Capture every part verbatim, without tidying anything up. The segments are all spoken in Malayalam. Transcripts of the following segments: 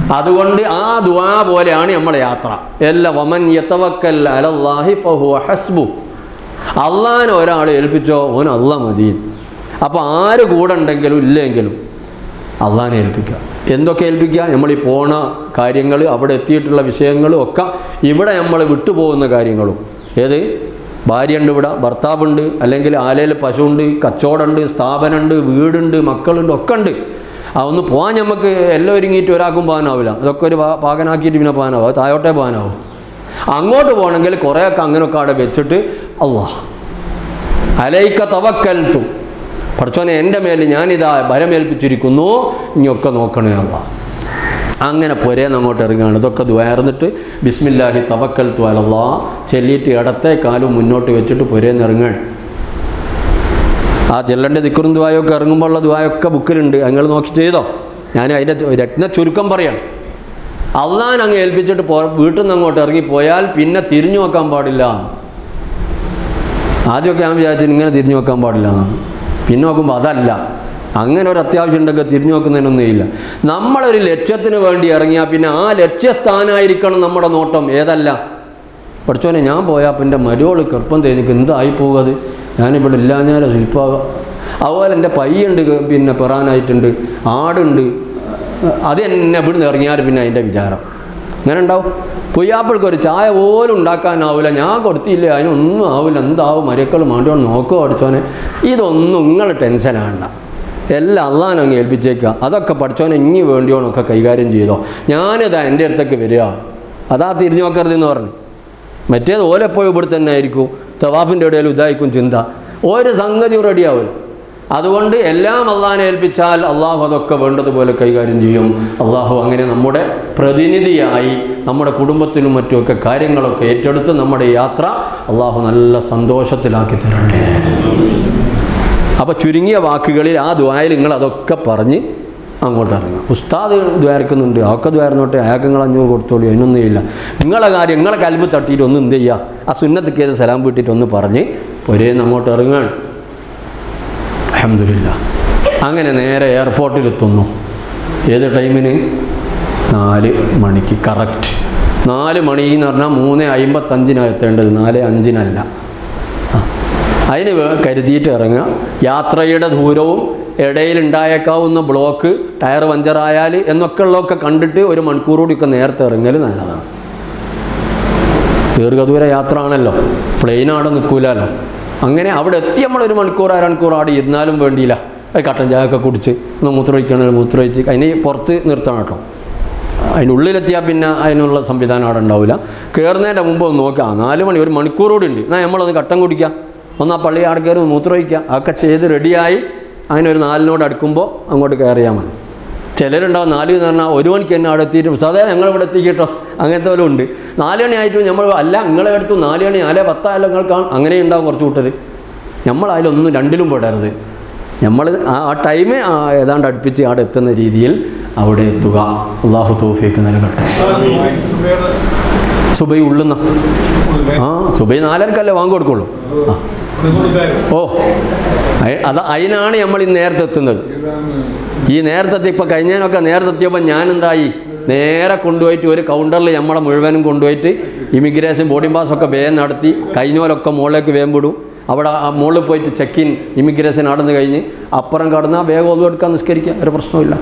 അതുകൊണ്ട് ആ ദുആ പോലെയാണ് നമ്മളെ യാത്ര. എല്ലാ വമൻ യതവക്കൽ അലല്ലാഹി ഫഹുവ ഹസ്ബു. അള്ളാഹിനെ ഒരാൾ ഏൽപ്പിച്ചോ ഓൻ അള്ളാഹ് മതി. അപ്പോൾ ആര് കൂടെ ഉണ്ടെങ്കിലും ഇല്ലെങ്കിലും അള്ളാഹിനെ ഏൽപ്പിക്കുക. എന്തൊക്കെ ഏൽപ്പിക്കുക? നമ്മൾ ഈ പോണ കാര്യങ്ങൾ, അവിടെ എത്തിയിട്ടുള്ള വിഷയങ്ങളും ഒക്കെ, ഇവിടെ നമ്മൾ വിട്ടുപോകുന്ന കാര്യങ്ങളും. ഏത്? ഭാര്യയുണ്ട്, ഇവിടെ ഭർത്താവുണ്ട്, അല്ലെങ്കിൽ ആലയിൽ പശുവുണ്ട്, കച്ചവടമുണ്ട്, സ്ഥാപനമുണ്ട്, വീടുണ്ട്, മക്കളുണ്ട്, ഒക്കെ ഉണ്ട്. അതൊന്ന് പോകാൻ നമുക്ക് എല്ലാം ഒരുങ്ങിയിട്ട് ഒരാൾക്കും പോകാനാവില്ല. അതൊക്കെ ഒരു പാകനാക്കിയിട്ട് പിന്നെ പോകാനാവും, അത് താഴോട്ടേ പോകാനാവും. അങ്ങോട്ട് പോകണമെങ്കിൽ കുറേയൊക്കെ അങ്ങനെയൊക്കെ അവിടെ വെച്ചിട്ട് അല്ലാഹ് അലൈക തവക്കൽതു, പഠിച്ചോനെ എൻ്റെ മേലിൽ ഞാനിതാ ഭരമേൽപ്പിച്ചിരിക്കുന്നു, ഇനിയൊക്കെ നോക്കണേ അല്ലാഹ്. അങ്ങനെ പൊരേന്ന് അങ്ങോട്ട് ഇറങ്ങുകയാണ്. ഇതൊക്കെ ദ്വാർന്നിട്ട് ബിസ്മില്ലാഹി തവക്കൽതു അലല്ലാഹ് ചെല്ലിയിട്ട് ഇടത്തെ കാലും മുന്നോട്ട് വെച്ചിട്ട് പൊരേന്ന് ഇറങ്ങുകയാണ്. ആ ചെല്ലൻ്റെ ദിക്റും ദുആയൊക്കെ ഇറങ്ങുമ്പോൾ ഉള്ള ദുആയൊക്കെ ബുക്കിലുണ്ട്, നിങ്ങൾ നോക്കി ചെയ്തോ. ഞാൻ അതിൻ്റെ രത്ന ചുരുക്കം പറയാം. അള്ളാൻ അങ്ങ് ഏൽപ്പിച്ചിട്ട് പോ വീട്ടിൽ നിന്ന് അങ്ങോട്ട് ഇറങ്ങിപ്പോയാൽ പിന്നെ തിരിഞ്ഞു നോക്കാൻ പാടില്ല. ആദ്യമൊക്കെ ഞാൻ വിചാരിച്ചു ഇങ്ങനെ തിരിഞ്ഞു നോക്കാൻ പാടില്ല എന്നാണ്. പിന്നെ നോക്കുമ്പോൾ അതല്ല, അങ്ങനെ ഒരു അത്യാവശ്യം ഉണ്ടെങ്കിൽ തിരിഞ്ഞു നോക്കുന്നതിനൊന്നും ഇല്ല. നമ്മളൊരു ലക്ഷ്യത്തിന് വേണ്ടി ഇറങ്ങിയാൽ പിന്നെ ആ ലക്ഷ്യസ്ഥാനമായിരിക്കണം നമ്മുടെ നോട്ടം. ഏതല്ല, പഠിച്ചോനെ ഞാൻ പോയാൽ അപ്പം എൻ്റെ മരുവോള് കെറുപ്പം തേഞ്ഞിക്ക് എന്തായി പോകത്, ഞാനിവിടെ ഇല്ലാഞ്ഞാൽ ശില്പാകുക. അതുപോലെ എൻ്റെ പയ്യുണ്ട്, പിന്നെ പെറാനായിട്ടുണ്ട്, ആടുണ്ട്, അത് എന്നെ ഇവിടുന്ന് ഇറങ്ങിയാൽ പിന്നെ അതിൻ്റെ വിചാരം അങ്ങനെ ഉണ്ടാവും. പുയ്യാപ്പിൾക്ക് ഒരു ചായ പോലും ഉണ്ടാക്കാനാവില്ല, ഞാൻ കൊടുത്തില്ലേ അതിനൊന്നും ആവില്ല, എന്താവും മരക്കൾ മാണ്ടിയോണ്ട് നോക്കുക പഠിച്ചോനെ. ഇതൊന്നും നിങ്ങൾ ടെൻഷനാണ്ട, എല്ലാം അള്ളാൻ അങ്ങ് ഏൽപ്പിച്ചേക്കുക. അതൊക്കെ പഠിച്ചോനെ ഇനി വേണ്ടിയോണൊക്കെ കൈകാര്യം ചെയ്തോ. ഞാനിതാ എൻ്റെ അടുത്തേക്ക് വരിക, അതാ തിരിഞ്ഞു നോക്കരുതെന്ന് പറഞ്ഞു. മറ്റേത് ഓലെപ്പോഴും ഇവിടെ തന്നെ ആയിരിക്കും, തവാഫിൻ്റെ ഇടയിൽ ഇതായിരിക്കും ചിന്ത, ഒരു സംഗതിയും റെഡിയാവില്ല. അതുകൊണ്ട് എല്ലാം അള്ളാഹിനെ ഏൽപ്പിച്ചാൽ അള്ളാഹു അതൊക്കെ വേണ്ടതുപോലെ കൈകാര്യം ചെയ്യും. അള്ളാഹു അങ്ങനെ നമ്മുടെ പ്രതിനിധിയായി നമ്മുടെ കുടുംബത്തിലും മറ്റുമൊക്കെ കാര്യങ്ങളൊക്കെ ഏറ്റെടുത്ത് നമ്മുടെ യാത്ര അള്ളാഹു നല്ല സന്തോഷത്തിലാക്കി തരട്ടെ. അപ്പോൾ ചുരുങ്ങിയ വാക്കുകളിൽ ആ ദുആയിൽ നിങ്ങൾ അതൊക്കെ പറഞ്ഞ് അങ്ങോട്ട് ഇറങ്ങുക. ഉസ്താദ് ദ്വാരക്കുന്നുണ്ട്, അതൊക്കെ ദ്വാരന്നോട്ടെ, അയാൾക്ക് നിങ്ങൾ അഞ്ഞൂറ് കൊടുത്തോളൂ, അതിനൊന്നും ഇല്ല. നിങ്ങളെ കാര്യം നിങ്ങളെ കൽബ് തട്ടിയിട്ട് ഒന്ന് എന്ത് ചെയ്യുക, ആ സുന്നത്തൊക്കെ ഏത് സലാം വീട്ടിയിട്ട് ഒന്ന് പറഞ്ഞ് പൊരേന്ന് അങ്ങോട്ട് ഇറങ്ങുകയാണ്. അൽഹംദുലില്ലാ. അങ്ങനെ നേരെ എയർപോർട്ടിലെത്തുന്നു. ഏത് ടൈമിന്? നാല് മണിക്ക് കറക്റ്റ്. നാല് മണി എന്ന് പറഞ്ഞാൽ മൂന്ന് അമ്പത്തഞ്ചിനാണ് എത്തേണ്ടത്, നാല് അഞ്ചിനല്ല. അതിന് കരുതിയിട്ട് ഇറങ്ങുക. യാത്രയുടെ ദൂരവും ഇടയിലുണ്ടായേക്കാവുന്ന ബ്ലോക്ക്, ടയർ പഞ്ചറായാൽ എന്നൊക്കെ ഉള്ളതൊക്കെ കണ്ടിട്ട് ഒരു മണിക്കൂർ കൂടിയൊക്കെ നേരത്തെ ഇറങ്ങൽ നല്ലതാണ്. ദീർഘദൂര യാത്ര ആണല്ലോ, പ്ലെയിൻ അവിടെ നിൽക്കൂലല്ലോ. അങ്ങനെ അവിടെ എത്തി നമ്മളൊരു മണിക്കൂർ അരമണിക്കൂർ അവിടെ ഇരുന്നാലും വേണ്ടിയില്ല. അത് കട്ടൻ ചായ ഒക്കെ കുടിച്ച് ഒന്ന് മൂത്രമൊഴിക്കണമെങ്കിൽ മൂത്രമൊഴിച്ച് അതിന് പുറത്ത് നിർത്തണം കേട്ടോ. അതിൻ്റെ ഉള്ളിലെത്തിയാൽ പിന്നെ അതിനുള്ള സംവിധാനം അവിടെ ഉണ്ടാവില്ല. കയറുന്നതിൻ്റെ മുമ്പ് ഒന്ന് നോക്കുക, നാല് മണി ഒരു മണിക്കൂർ കൂടി ഉണ്ട്, എന്നാൽ നമ്മളൊന്ന് കട്ടൻ കുടിക്കുക, ഒന്ന് ആ പള്ളി ആടെ കയറി മൂത്രമൊഴിക്കുക, അതൊക്കെ ചെയ്ത് റെഡിയായി അങ്ങനെ ഒരു നാലിനോട് അടുക്കുമ്പോൾ അങ്ങോട്ട് കയറിയാൽ മതി. ചിലരുണ്ടാവും നാല് എന്ന് പറഞ്ഞാൽ ഒരു മണിക്ക് തന്നെ അവിടെ എത്തിയിട്ട് സാധാരണ ഞങ്ങളിവിടെ എത്തിക്കട്ടോ, അങ്ങനത്തെ പോലും ഉണ്ട്. നാല് മണി ആയിട്ടും നമ്മൾ അല്ല നിങ്ങളെ അടുത്ത് നാല് മണി നാല് പത്തായാലും നിങ്ങൾക്ക് അങ്ങനെ ഉണ്ടാവും കുറച്ച് കൂട്ടർ. നമ്മളതിലൊന്നും രണ്ടിലും പെടരുത്. നമ്മൾ ആ ടൈം ഏതാണ്ട് അടുപ്പിച്ച് അവിടെ എത്തുന്ന രീതിയിൽ അവിടെ എത്തുക. അള്ളാഹു തൗഫീഖ് നൽകട്ടെ. സുബൈ ഉള്ളുന്ന ആ സുബൈ നാലരക്കല്ലേ വാങ്ങി കൊടുക്കുള്ളൂ. ആ ഓ അത് അതിനാണ് നമ്മൾ ഈ നേരത്തെ എത്തുന്നത്. ഈ നേരത്തെ ഇപ്പം കഴിഞ്ഞതിനൊക്കെ നേരത്തെ എത്തിയപ്പോൾ ഞാനെന്തായി, നേരെ കൊണ്ടുപോയിട്ട് ഒരു കൗണ്ടറിൽ നമ്മളെ മുഴുവനും കൊണ്ടുപോയിട്ട് ഇമിഗ്രേഷൻ ബോർഡിംഗ് പാസ്സൊക്കെ വേഗം നടത്തി കഴിഞ്ഞോലൊക്കെ മുകളിലേക്ക് വേഗം വിടും. അവിടെ ആ മുകളിൽ പോയിട്ട് ചെക്ക് ഇൻ ഇമിഗ്രേഷൻ നടന്ന് കഴിഞ്ഞ് അപ്പുറം കടന്നാൽ വേഗം ഒന്നും എടുക്കാൻ നിസ്കരിക്കുക, ഒരു പ്രശ്നമില്ല.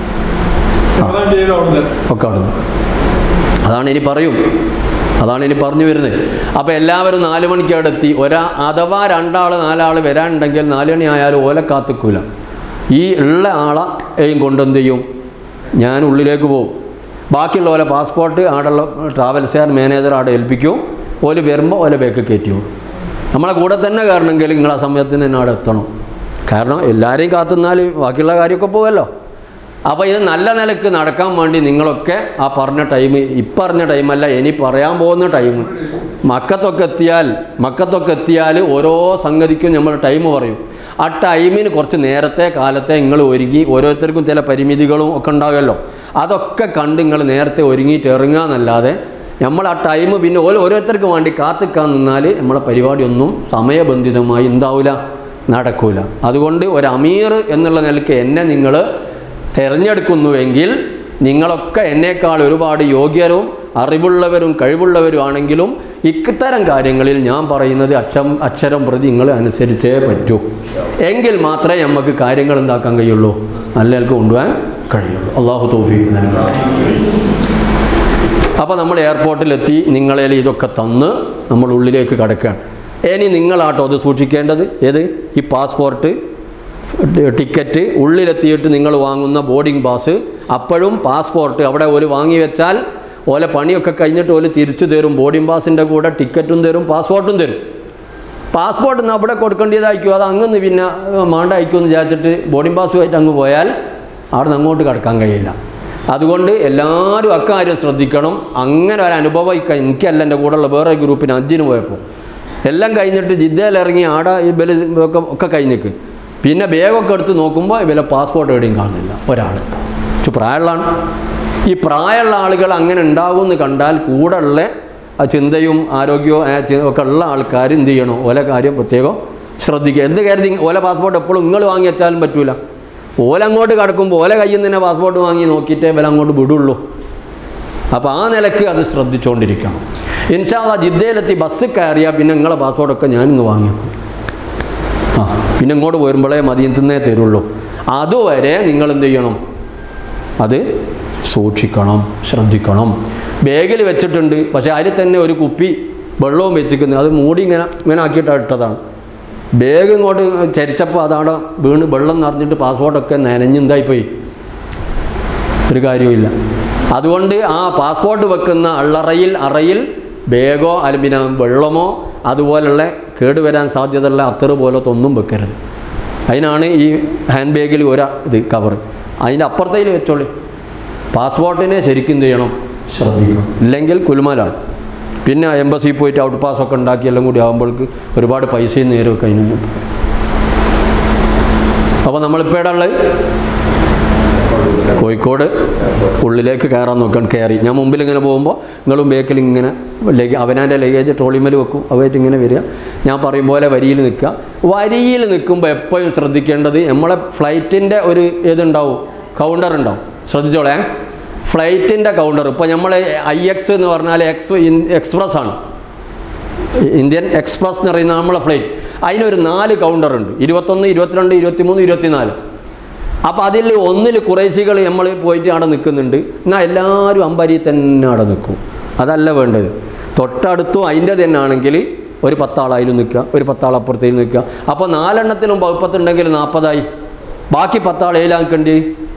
ഒക്കെ അവിടുന്ന് അതാണ് ഇനി പറയും, അതാണ് ഇനി പറഞ്ഞു വരുന്നത്. അപ്പോൾ എല്ലാവരും നാല് മണിക്ക് അവിടെ എത്തി. ഒരാ അഥവാ രണ്ടാൾ നാലാൾ വരാനുണ്ടെങ്കിൽ നാല് മണി ആയാലും ഓല കാത്തിക്കൂല. ഈ ഉള്ള ആളെയും കൊണ്ടെന്ത് ചെയ്യും, ഞാൻ ഉള്ളിലേക്ക് പോകും. ബാക്കിയുള്ള ഓല പാസ്പോർട്ട് ആടുള്ള ട്രാവൽസുകാർ മാനേജർ അവിടെ ഏൽപ്പിക്കും. ഓല് വരുമ്പോൾ ഓല ബേക്ക് കയറ്റി പോകും. നമ്മളെ കൂടെ തന്നെ കയറണമെങ്കിൽ നിങ്ങൾ ആ സമയത്തിന് തന്നെ അവിടെ എത്തണം. കാരണം എല്ലാവരെയും കാത്തുനിന്നാൽ ബാക്കിയുള്ള കാര്യമൊക്കെ പോകുമല്ലോ. അപ്പോൾ ഇത് നല്ല നിലക്ക് നടക്കാൻ വേണ്ടി നിങ്ങളൊക്കെ ആ പറഞ്ഞ ടൈം, ഇപ്പറഞ്ഞ ടൈമല്ല ഇനി പറയാൻ പോകുന്ന ടൈം, മക്കത്തൊക്കെ എത്തിയാൽ മക്കത്തൊക്കെ എത്തിയാൽ ഓരോ സംഗതിക്കും നമ്മൾ ടൈം പറയും. ആ ടൈമിന് കുറച്ച് നേരത്തെ കാലത്തെ നിങ്ങൾ ഒരുങ്ങി, ഓരോരുത്തർക്കും ചില പരിമിതികളും ഒക്കെ ഉണ്ടാകുമല്ലോ, അതൊക്കെ കണ്ട് നിങ്ങൾ നേരത്തെ ഒരുങ്ങിയിട്ട് ഇറങ്ങുക എന്നല്ലാതെ നമ്മൾ ആ ടൈം പിന്നെ ഓരോ ഓരോരുത്തർക്ക് വേണ്ടി കാത്തിക്കാൻ നിന്നാൽ നമ്മളെ പരിപാടിയൊന്നും സമയബന്ധിതമായി എന്താവില്ല, നടക്കൂല. അതുകൊണ്ട് ഒരു അമീർ എന്നുള്ള നിലയ്ക്ക് എന്നെ നിങ്ങൾ തിരഞ്ഞെടുക്കുന്നുവെങ്കിൽ നിങ്ങളൊക്കെ എന്നേക്കാൾ ഒരുപാട് യോഗ്യരും അറിവുള്ളവരും കഴിവുള്ളവരും ആണെങ്കിലും ഇത്തരം കാര്യങ്ങളിൽ ഞാൻ പറയുന്നത് അക്ഷരം അക്ഷരം പ്രതി നിങ്ങൾ അനുസരിച്ചേ പറ്റൂ. എങ്കിൽ മാത്രമേ നമുക്ക് കാര്യങ്ങൾ എന്താക്കാൻ കഴിയുള്ളൂ, നല്ലവർക്ക് കൊണ്ടുപോകാൻ കഴിയുള്ളൂ. അള്ളാഹു തൗഫീഖ് നൽകട്ടെ. അപ്പോൾ നമ്മൾ എയർപോർട്ടിലെത്തി, നിങ്ങളെ ഇതൊക്കെ തന്ന് നമ്മൾ ഉള്ളിലേക്ക് കടക്കുകയാണ്. ഇനി നിങ്ങളാട്ടോ അത് സൂക്ഷിക്കേണ്ടത്. ഏത്? ഈ പാസ്പോർട്ട്, ടിക്കറ്റ്, ഉള്ളിലെത്തിയിട്ട് നിങ്ങൾ വാങ്ങുന്ന ബോർഡിംഗ് പാസ്. അപ്പോഴും പാസ്പോർട്ട് അവിടെ ഒരു വാങ്ങി വെച്ചാൽ ഓലെ പണിയൊക്കെ കഴിഞ്ഞിട്ട് ഓല് തിരിച്ചു തരും. ബോർഡിംഗ് പാസിൻ്റെ കൂടെ ടിക്കറ്റും തരും, പാസ്പോർട്ടും തരും. പാസ്പോർട്ട് നിന്ന് അവിടെ കൊടുക്കേണ്ടതായിരിക്കും, അത് അങ്ങ് പിന്നെ മാണ്ട അയക്കുമെന്ന് വിചാരിച്ചിട്ട് ബോർഡിംഗ് പാസുമായിട്ട് അങ്ങ് പോയാൽ അവിടെ നിന്ന് അങ്ങോട്ട് കടക്കാൻ കഴിയില്ല. അതുകൊണ്ട് എല്ലാവരും അക്കാര്യം ശ്രദ്ധിക്കണം. അങ്ങനെ ഒരു അനുഭവം എനിക്കല്ല, എൻ്റെ കൂടെയുള്ള വേറെ ഗ്രൂപ്പിന് അഞ്ചിന് പോയപ്പോൾ എല്ലാം കഴിഞ്ഞിട്ട് ജിദ്ദയിൽ ഇറങ്ങി ആടെ ഇവല് ഒക്കെ ഒക്കെ കഴിഞ്ഞിക്ക്. പിന്നെ ബാഗൊക്കെ എടുത്ത് നോക്കുമ്പോൾ ഇവലെ പാസ്പോർട്ട് എവിടെയും കാണുന്നില്ല ഒരാൾ. പ്രായമുള്ളതാണ്. ഈ പ്രായമുള്ള ആളുകൾ അങ്ങനെ ഉണ്ടാകുമെന്ന് കണ്ടാൽ കൂടെയുള്ള ചിന്തയും ആരോഗ്യവും ഒക്കെ ഉള്ള ആൾക്കാർ എന്ത് ചെയ്യണം, ഓല കാര്യം പ്രത്യേകം ശ്രദ്ധിക്കുക. എന്ത് കരുതി ഓല പാസ്പോർട്ട് എപ്പോഴും നിങ്ങൾ വാങ്ങി വെച്ചാലും പറ്റൂല. ഓല അങ്ങോട്ട് കിടക്കുമ്പോൾ ഓല കയ്യിൽ നിന്ന് തന്നെ പാസ്പോർട്ട് വാങ്ങി നോക്കിയിട്ടേ ഇവല അങ്ങോട്ട് വിടുള്ളൂ. അപ്പോൾ ആ നിലയ്ക്ക് അത് ശ്രദ്ധിച്ചുകൊണ്ടിരിക്കണം. ഇൻഷാ അല്ലാഹ് ജിദ്ദയിലെത്തി ബസ് കയറിയാൽ പിന്നെ നിങ്ങളെ പാസ്പോർട്ടൊക്കെ ഞാനിങ്ങ് വാങ്ങിയേക്കും. ആ പിന്നെ ഇങ്ങോട്ട് വരുമ്പോഴേ മദീനത്തുനിന്നേ തരുള്ളൂ. അതുവരെ നിങ്ങൾ എന്ത് ചെയ്യണം, അത് സൂക്ഷിക്കണം, ശ്രദ്ധിക്കണം. ബാഗിൽ വെച്ചിട്ടുണ്ട്, പക്ഷേ അതിൽ തന്നെ ഒരു കുപ്പി വെള്ളവും വെച്ചിരിക്കുന്നത്, അത് മൂടി ഇങ്ങനെ ഇങ്ങനെ ആക്കിയിട്ട് ഇട്ടതാണ്. ബാഗ് ഇങ്ങോട്ട് ചരിച്ചപ്പോൾ അതവിടെ വീണ് വെള്ളം നിറഞ്ഞിട്ട് പാസ്പോർട്ടൊക്കെ നനഞ്ഞെന്തായിപ്പോയി, ഒരു കാര്യവുമില്ല. അതുകൊണ്ട് ആ പാസ്പോർട്ട് വെക്കുന്ന അള്ളറയിൽ അറയിൽ ബാഗോ അല്ലെങ്കിൽ പിന്നെ വെള്ളമോ അതുപോലുള്ള കേടുവരാൻ സാധ്യതയുള്ള അത്തറ് പോലത്തെ ഒന്നും വെക്കരുത്. അതിനാണ് ഈ ഹാൻഡ് ബാഗിൽ ഒരു ഇത് കവർ, അതിൻ്റെ അപ്പുറത്തേൽ വെച്ചോളി. പാസ്പോർട്ടിനെ ശരിക്കും ചെയ്യണം, ശ്രദ്ധിക്കണം. ഇല്ലെങ്കിൽ കുലുമാലാണ്. പിന്നെ എംബസിയിൽ പോയിട്ട് ഔട്ട് പാസ്സൊക്കെ ഉണ്ടാക്കി എല്ലാം കൂടി ആകുമ്പോഴേക്ക് ഒരുപാട് പൈസയും നേരമൊക്കെ അതിന്. അപ്പോൾ നമ്മളിപ്പോൾ ഇവിടെ ഉള്ളത് കോഴിക്കോട് ഉള്ളിലേക്ക് കയറാൻ നോക്കാൻ കയറി. ഞാൻ മുമ്പിൽ ഇങ്ങനെ പോകുമ്പോൾ നിങ്ങളും ബേക്കിൽ ഇങ്ങനെ ലഗേ അവനാൻ്റെ ലഗേജ് ട്രോളിമേൽ വെക്കും, അവയായിട്ട് ഇങ്ങനെ വരിക. ഞാൻ പറയും പോലെ വരിയിൽ നിൽക്കുക. വരിയിൽ നിൽക്കുമ്പോൾ എപ്പോഴും ശ്രദ്ധിക്കേണ്ടത് നമ്മളെ ഫ്ലൈറ്റിൻ്റെ ഒരു ഏതുണ്ടാവും, കൗണ്ടർ ഉണ്ടാവും. ശ്രദ്ധിച്ചോളേ, ഫ്ലൈറ്റിൻ്റെ കൗണ്ടർ. ഇപ്പോൾ നമ്മൾ ഐ എക്സ് എന്ന് പറഞ്ഞാൽ എക്സ് എക്സ്പ്രസ് ആണ്, ഇന്ത്യൻ എക്സ്പ്രസ് എന്ന് പറയുന്ന നമ്മളെ ഫ്ലൈറ്റ്. അതിനൊരു നാല് കൗണ്ടറുണ്ട്, ഇരുപത്തൊന്ന്, ഇരുപത്തിരണ്ട്, ഇരുപത്തിമൂന്ന്, ഇരുപത്തിനാല്. അപ്പോൾ അതിൽ ഒന്നിൽ കുറേശികൾ നമ്മൾ പോയിട്ട് അവിടെ നിൽക്കുന്നുണ്ട്. എന്നാൽ എല്ലാവരും അമ്പരി തന്നെ അവിടെ നിൽക്കും. അതല്ല വേണ്ടത്. തൊട്ടടുത്തും അതിൻ്റെ തന്നെ ആണെങ്കിൽ ഒരു പത്താളായാലും നിൽക്കുക, ഒരു പത്താൾ അപ്പുറത്തേക്ക് നിൽക്കുക. അപ്പോൾ നാലെണ്ണത്തിലും വകുപ്പത്തുണ്ടെങ്കിൽ നാൽപ്പതായി. ബാക്കി പത്താൾ ഏലാക്കേണ്ടി.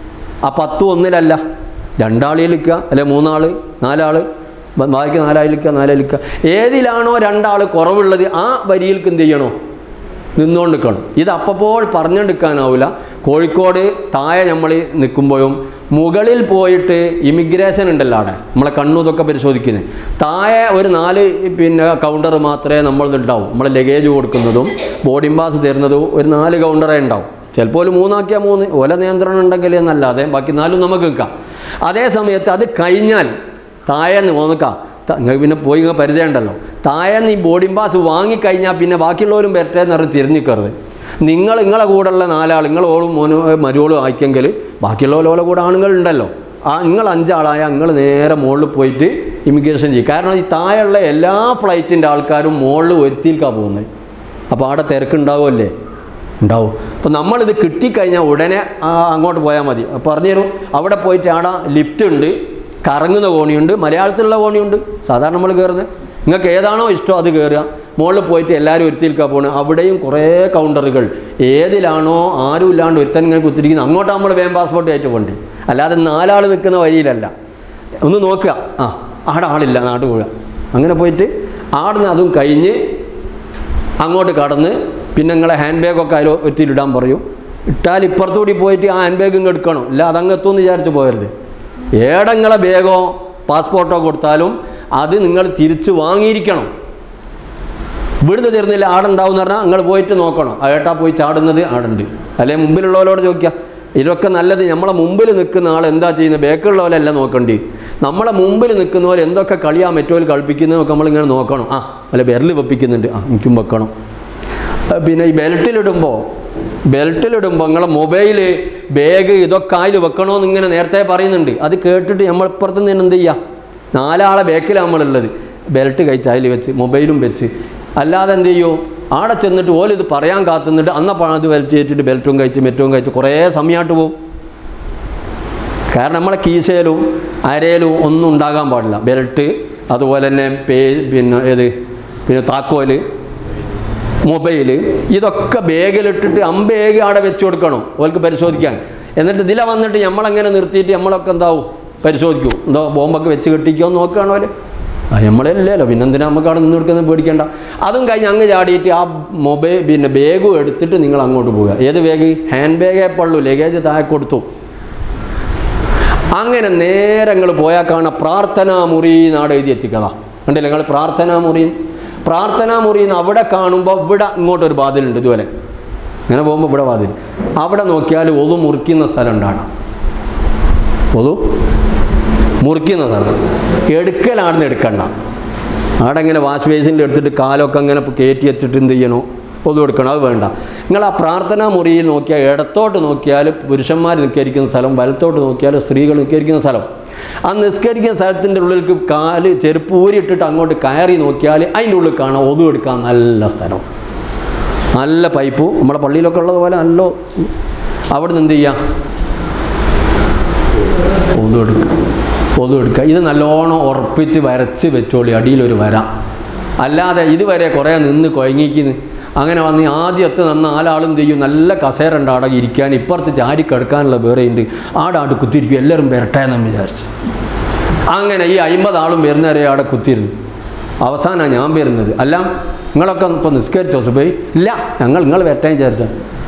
ആ പത്തും ഒന്നിലല്ല, രണ്ടാളിൽ നിൽക്കുക, അല്ലെ മൂന്നാൾ, നാലാൾ, ബാക്കി നാലായിലിക്കുക, നാലായിലിക്കുക. ഏതിലാണോ രണ്ടാൾ കുറവുള്ളത് ആ വരിയിൽക്ക് എന്ത് ചെയ്യണോ, നിന്നുകൊണ്ട് നിൽക്കണം. ഇത് അപ്പോൾ പറഞ്ഞെടുക്കാനാവില്ല. കോഴിക്കോട് താഴെ നമ്മൾ നിൽക്കുമ്പോഴും മുകളിൽ പോയിട്ട് ഇമിഗ്രേഷൻ ഉണ്ടല്ലോ, അവിടെ നമ്മളെ കണ്ണൂതൊക്കെ പരിശോധിക്കുന്നത്. താഴെ ഒരു നാല് പിന്നെ കൗണ്ടർ മാത്രമേ നമ്മളിതുണ്ടാവും. നമ്മൾ ലഗേജ് കൊടുക്കുന്നതും ബോർഡിംഗ് പാസ് തരുന്നതും ഒരു നാല് കൗണ്ടറേ ഉണ്ടാവും. ചിലപ്പോൾ ഒരു മൂന്നാക്കിയാൽ മൂന്ന്, ഓല നിയന്ത്രണം ഉണ്ടെങ്കിൽ എന്നല്ലാതെ ബാക്കി നാലും നമുക്ക് നിൽക്കാം. അതേ സമയത്ത് അത് കഴിഞ്ഞാൽ താഴെന്ന് നോക്കാം, നിങ്ങൾക്ക് പിന്നെ പോയി ഇങ്ങനെ പരിചയം ഉണ്ടല്ലോ. താഴെന്ന് ഈ ബോർഡിംഗ് പാസ് വാങ്ങിക്കഴിഞ്ഞാൽ പിന്നെ ബാക്കിയുള്ളവരും വരട്ടെ എന്ന് പറഞ്ഞ് തിരിഞ്ഞിക്കരുത്. നിങ്ങൾ നിങ്ങളെ കൂടെയുള്ള നാലാൾ, നിങ്ങൾ ഓളും മോനും മരുവോളും ആയിക്കെങ്കിൽ ബാക്കിയുള്ളവരോടെ കൂടെ ആണുങ്ങളുണ്ടല്ലോ, ആ നിങ്ങൾ അഞ്ചാളായ നിങ്ങൾ നേരെ മുകളിൽ പോയിട്ട് ഇമിഗ്രേഷൻ ചെയ്യും. കാരണം ഈ താഴെയുള്ള എല്ലാ ഫ്ലൈറ്റിൻ്റെ ആൾക്കാരും മുകളിൽ ഒരുത്തിയിൽക്കാണ് പോകുന്നത്. അപ്പോൾ അവിടെ തിരക്കുണ്ടാവുമല്ലേ, ഉണ്ടാവും. അപ്പോൾ നമ്മളിത് കിട്ടിക്കഴിഞ്ഞാൽ ഉടനെ അങ്ങോട്ട് പോയാൽ മതി. പറഞ്ഞുതരും, അവിടെ പോയിട്ട് അവിടെ ലിഫ്റ്റ് ഉണ്ട്, കറങ്ങുന്ന കോണിയുണ്ട്, മലയാളത്തിലുള്ള കോണിയുണ്ട്, സാധാരണ നമ്മൾ കയറുന്നത്. നിങ്ങൾക്ക് ഏതാണോ ഇഷ്ടം അത് കയറുക. മുകളിൽ പോയിട്ട് എല്ലാവരും ഒരുത്തിയിൽക്കാണ് പോകുന്നത്. അവിടെയും കുറേ കൗണ്ടറുകൾ, ഏതിലാണോ ആരും ഇല്ലാണ്ട് ഒരുത്തൻ ഇങ്ങനെ കുത്തിരിക്കുന്നത് അങ്ങോട്ട് നമ്മൾ വേഗം പാസ്പോർട്ട് ആയിട്ട് പോകണ്ടേ, അല്ലാതെ നാലാൾ നിൽക്കുന്ന വരിയിലല്ല. ഒന്ന് നോക്കുക, ആ അവിടെ ആളില്ല, നാട് പോവുക. അങ്ങനെ പോയിട്ട് ആടുന്ന് അതും കഴിഞ്ഞ് അങ്ങോട്ട് കടന്ന് പിന്നെ നിങ്ങളെ ഹാൻഡ് ബാഗൊക്കെ അതിൽ ഒരുത്തിയിലിടാൻ പറയും. ഇട്ടാൽ ഇപ്പുറത്തുകൂടി പോയിട്ട് ആ ഹാൻഡ് ബാഗ് ഇങ്ങ് എടുക്കണം, ഇല്ല അതങ്ങ് എത്തുമെന്ന് വിചാരിച്ച് പോകരുത്. ഏടെങ്ങളെ ബാഗോ പാസ്പോർട്ടോ കൊടുത്താലും അത് നിങ്ങൾ തിരിച്ച് വാങ്ങിയിരിക്കണം. ഇവിടുന്ന് തരുന്നില്ല, ആടുണ്ടാവും എന്ന് പറഞ്ഞാൽ നിങ്ങൾ പോയിട്ട് നോക്കണം. ഏട്ടാ പോയി ചാടുന്നത് ആടുണ്ട്, അല്ലെങ്കിൽ മുമ്പിലുള്ളവരോട് ചോദിക്കുക. ഇതൊക്കെ നല്ലത്. നമ്മളെ മുമ്പിൽ നിൽക്കുന്ന ആൾ എന്താ ചെയ്യുന്നത്, ബാക്കിലുള്ളവരല്ല നോക്കണ്ടി. നമ്മളെ മുമ്പിൽ നിൽക്കുന്നവർ എന്തൊക്കെ കളിയാ മറ്റോൽ കളിപ്പിക്കുന്നതൊക്കെ നമ്മളിങ്ങനെ നോക്കണം. ആ അല്ല വിരൽ വെപ്പിക്കുന്നുണ്ട്, ആ എനിക്കും വെക്കണം. പിന്നെ ഈ ബെൽറ്റിലിടുമ്പോൾ ബെൽറ്റിലിടുമ്പോൾ നിങ്ങളെ മൊബൈല് ബാഗ് ഇതൊക്കെ അതിൽ വെക്കണമെന്ന് ഇങ്ങനെ നേരത്തെ പറയുന്നുണ്ട്. അത് കേട്ടിട്ട് നമ്മൾ ഇപ്പുറത്ത് നിന്ന് എന്ത് ചെയ്യുക, നാലാളെ ബാക്കിലാണ് നമ്മളുള്ളത്, ബെൽറ്റ് കഴിച്ച് അതിൽ വെച്ച് മൊബൈലും വെച്ച്. അല്ലാതെ എന്ത് ചെയ്യൂ, ആടെ ചെന്നിട്ട് ഓല് ഇത് പറയാൻ കാത്തുന്നിട്ട് അന്നപ്പാണ് അത് വലിച്ച് കയറ്റിട്ട് ബെൽറ്റും കഴിച്ച് മെറ്റും കഴിച്ച് കുറേ സമയമായിട്ട് പോകും. കാരണം നമ്മളെ കീശയിലും അരയിലും ഒന്നും ഉണ്ടാകാൻ പാടില്ല. ബെൽറ്റ്, അതുപോലെ തന്നെ പേ പിന്നെ ഏത് പിന്നെ താക്കോല്, മൊബൈല്, ഇതൊക്കെ ബാഗിലിട്ടിട്ട് അമ്പേഗ് അവിടെ വെച്ച് കൊടുക്കണം ഓൾക്ക് പരിശോധിക്കാൻ. എന്നിട്ട് ഇതിലെ വന്നിട്ട് നമ്മളങ്ങനെ നിർത്തിയിട്ട് നമ്മളൊക്കെ എന്താവും പരിശോധിക്കും, എന്തോ ബോംബൊക്കെ വെച്ച് കെട്ടിക്കുമോ നോക്കുകയാണോ അവർ. ആ നമ്മളല്ലല്ലോ, പിന്നെ എന്തിനാ നമുക്ക് അവിടെ നിന്ന് കൊടുക്കുന്നത് പേടിക്കേണ്ട. അതും കഴിഞ്ഞ് അങ്ങ് ചാടിയിട്ട് ആ മൊബൈൽ പിന്നെ ബാഗും എടുത്തിട്ട് നിങ്ങൾ അങ്ങോട്ട് പോവുക. ഏത് ബാഗ്? ഹാൻഡ് ബാഗേ പള്ളൂ, ലഗേജ് താഴെ കൊടുത്തു. അങ്ങനെ നേരങ്ങൾ പോയാൽ കാണാം പ്രാർത്ഥനാ മുറി നാട് എഴുതി എത്തിക്കതാ കണ്ടില്ലേ നിങ്ങൾ. പ്രാർത്ഥനാ മുറി പ്രാർത്ഥനാ മുറിന്ന് അവിടെ കാണുമ്പോൾ ഇവിടെ ഇങ്ങോട്ടൊരു വാതിലുണ്ട് ഇതുപോലെ. അങ്ങനെ പോകുമ്പോൾ ഇവിടെ വാതിൽ, അവിടെ നോക്കിയാൽ ഒതു മുറിക്കുന്ന സ്ഥലം ഉണ്ടാകണം. ഒതു മുറിക്കുന്ന സ്ഥലം എടുക്കലാണെന്ന് എടുക്കണ്ട. അവിടെ ഇങ്ങനെ വാഷ് ബേസിൻ്റെ എടുത്തിട്ട് കാലൊക്കെ അങ്ങനെ കയറ്റി വെച്ചിട്ട് എന്ത് ചെയ്യണോ ഒതു എടുക്കണം, അത് വേണ്ട. നിങ്ങൾ ആ പ്രാർത്ഥനാ മുറിയിൽ നോക്കിയാൽ ഇടത്തോട്ട് നോക്കിയാൽ പുരുഷന്മാർ നിസ്കരിക്കുന്ന സ്ഥലം, വലത്തോട്ട് നോക്കിയാൽ സ്ത്രീകൾ നിസ്കരിക്കുന്ന സ്ഥലം. ആ നിസ്കരിക്കുന്ന സ്ഥലത്തിൻ്റെ ഉള്ളിലേക്ക് കാല് ചെരുപ്പ് ഊരിയിട്ടിട്ട് അങ്ങോട്ട് കയറി നോക്കിയാൽ അതിൻ്റെ ഉള്ളിൽ കാണാം ഒതു എടുക്കാൻ നല്ല സ്ഥലം, നല്ല പൈപ്പും നമ്മളെ പള്ളിയിലൊക്കെ ഉള്ളതുപോലെ നല്ല. അവിടെ നിന്ന് എന്ത് ചെയ്യാം, ഒതു എടുക്കുക ഒതു എടുക്കുക ഇത് നല്ലോണം ഉറപ്പിച്ച് വരച്ച് വെച്ചോളി, അടിയിലൊരു വര. അല്ലാതെ ഇതുവരെ കുറേ നിന്ന് കുഴങ്ങിക്കുന്നു. അങ്ങനെ വന്ന് ആദ്യത്തെ നന്ന നാലാളും ചെയ്യും, നല്ല കസേരണ്ട് അവിടെ ഇരിക്കാൻ, ഇപ്പുറത്ത് ചാരി കിടക്കാനുള്ള വേറെയുണ്ട്, ആടെ ആട് കുത്തിയിരിക്കും, എല്ലാവരും വരട്ടേന്ന് വിചാരിച്ചു. അങ്ങനെ ഈ അമ്പതാളും വരുന്നവരെ അവിടെ കുത്തിയിരുന്നു. അവസാനമാണ് ഞാൻ വരുന്നത്. അല്ല നിങ്ങളൊക്കെ ഇപ്പോൾ നിസ്കരിച്ചോ സുബൈ? ഇല്ല, ഞങ്ങൾ നിങ്ങൾ വരട്ടെ വിചാരിച്ച.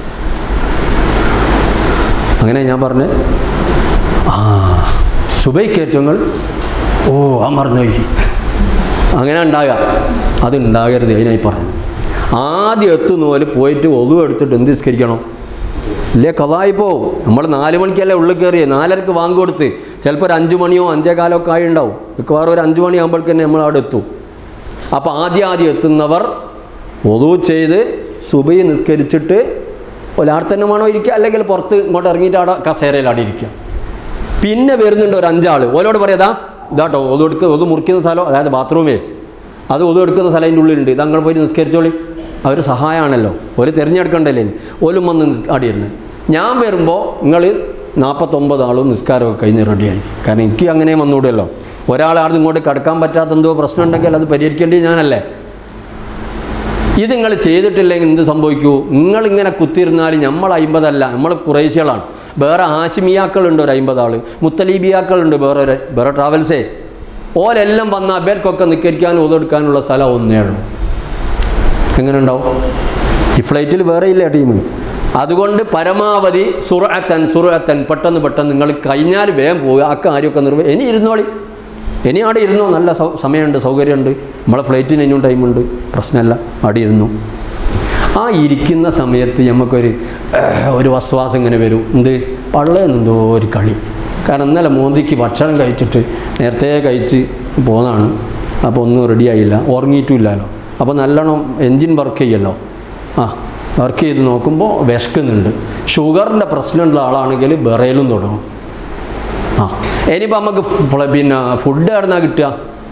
അങ്ങനെ ഞാൻ പറഞ്ഞ് ആ സുബൈ കയറ്റോ നിങ്ങൾ? ഓ ആ മറന്നുപോയി. അങ്ങനെ ഉണ്ടാകുക, അത് ഉണ്ടാകരുത്. അതിനായി പറഞ്ഞു ആദ്യം എത്തുന്ന പോലെ പോയിട്ട് ഒതു എടുത്തിട്ട് എന്ത് നിസ്കരിക്കണം? ഇല്ലേ കഥായി പോവും. നമ്മൾ നാല് മണിക്കല്ലേ ഉള്ളിൽ കയറിയേ, നാലരക്ക് വാങ്ങി കൊടുത്ത് ചിലപ്പോൾ ഒരു അഞ്ച് മണിയോ അഞ്ചേ കാലമൊക്കെ ആയി ഉണ്ടാവും. മിക്കവാറും ഒരു അഞ്ച് മണിയാകുമ്പോഴേക്ക് തന്നെ നമ്മൾ അവിടെ എത്തും. അപ്പോൾ ആദ്യം ആദ്യം എത്തുന്നവർ ഒതു ചെയ്ത് സുബൈ നിസ്കരിച്ചിട്ട് ഒരാടെ തന്നെ വേണോ ഇരിക്കുക, അല്ലെങ്കിൽ പുറത്ത് ഇങ്ങോട്ട് ഇറങ്ങിയിട്ട് അവിടെ കസേരയിൽ അവിടെ ഇരിക്കുക. പിന്നെ വരുന്നുണ്ട് ഒരു അഞ്ചാൾ, ഓലോട് പറയാതാ ഇതാട്ടോ ഒതു എടുക്കുക, ഒതു മുറിക്കുന്ന സ്ഥലം, അതായത് ബാത്റൂമേ, അത് ഒതു എടുക്കുന്ന സ്ഥലം അതിൻ്റെ ഉള്ളിലുണ്ട്, ഇത് അങ്ങനെ പോയി നിസ്കരിച്ചോളി. അവർ സഹായമാണല്ലോ, ഒരു തിരഞ്ഞെടുക്കണ്ടല്ലേ. ഓലും വന്ന് അടിയിരുന്ന് ഞാൻ വരുമ്പോൾ നിങ്ങൾ നാൽപ്പത്തൊമ്പത് ആളും നിസ്കാരമൊക്കെ കഴിഞ്ഞ് റെഡിയായി. കാരണം എനിക്ക് അങ്ങനെ വന്നുകൂടല്ലോ. ഒരാളാർന്ന് ഇങ്ങോട്ട് കിടക്കാൻ പറ്റാത്ത എന്തോ പ്രശ്നം ഉണ്ടെങ്കിൽ അത് പരിഹരിക്കേണ്ടത് ഞാനല്ലേ. ഇത് നിങ്ങൾ ചെയ്തിട്ടില്ലെങ്കിൽ എന്ത് സംഭവിക്കൂ? നിങ്ങളിങ്ങനെ കുത്തിയിരുന്നാൽ നമ്മൾ അമ്പതല്ല, നമ്മൾ കുറേശ്യകളാണ്. വേറെ ഹാഷിമിയാക്കളുണ്ട് ഒരു അമ്പതാൾ, മുത്തലീബിയാക്കളുണ്ട് വേറെ ഒരു വേറെ ട്രാവൽസേ. ഓലെല്ലാം വന്ന അബേർക്കൊക്കെ നിസ്കരിക്കാനും ഒതെടുക്കാനുള്ള സ്ഥലം ഒന്നേ ഉള്ളൂ. എങ്ങനെ ഉണ്ടാവും? ഈ ഫ്ലൈറ്റിൽ വേറെ ഇല്ല ടീം. അതുകൊണ്ട് പരമാവധി സുറഅത്തൻ സുറഅത്തൻ പെട്ടെന്ന് പെട്ടെന്ന് നിങ്ങൾ കഴിഞ്ഞാൽ വേഗം പോവുക. ആ കാര്യമൊക്കെ നിർവഹിക്കുക. ഇനി ഇരുന്നോളി, ഇനി അവിടെ ഇരുന്നോ, നല്ല സൗ സമയമുണ്ട്, സൗകര്യമുണ്ട്. നമ്മളെ ഫ്ലൈറ്റിന് ഇനിയും ടൈമുണ്ട്, പ്രശ്നമല്ല. അവിടെ ഇരുന്നു. ആ ഇരിക്കുന്ന സമയത്ത് നമുക്കൊരു ഒരു വസ്വാസം ഇങ്ങനെ വരും. എന്ത് പള്ളയെന്നെന്തോ ഒരു കളി. കാരണം ഇന്നലെ മോന്തിക്ക് ഭക്ഷണം കഴിച്ചിട്ട് നേരത്തെ കഴിച്ച് പോന്നാണ്. അപ്പോൾ ഒന്നും റെഡിയായില്ല, ഉറങ്ങിയിട്ടുമില്ലല്ലോ. അപ്പോൾ നല്ലോണം എൻജിൻ വർക്ക് ചെയ്യല്ലോ. ആ വർക്ക് ചെയ്ത് നോക്കുമ്പോൾ വിശക്കുന്നുണ്ട്. ഷുഗറിൻ്റെ പ്രശ്നമുള്ള ആളാണെങ്കിൽ വിറയലും തുടങ്ങും. ആ ഇനിയിപ്പോൾ നമുക്ക് പിന്നെ ഫുഡ് എവിടുന്നാണ് കിട്ടുക?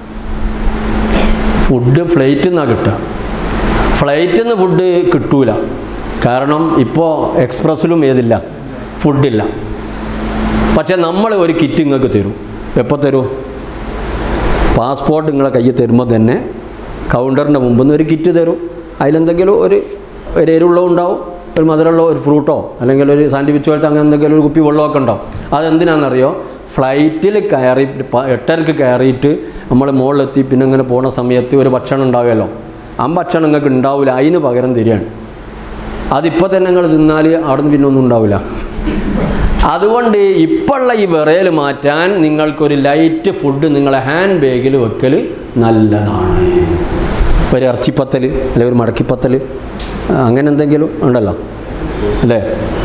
ഫുഡ് ഫ്ലൈറ്റിൽ നിന്നാണ് കിട്ടുക. ഫ്ലൈറ്റിൽ നിന്ന് ഫുഡ് കിട്ടൂല. കാരണം ഇപ്പോൾ എക്സ്പ്രസ്സിലും ഏതില്ല, ഫുഡില്ല. പക്ഷേ നമ്മൾ ഒരു കിറ്റ് നിങ്ങൾക്ക് തരും. എപ്പോൾ തരും? പാസ്പോർട്ട് നിങ്ങളെ കയ്യിൽ തരുമ്പോൾ തന്നെ കൗണ്ടറിൻ്റെ മുമ്പിൽ നിന്ന് ഒരു കിറ്റ് തരും. അതിലെന്തെങ്കിലും ഒരു ഒരു എരിവുള്ളതും ഉണ്ടാവും, ഒരു മധുരമുള്ള ഒരു ഫ്രൂട്ടോ അല്ലെങ്കിൽ ഒരു സാൻഡ്വിച്ച് പോലത്തെ അങ്ങനെ എന്തെങ്കിലും ഒരു കുപ്പി വെള്ളമൊക്കെ ഉണ്ടാവും. അതെന്തിനാണെന്നറിയോ? ഫ്ലൈറ്റിൽ കയറി എട്ടരക്ക് കയറിയിട്ട് നമ്മൾ മുകളിലെത്തി പിന്നെ ഇങ്ങനെ പോകുന്ന സമയത്ത് ഒരു ഭക്ഷണം ഉണ്ടാവുമല്ലോ. ആ ഭക്ഷണം നിങ്ങൾക്ക് ഉണ്ടാവില്ല, അതിന് പകരം തരികയാണ്. അതിപ്പോൾ തന്നെ നിങ്ങൾ തിന്നാൽ അവിടെ നിന്ന് പിന്നെ ഒന്നും ഉണ്ടാവില്ല. അതുകൊണ്ട് ഇപ്പോഴുള്ള ഈ വിറയൽ മാറ്റാൻ നിങ്ങൾക്കൊരു ലൈറ്റ് ഫുഡ് നിങ്ങളെ ഹാൻഡ് ബാഗിൽ വെക്കൽ നല്ലതാണ്. ഒരു ഇറച്ചിപ്പത്തൽ അല്ലെങ്കിൽ ഒരു മടക്കിപ്പത്തൽ അങ്ങനെ എന്തെങ്കിലും ഉണ്ടല്ലോ അല്ലേ?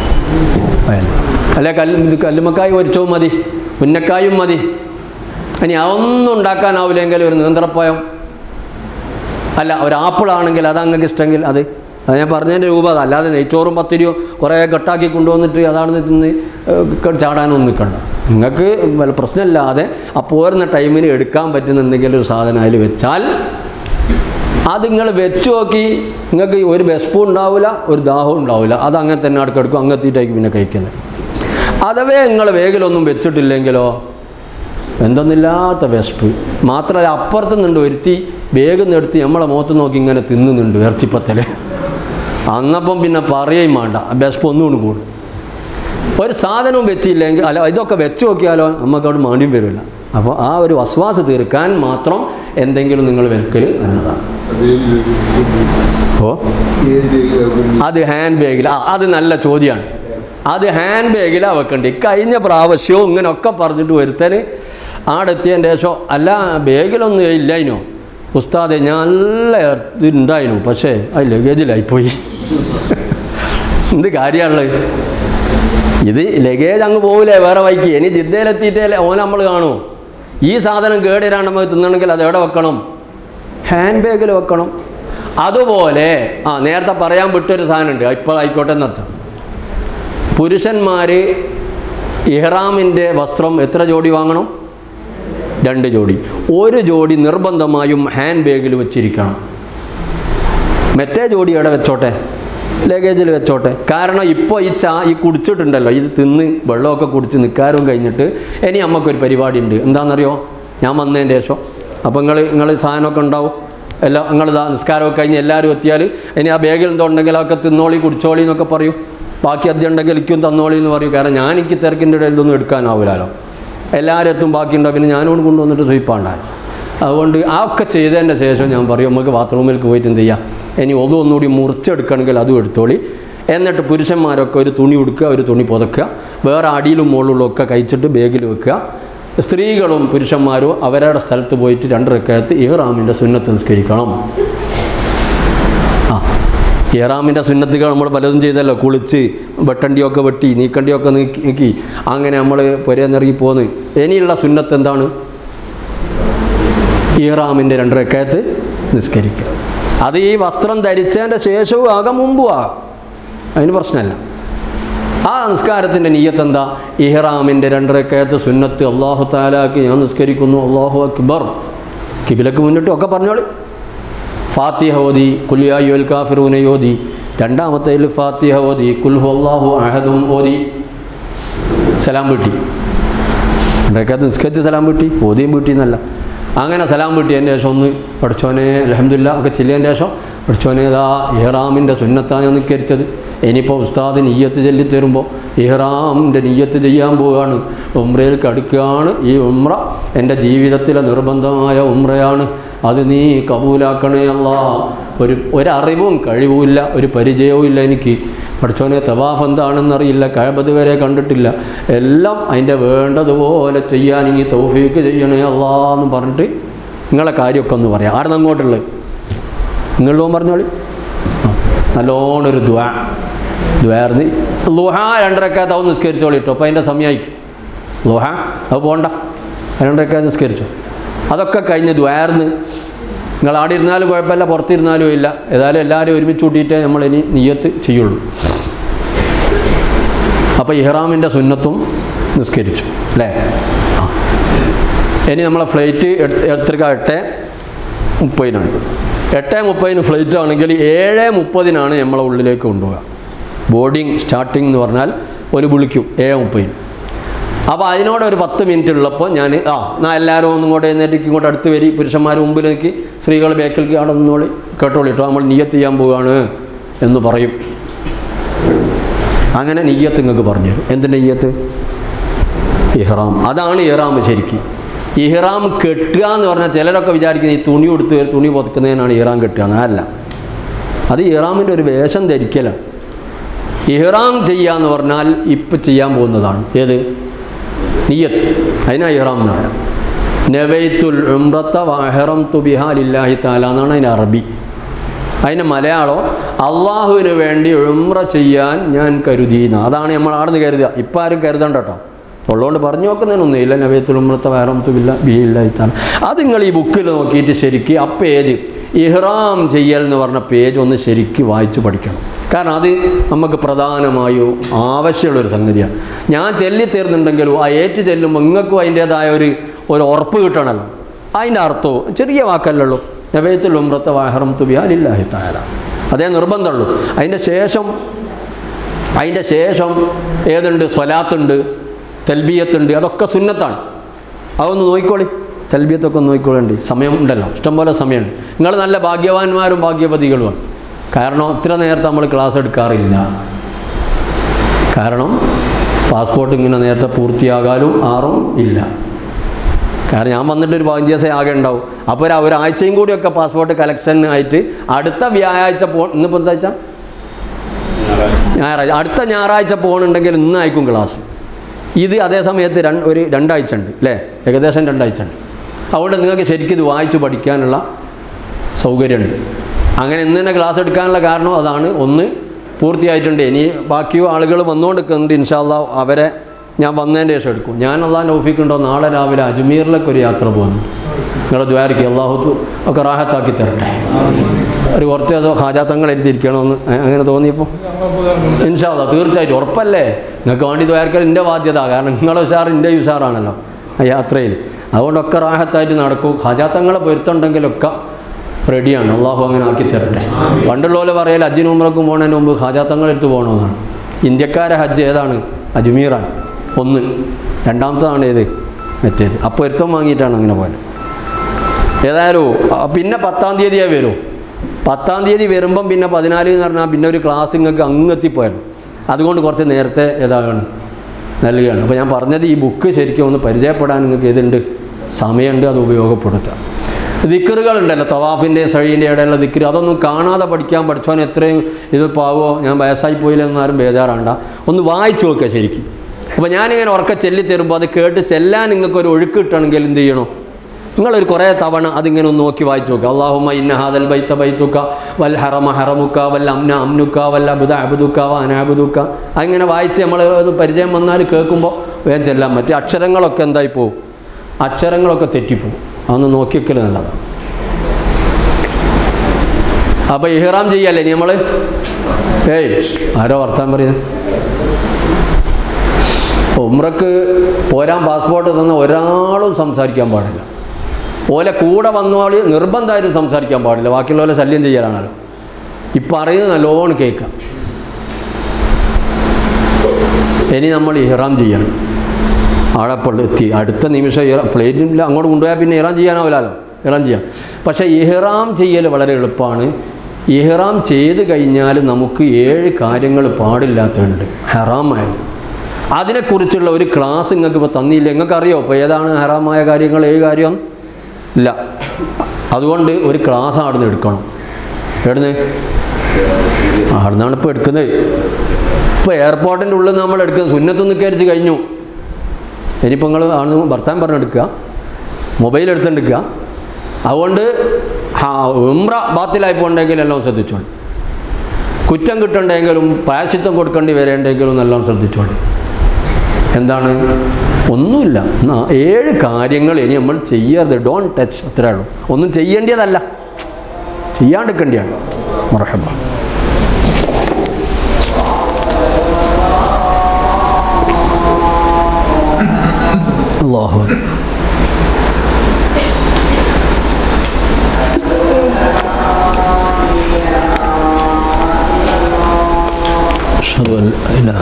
അല്ലെ കല്ല് കല്ലുമ്മക്കായ് പൊരിച്ചവും മതി, ഉന്നക്കായും മതി. ഇനി അതൊന്നും ഉണ്ടാക്കാനാവില്ലെങ്കിൽ ഒരു നേന്ത്രപ്പഴം, അല്ല ഒരു ആപ്പിളാണെങ്കിൽ അത് അങ്ങക്ക് ഇഷ്ടമെങ്കിൽ അത് അത് ഞാൻ പറഞ്ഞതിൻ്റെ രൂപ അത്. അല്ലാതെ നെയ്ച്ചോറും പത്തിരിയോ കുറേ കെട്ടാക്കി കൊണ്ടുവന്നിട്ട് അതാണ് തിന്ന് ചാടാനൊന്നും നിൽക്കണ്ട. നിങ്ങൾക്ക് വല്ല പ്രശ്നമില്ലാതെ ആ പോരുന്ന ടൈമിന് എടുക്കാൻ പറ്റുന്ന എന്തെങ്കിലും ഒരു സാധനം അതിൽ വെച്ചാൽ അത് നിങ്ങൾ വെച്ച് നോക്കി. നിങ്ങൾക്ക് ഒരു വിശപ്പും ഉണ്ടാവില്ല, ഒരു ദാഹവും ഉണ്ടാവില്ല. അത് അങ്ങനെ തന്നെ അടുക്കെടുക്കും, അങ്ങെത്തിയിട്ടായിരിക്കും പിന്നെ കഴിക്കുന്നത്. അഥവേ നിങ്ങൾ വേഗിലൊന്നും വെച്ചിട്ടില്ലെങ്കിലോ എന്തൊന്നില്ലാത്ത വിശപ്പ്. മാത്രമല്ല അപ്പുറത്തു നിന്നുണ്ട് ഒരുത്തി വേഗം എടുത്ത് നമ്മളെ മുഖത്ത് നോക്കി ഇങ്ങനെ തിന്നുന്നുണ്ട് ഇറച്ചിപ്പത്തൽ. അന്നപ്പം പിന്നെ പറയുകയും വേണ്ട, വിശപ്പ് ഒന്നുകൊണ്ട് കൂടും. ഒരു സാധനവും വെച്ചില്ലെങ്കിൽ അല്ല ഇതൊക്കെ വെച്ച് നോക്കിയാലോ നമുക്കവിടെ മാണ്ടിയും വരില്ല. അപ്പോൾ ആ ഒരു വസ്വാസ് തീർക്കാൻ മാത്രം എന്തെങ്കിലും നിങ്ങൾ വെക്കൽ നല്ലതാണ്. ഓ അത് ഹാൻഡ് ബാഗിൽ, ആ അത് നല്ല ചോദ്യമാണ്. അത് ഹാൻഡ് ബാഗിലാണ് വെക്കേണ്ടത്. കഴിഞ്ഞ പ്രാവശ്യവും ഇങ്ങനെയൊക്കെ പറഞ്ഞിട്ട് വരുത്തന് ആടെത്തിയതിൻ്റെ ശേഷം അല്ല ബാഗിലൊന്നും ഇല്ലായിനോ ഉസ്താദെ, ഞാൻ നല്ല ഇതുണ്ടായിരുന്നു, പക്ഷേ അത് ലഗേജിലായിപ്പോയി. എന്ത് കാര്യമാണുള്ളത്? ഇത് ലഗേജ് അങ്ങ് പോകില്ലേ വേറെ വൈക്ക്. ഇനി ജിദ്ദയിലെത്തിയിട്ടേ ഓൻ നമ്മൾ കാണുമോ? ഈ സാധനം കേടുവരാൻ നമുക്ക് തിന്നണമെങ്കിൽ അത് എവിടെ വെക്കണം? ഹാൻഡ് ബാഗിൽ വെക്കണം. അതുപോലെ ആ നേരത്തെ പറയാൻ വിട്ടൊരു സാധനമുണ്ട്, ഇപ്പോൾ ആയിക്കോട്ടെ എന്നർത്ഥം. പുരുഷന്മാർ ഇഹ്റാമിൻ്റെ വസ്ത്രം എത്ര ജോഡി വാങ്ങണം? രണ്ട് ജോഡി. ഒരു ജോഡി നിർബന്ധമായും ഹാൻഡ് ബാഗിൽ വെച്ചിരിക്കണം. മറ്റേ ജോഡി എവിടെ വെച്ചോട്ടെ? ലഗേജിൽ വെച്ചോട്ടെ. കാരണം ഇപ്പോൾ ഈ ചാ ഈ കുടിച്ചിട്ടുണ്ടല്ലോ, ഇത് തിന്ന് വെള്ളമൊക്കെ കുടിച്ച് നിൽക്കാരും കഴിഞ്ഞിട്ട് ഇനി നമുക്കൊരു പരിപാടി ഉണ്ട്. എന്താണെന്നറിയോ? ഞാൻ വന്നതിൻ്റെ ശേഷം അപ്പോൾ നിങ്ങൾ നിങ്ങൾ സാധനമൊക്കെ ഉണ്ടാവും എല്ലാം. നിങ്ങൾ നിസ്കാരമൊക്കെ കഴിഞ്ഞ് എല്ലാവരും എത്തിയാൽ ഇനി ആ ബാഗിൽ എന്തോ ഉണ്ടെങ്കിൽ അതൊക്കെ തിന്നോളി കുടിച്ചോളി എന്നൊക്കെ പറയും. ബാക്കി അദ്യം ഉണ്ടെങ്കിൽ എനിക്കും തന്നോളി എന്ന് പറയും. കാരണം ഞാൻ എനിക്ക് തിരക്കിൻ്റെ ഇടയിൽ ഇതൊന്നും എടുക്കാനാവില്ലല്ലോ. എല്ലാവരും എത്തും ബാക്കിയുണ്ടോ പിന്നെ ഞാനോട് കൊണ്ടുവന്നിട്ട് സ്വീപ്പാണ്ടാലോ. അതുകൊണ്ട് ആ ഒക്കെ ചെയ്തതിൻ്റെ ശേഷം ഞാൻ പറയും നമുക്ക് ബാത്റൂമിലേക്ക് പോയിട്ട് എന്ത് ചെയ്യാം, ഇനി ഒന്നും ഒന്നുകൂടി മുറിച്ചെടുക്കണമെങ്കിൽ അതും എടുത്തോളി. എന്നിട്ട് പുരുഷന്മാരൊക്കെ ഒരു തുണി ഉടുക്കുക, ഒരു തുണി പുതക്കുക, വേറെ അടിയിലും മുകളിലും ഒക്കെ കഴിച്ചിട്ട് ബാഗിൽ വെക്കുക. സ്ത്രീകളും പുരുഷന്മാരും അവരുടെ സ്ഥലത്ത് പോയിട്ട് രണ്ട് റക്അത്ത് ഇഹ്റാമിൻ്റെ സുന്നത്ത് നിസ്കരിക്കണം. ആ ഇഹ്റാമിൻ്റെ സുന്നത്തുകൾ നമ്മൾ പലതും ചെയ്തല്ലോ. കുളിച്ച് വെട്ടണ്ടിയൊക്കെ വെട്ടി നീക്കണ്ടിയൊക്കെ നീക്കി നീക്കി അങ്ങനെ നമ്മൾ പുരയിറങ്ങി പോന്ന്. ഇനിയുള്ള സുന്നത്ത് എന്താണ്? ഇഹ്റാമിൻ്റെ രണ്ട് റക്അത്ത് നിസ്കരിക്കുക. അത് ഈ വസ്ത്രം ധരിച്ചതിൻ്റെ ശേഷവും ആകാം മുമ്പും ആകാം, അതിന് പ്രശ്നമല്ല. ആ നിസ്കാരത്തിൻ്റെ നിയ്യത്ത് എന്താ? ഇഹ്റാമിൻ്റെ രണ്ട് റക്അത്ത് സുന്നത്ത് അല്ലാഹു തആലാക്ക് ഞാൻ നിസ്കരിക്കുന്നു, അല്ലാഹു അക്ബർ, കിബിലക്ക് മുന്നിട്ടും ഒക്കെ പറഞ്ഞോളി. ഫാത്തിഹ ഓതി, ഖുൽ യാ അയ്യുഹൽ കാഫിറൂന ഓതി, രണ്ടാമത്തേൽ ഫാത്തിഹ ഓതി, ഖുൽ ഹുവല്ലാഹു അഹദും ഓതി, സലാം വീട്ടി. രണ്ട് റക്അത്ത് നിസ്കരിച്ച് സലാം വീട്ടി, ഓതിയും വീട്ടി എന്നല്ല. അങ്ങനെ സലാം വീട്ടിയതിൻ്റെ ശേഷം ഒന്ന് പഠിച്ചോനെ അൽഹംദുലില്ലാ ഒക്കെ ചെല്ലിയതിൻ്റെ ശേഷം പഠിച്ചോനെ ഇതാ ഇഹ്റാമിൻ്റെ സുന്നത്താണ് ഞാൻ നിസ്കരിച്ചത്. ഇനിയിപ്പോൾ ഉസ്താദ് നിയ്യത്ത് ചൊല്ലി തരുമ്പോൾ ഇഹ്റാമിൻ്റെ നിയ്യത്ത് ചെയ്യാൻ പോവുകയാണ്, ഉംറയിൽ കടുക്കുകയാണ്. ഈ ഉംറ എൻ്റെ ജീവിതത്തിലെ നിർബന്ധമായ ഉംറയാണ്, അത് നീ കബൂലാക്കണേ അല്ലാ. ഒരു ഒരറിവും കഴിവുമില്ല, ഒരു പരിചയവും ഇല്ല എനിക്ക്. പഠിച്ചോനെ തവാഫ് എന്താണെന്നറിയില്ല, കഅബത്ത് വരെ കണ്ടിട്ടില്ല. എല്ലാം അതിൻ്റെ വേണ്ടതുപോലെ ചെയ്യാൻ ഇനി തൗഫീക്ക് ചെയ്യണേ അല്ലാ എന്ന് പറഞ്ഞിട്ട് നിങ്ങളെ കാര്യമൊക്കെ ഒന്ന് പറയാം. ആടെ നിന്ന് അങ്ങോട്ടുള്ളത് നിങ്ങളും പറഞ്ഞോളി. നല്ലോണൊരു ദ്വാ ദ്വാർന്ന് ലുഹ രണ്ടരക്കാത്ത അത് നിസ്കരിച്ചോളി കേട്ടോ. അപ്പോൾ അതിൻ്റെ സമയമായിരിക്കും ലുഹ, അത് പോകണ്ട, രണ്ടരക്കാത്ത നിസ്കരിച്ചോ. അതൊക്കെ കഴിഞ്ഞ് ദ്വാർന്ന് നിങ്ങൾ ആടെ ഇരുന്നാലും കുഴപ്പമില്ല, പുറത്തിരുന്നാലും ഇല്ല, ഏതായാലും എല്ലാവരും ഒരുമിച്ച് കൂട്ടിയിട്ടേ നമ്മളിനി നിയ്യത്ത് ചെയ്യുള്ളൂ. അപ്പോൾ ഇഹ്റാമിൻ്റെ സുന്നത്തും നിസ്കരിച്ചു അല്ലേ? ആ ഇനി നമ്മളെ ഫ്ലൈറ്റ് എത്ര എട്ട് മുപ്പതിനാണ്. എട്ട് മുപ്പതിന് ഫ്ലൈറ്റ് ആണെങ്കിൽ ഏഴ് മുപ്പതിനാണ് നമ്മളെ ഉള്ളിലേക്ക് കൊണ്ടുപോകുക. ബോർഡിങ് സ്റ്റാർട്ടിങ് എന്ന് പറഞ്ഞാൽ ഒരു വിളിക്കും ഏഴ് മുപ്പതിന്. അപ്പോൾ അതിനോട് ഒരു പത്ത് മിനിറ്റ് ഉള്ളപ്പോൾ ഞാൻ ആ എന്നാൽ എല്ലാവരും ഒന്നും ഇങ്ങോട്ട് എഴുന്നേറ്റ് ഇങ്ങോട്ട് അടുത്ത് വരി, പുരുഷന്മാർ മുമ്പിൽ നിൽക്കി, സ്ത്രീകൾ ബേക്കിലേക്ക് അവിടെ നിന്നോളി, കേട്ടോളി കേട്ടോ, നമ്മൾ നിയ്യത്ത് ചെയ്യാൻ പോവുകയാണ് എന്ന് പറയും. അങ്ങനെ നിയ്യത്ത് നിങ്ങൾക്ക് പറഞ്ഞു തരും. എന്തിൻ്റെ നിയ്യത്ത്? ഇഹ്റാം. അതാണ് ഇഹ്റാം ശരിക്കും. ഇഹ്റാം കെട്ടുക എന്ന് പറഞ്ഞാൽ ചിലരൊക്കെ വിചാരിക്കുന്നത് ഈ തുണി കൊടുത്ത് തുണി പൊതുക്കുന്നതിനാണ് ഇഹ്റാം കെട്ടുക. എന്നല്ല, അത് ഇഹ്റാമിൻ്റെ ഒരു വേഷം ധരിക്കലാണ്. ഇഹ്റാം ചെയ്യുക എന്ന് പറഞ്ഞാൽ ഇപ്പം ചെയ്യാൻ പോകുന്നതാണ്. ഏത്? നിയ്യത്ത്. അതിനാ ഇഹ്റാം എന്ന് പറയാം. നവൈത്തുൽ ഉംറത വഅഹ്റംതു ബിഹാ ലില്ലാഹി തആല എന്നാണ് അതിൻ്റെ അറബി. അതിൻ്റെ മലയാളം അള്ളാഹുവിന് വേണ്ടി ഉംറ ചെയ്യാൻ ഞാൻ കരുതിയെന്ന. അതാണ് നമ്മൾ അവിടെ നിന്ന് കരുതുക. ഇപ്പം ആരും കരുതണ്ട കേട്ടോ, ഉള്ളതുകൊണ്ട് പറഞ്ഞു നോക്കുന്നതിനൊന്നും ഇല്ല. നവൈത്തുൽ ഉംറത വഅഹ്റംതു ബില്ലാഹി തആല. അത് നിങ്ങൾ ഈ ബുക്കിൽ നോക്കിയിട്ട് ശരിക്കും ആ പേജ് ഇഹ്റാം ചെയ്യൽ എന്ന് പറഞ്ഞ പേജ് ഒന്ന് ശരിക്കും വായിച്ച് പഠിക്കണം. കാരണം അത് നമുക്ക് പ്രധാനമായും ആവശ്യമുള്ളൊരു സംഗതിയാണ്. ഞാൻ ചെല്ലിത്തീർന്നുണ്ടെങ്കിലും ആ ഏറ്റ് ചെല്ലുമ്പോൾ നിങ്ങൾക്കും അതിൻ്റേതായ ഒരു ഒരു ഉറപ്പ് കിട്ടണമല്ലോ. അതിൻ്റെ അർത്ഥവും ചെറിയ വാക്കല്ലുള്ളൂ. നബൈത്തുൽ ഉംറത്ത വഹറം തുബിയ ലില്ലാഹി തആല, അതേ നിർബന്ധമുള്ളൂ. അതിൻ്റെ ശേഷം അതിൻ്റെ ശേഷം ഏതുണ്ട്? സ്വലാത്തുണ്ട്, തൽബിയത്തുണ്ട്, അതൊക്കെ സുന്നത്താണ്. അതൊന്ന് നോക്കിക്കോളി, തൽബിയത്തൊക്കെ ഒന്ന് നോക്കിക്കോളേണ്ടി. സമയം ഉണ്ടല്ലോ, ഇഷ്ടംപോലെ സമയമുണ്ട്. നിങ്ങൾ നല്ല ഭാഗ്യവാന്മാരും ഭാഗ്യവതികളുമാണ്. കാരണം ഇത്ര നേരത്തെ നമ്മൾ ക്ലാസ് എടുക്കാറില്ല. കാരണം പാസ്പോർട്ട് ഇങ്ങനെ നേരത്തെ പൂർത്തിയാകാനും ആറും ഇല്ല. കാരണം ഞാൻ വന്നിട്ടൊരു പതിനഞ്ച് ദിവസം ആകെ ഉണ്ടാവും. അപ്പോൾ ഒരു ഒരാഴ്ചയും കൂടിയൊക്കെ പാസ്പോർട്ട് കളക്ഷനായിട്ട് അടുത്ത വ്യാഴാഴ്ച പോ ഇന്നിപ്പോൾ എന്താ വെച്ചാൽ ഞായറാഴ്ച, അടുത്ത ഞായറാഴ്ച പോകുന്നുണ്ടെങ്കിൽ ഇന്നായിരിക്കും ക്ലാസ്. ഇത് അതേ സമയത്ത് രണ്ട് ഒരു രണ്ടാഴ്ച ഉണ്ട് അല്ലേ, ഏകദേശം രണ്ടാഴ്ച ഉണ്ട്. അതുകൊണ്ട് നിങ്ങൾക്ക് ശരിക്കും ഇത് വായിച്ച് പഠിക്കാനുള്ള സൗകര്യമുണ്ട്. അങ്ങനെ ഇന്ന് തന്നെ ക്ലാസ് എടുക്കാനുള്ള കാരണം അതാണ്. ഒന്ന് പൂർത്തിയായിട്ടുണ്ട്, ഇനി ബാക്കിയോ ആളുകൾ വന്നുകൊണ്ടിരിക്കുന്നുണ്ട്. ഇൻഷാ അല്ലാഹ് അവരെ ഞാൻ വന്നതിൻ്റെ ശേഷം എടുക്കും. ഞാൻ അള്ളാഹ് തൗഫീഖുണ്ടോ നാളെ രാവിലെ അജ്മീറിലേക്ക് ഒരു യാത്ര പോകുന്നു. നിങ്ങളുടെ ദ്വാരയ്ക്ക് അള്ളാഹു ഒക്കെ റാഹത്താക്കി തരട്ടെ. ഒരു കുറച്ച് ദിവസം ഹാജാത്തങ്ങൾ എഴുതിയിരിക്കണമെന്ന് അങ്ങനെ തോന്നിയപ്പോൾ ഇൻഷാ അല്ലാഹ് തീർച്ചയായിട്ടും ഉറപ്പല്ലേ. നിങ്ങൾക്ക് വേണ്ടി ദ്വാരക്കൽ എൻ്റെ ബാധ്യത, കാരണം നിങ്ങളുടെ ഉഷാർ എൻ്റെ ഉഷാറാണല്ലോ ആ യാത്രയിൽ. അതുകൊണ്ടൊക്കെ റാഹത്തായിട്ട് നടക്കും. ഹാജാത്തങ്ങളെ പൊരുത്തുണ്ടെങ്കിലൊക്കെ റെഡിയാണ്. അള്ളാഹു അങ്ങനെ ആക്കി തരട്ടെ. പണ്ടുള്ള പോലെ പറയൽ ഹജ്ജിന് ഉംറക്കും പോകുന്നതിന് മുമ്പ് ഹാജാത്തങ്ങൾ എടുത്ത് പോകണമെന്നാണ്. ഇന്ത്യക്കാരെ ഹജ്ജ് ഏതാണ്? അജ്മീറാണ് ഒന്ന്, രണ്ടാമത്തതാണ് ഏത് മറ്റേത്. അപ്പോൾ പൊരുത്തം വാങ്ങിയിട്ടാണ് അങ്ങനെ പോയത്. ഏതായാലും പിന്നെ പത്താം തീയതിയായി വരും. പത്താം തീയതി വരുമ്പം പിന്നെ പതിനാല് എന്ന് പറഞ്ഞാൽ പിന്നെ ഒരു ക്ലാസ് നിങ്ങൾക്ക് അങ്ങെത്തിപ്പോയാലും, അതുകൊണ്ട് കുറച്ച് നേരത്തെ ഏതാണ് നൽകുകയാണ്. അപ്പോൾ ഞാൻ പറഞ്ഞത് ഈ ബുക്ക് ശരിക്കും ഒന്ന് പരിചയപ്പെടാൻ നിങ്ങൾക്ക് ഏതുണ്ട്, സമയമുണ്ട്, അത് ഉപയോഗപ്പെടുത്തുക. ദിക്റുകളുണ്ടല്ലോ, തവാഫിൻ്റെ സഴീൻ്റെ ഇടയിലുള്ള ദിക്റ്, അതൊന്നും കാണാതെ പഠിക്കാൻ പഠിച്ചോൻ എത്രയും ഇത് പാവോ ഞാൻ വയസ്സായി പോയില്ലെന്ന് ആരും ബേജാറാണ്ട, ഒന്ന് വായിച്ചു നോക്കുക ശരിക്കും. അപ്പോൾ ഞാനിങ്ങനെ ഉറക്കെ ചെല്ലി തരുമ്പോൾ അത് കേട്ട് ചെല്ലാൻ നിങ്ങൾക്കൊരു ഒഴുക്ക് കിട്ടണമെങ്കിൽ എന്ത് ചെയ്യണം? നിങ്ങളൊരു കുറേ തവണ അതിങ്ങനെ ഒന്ന് നോക്കി വായിച്ചു നോക്കുക. അല്ലാഹുമ്മ ഇന്ന ഹാദൽ ബൈത ബൈതുക വൽ ഹറമ ഹറമുക വൽ അംന അംനുക വൽ അബ്ദ അബ്ദുക വ അന അബ്ദുക. അങ്ങനെ വായിച്ച് നമ്മൾ പരിചയം വന്നാൽ കേൾക്കുമ്പോൾ വേഗം ചെല്ലാൻ പറ്റും. അക്ഷരങ്ങളൊക്കെ എന്തായി പോവും? അക്ഷരങ്ങളൊക്കെ തെറ്റിപ്പോവും. അതൊന്ന് നോക്കിയൊക്കെ നല്ലതാണ്. അപ്പോൾ ഇഹ്റാം ചെയ്യല്ലേ ഇനി നമ്മൾ? ഏയ് ആരോ വർത്താൻ പറയുന്നത്? ഉംറക്ക് പോരാൻ പാസ്പോർട്ട് തന്ന ഒരാളും സംസാരിക്കാൻ പാടില്ല. ഓലെ കൂടെ വന്നോൾ നിർബന്ധമായിട്ടും സംസാരിക്കാൻ പാടില്ല. ബാക്കിയുള്ളവരെ ശല്യം ചെയ്യാനാണല്ലോ. ഈ പറയുന്നത് നല്ലോണം കേൾക്കാം. ഇനി നമ്മൾ ഇഹ്റാം ചെയ്യണം. അവിടെ ഇപ്പോൾ എത്തി അടുത്ത നിമിഷം ഫ്ലൈറ്റിൽ അങ്ങോട്ട് കൊണ്ടുപോയാൽ പിന്നെ ഇഹ്റാം ചെയ്യാനാവില്ലല്ലോ. ഇഹ്റാം ചെയ്യാം. പക്ഷേ ഇഹ്റാം ചെയ്യൽ വളരെ എളുപ്പമാണ്. ഇഹ്റാം ചെയ്ത് കഴിഞ്ഞാൽ നമുക്ക് ഏഴ് കാര്യങ്ങൾ പാടില്ലാത്തതുണ്ട് ഹറാമായത്. അതിനെക്കുറിച്ചുള്ള ഒരു ക്ലാസ് നിങ്ങൾക്ക് ഇപ്പോൾ തന്നില്ല. നിങ്ങൾക്കറിയോ ഇപ്പോൾ ഏതാണ് ഹറാമായ കാര്യങ്ങൾ? ഏഴ് കാര്യം ഇല്ല. അതുകൊണ്ട് ഒരു ക്ലാസ് അവിടെ നിന്ന് എടുക്കണം. എവിടുന്ന്? അവിടെ നിന്നാണ് ഇപ്പോൾ എടുക്കുന്നത്. ഇപ്പോൾ എയർപോർട്ടിൻ്റെ ഉള്ളിൽ നമ്മൾ എടുക്കുന്നത് സുന്നത്തൊന്ന് കയറിച്ച് കഴിഞ്ഞു. ഇനിയിപ്പോൾ നിങ്ങൾ ആണ് ഭർത്താൻ പറഞ്ഞെടുക്കുക, മൊബൈൽ എടുത്തെടുക്കുക. അതുകൊണ്ട് ഉംറ ബാത്തിലായി പോകണ്ടെങ്കിൽ എല്ലാം ശ്രദ്ധിച്ചോളൂ. കുറ്റം കിട്ടണ്ടെങ്കിലും പ്രായശ്ചിത്തം കൊടുക്കേണ്ടി വരേണ്ടെങ്കിലും എല്ലാം ശ്രദ്ധിച്ചോളൂ. എന്താണ്? ഒന്നുമില്ല. ഏഴ് കാര്യങ്ങൾ ഇനി നമ്മൾ ചെയ്യരുത്. ഡോൺ ടച്ച്, അത്രേ ഉള്ളൂ. ഒന്നും ചെയ്യേണ്ടതല്ല, ചെയ്യാണ്ടിരിക്കേണ്ടിയാണ്. മർഹബ. അല്ലാഹു അഷ്ഹദു അൻ ലാ ഇലാഹ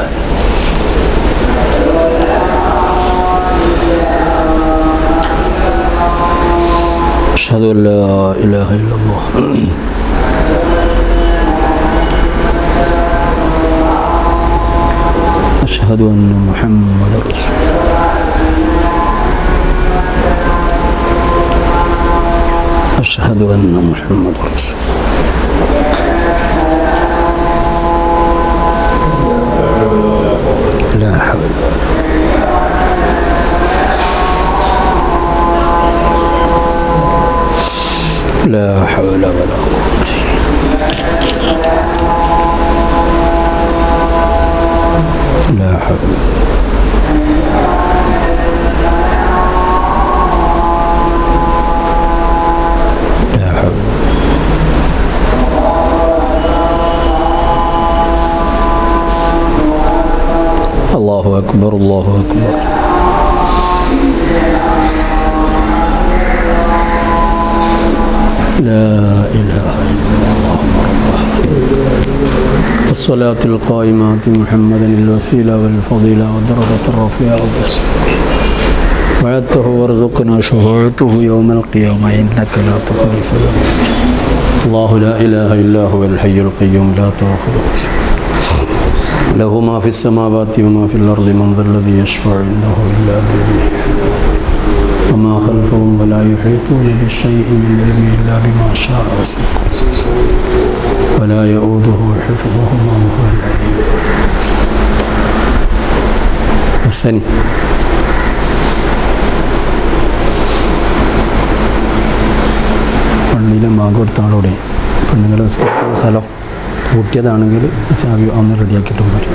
أشهد أن لا إله إلا الله أشهد أن محمدا رسول الله أشهد أن محمدا رسول الله لا حول لا حول ولا قوة لا حول لا حول أكبر الله أكبر. لا إله إلا الله ربها. الصلاة القائمة محمدا الوسيلة والفضيلة والدرجة الرفيعة والإحسان وعدته وارزقنا شفاعته يوم القيامة إنك لا تخلف الميعاد. الله لا إله إلا هو الحي القيوم لا تأخذه سنة له ما في السماوات وما في الأرض من ذا الذي يشفع عنده إلا بإذنه وما خلفهم ولا يحيطون بشيء من علمه إلا بما شاء وسع كرسيه ولا يؤوده حفظهما وهو العلي السني. പള്ളിയിലെ ബാങ്ക് കൊടുത്താളോടെ പെണ്ണുങ്ങളുടെ സ്ഥലം പൂട്ടിയതാണെങ്കിൽ ചാവി ഒന്ന് റെഡിയാക്കിയിട്ടും വരും.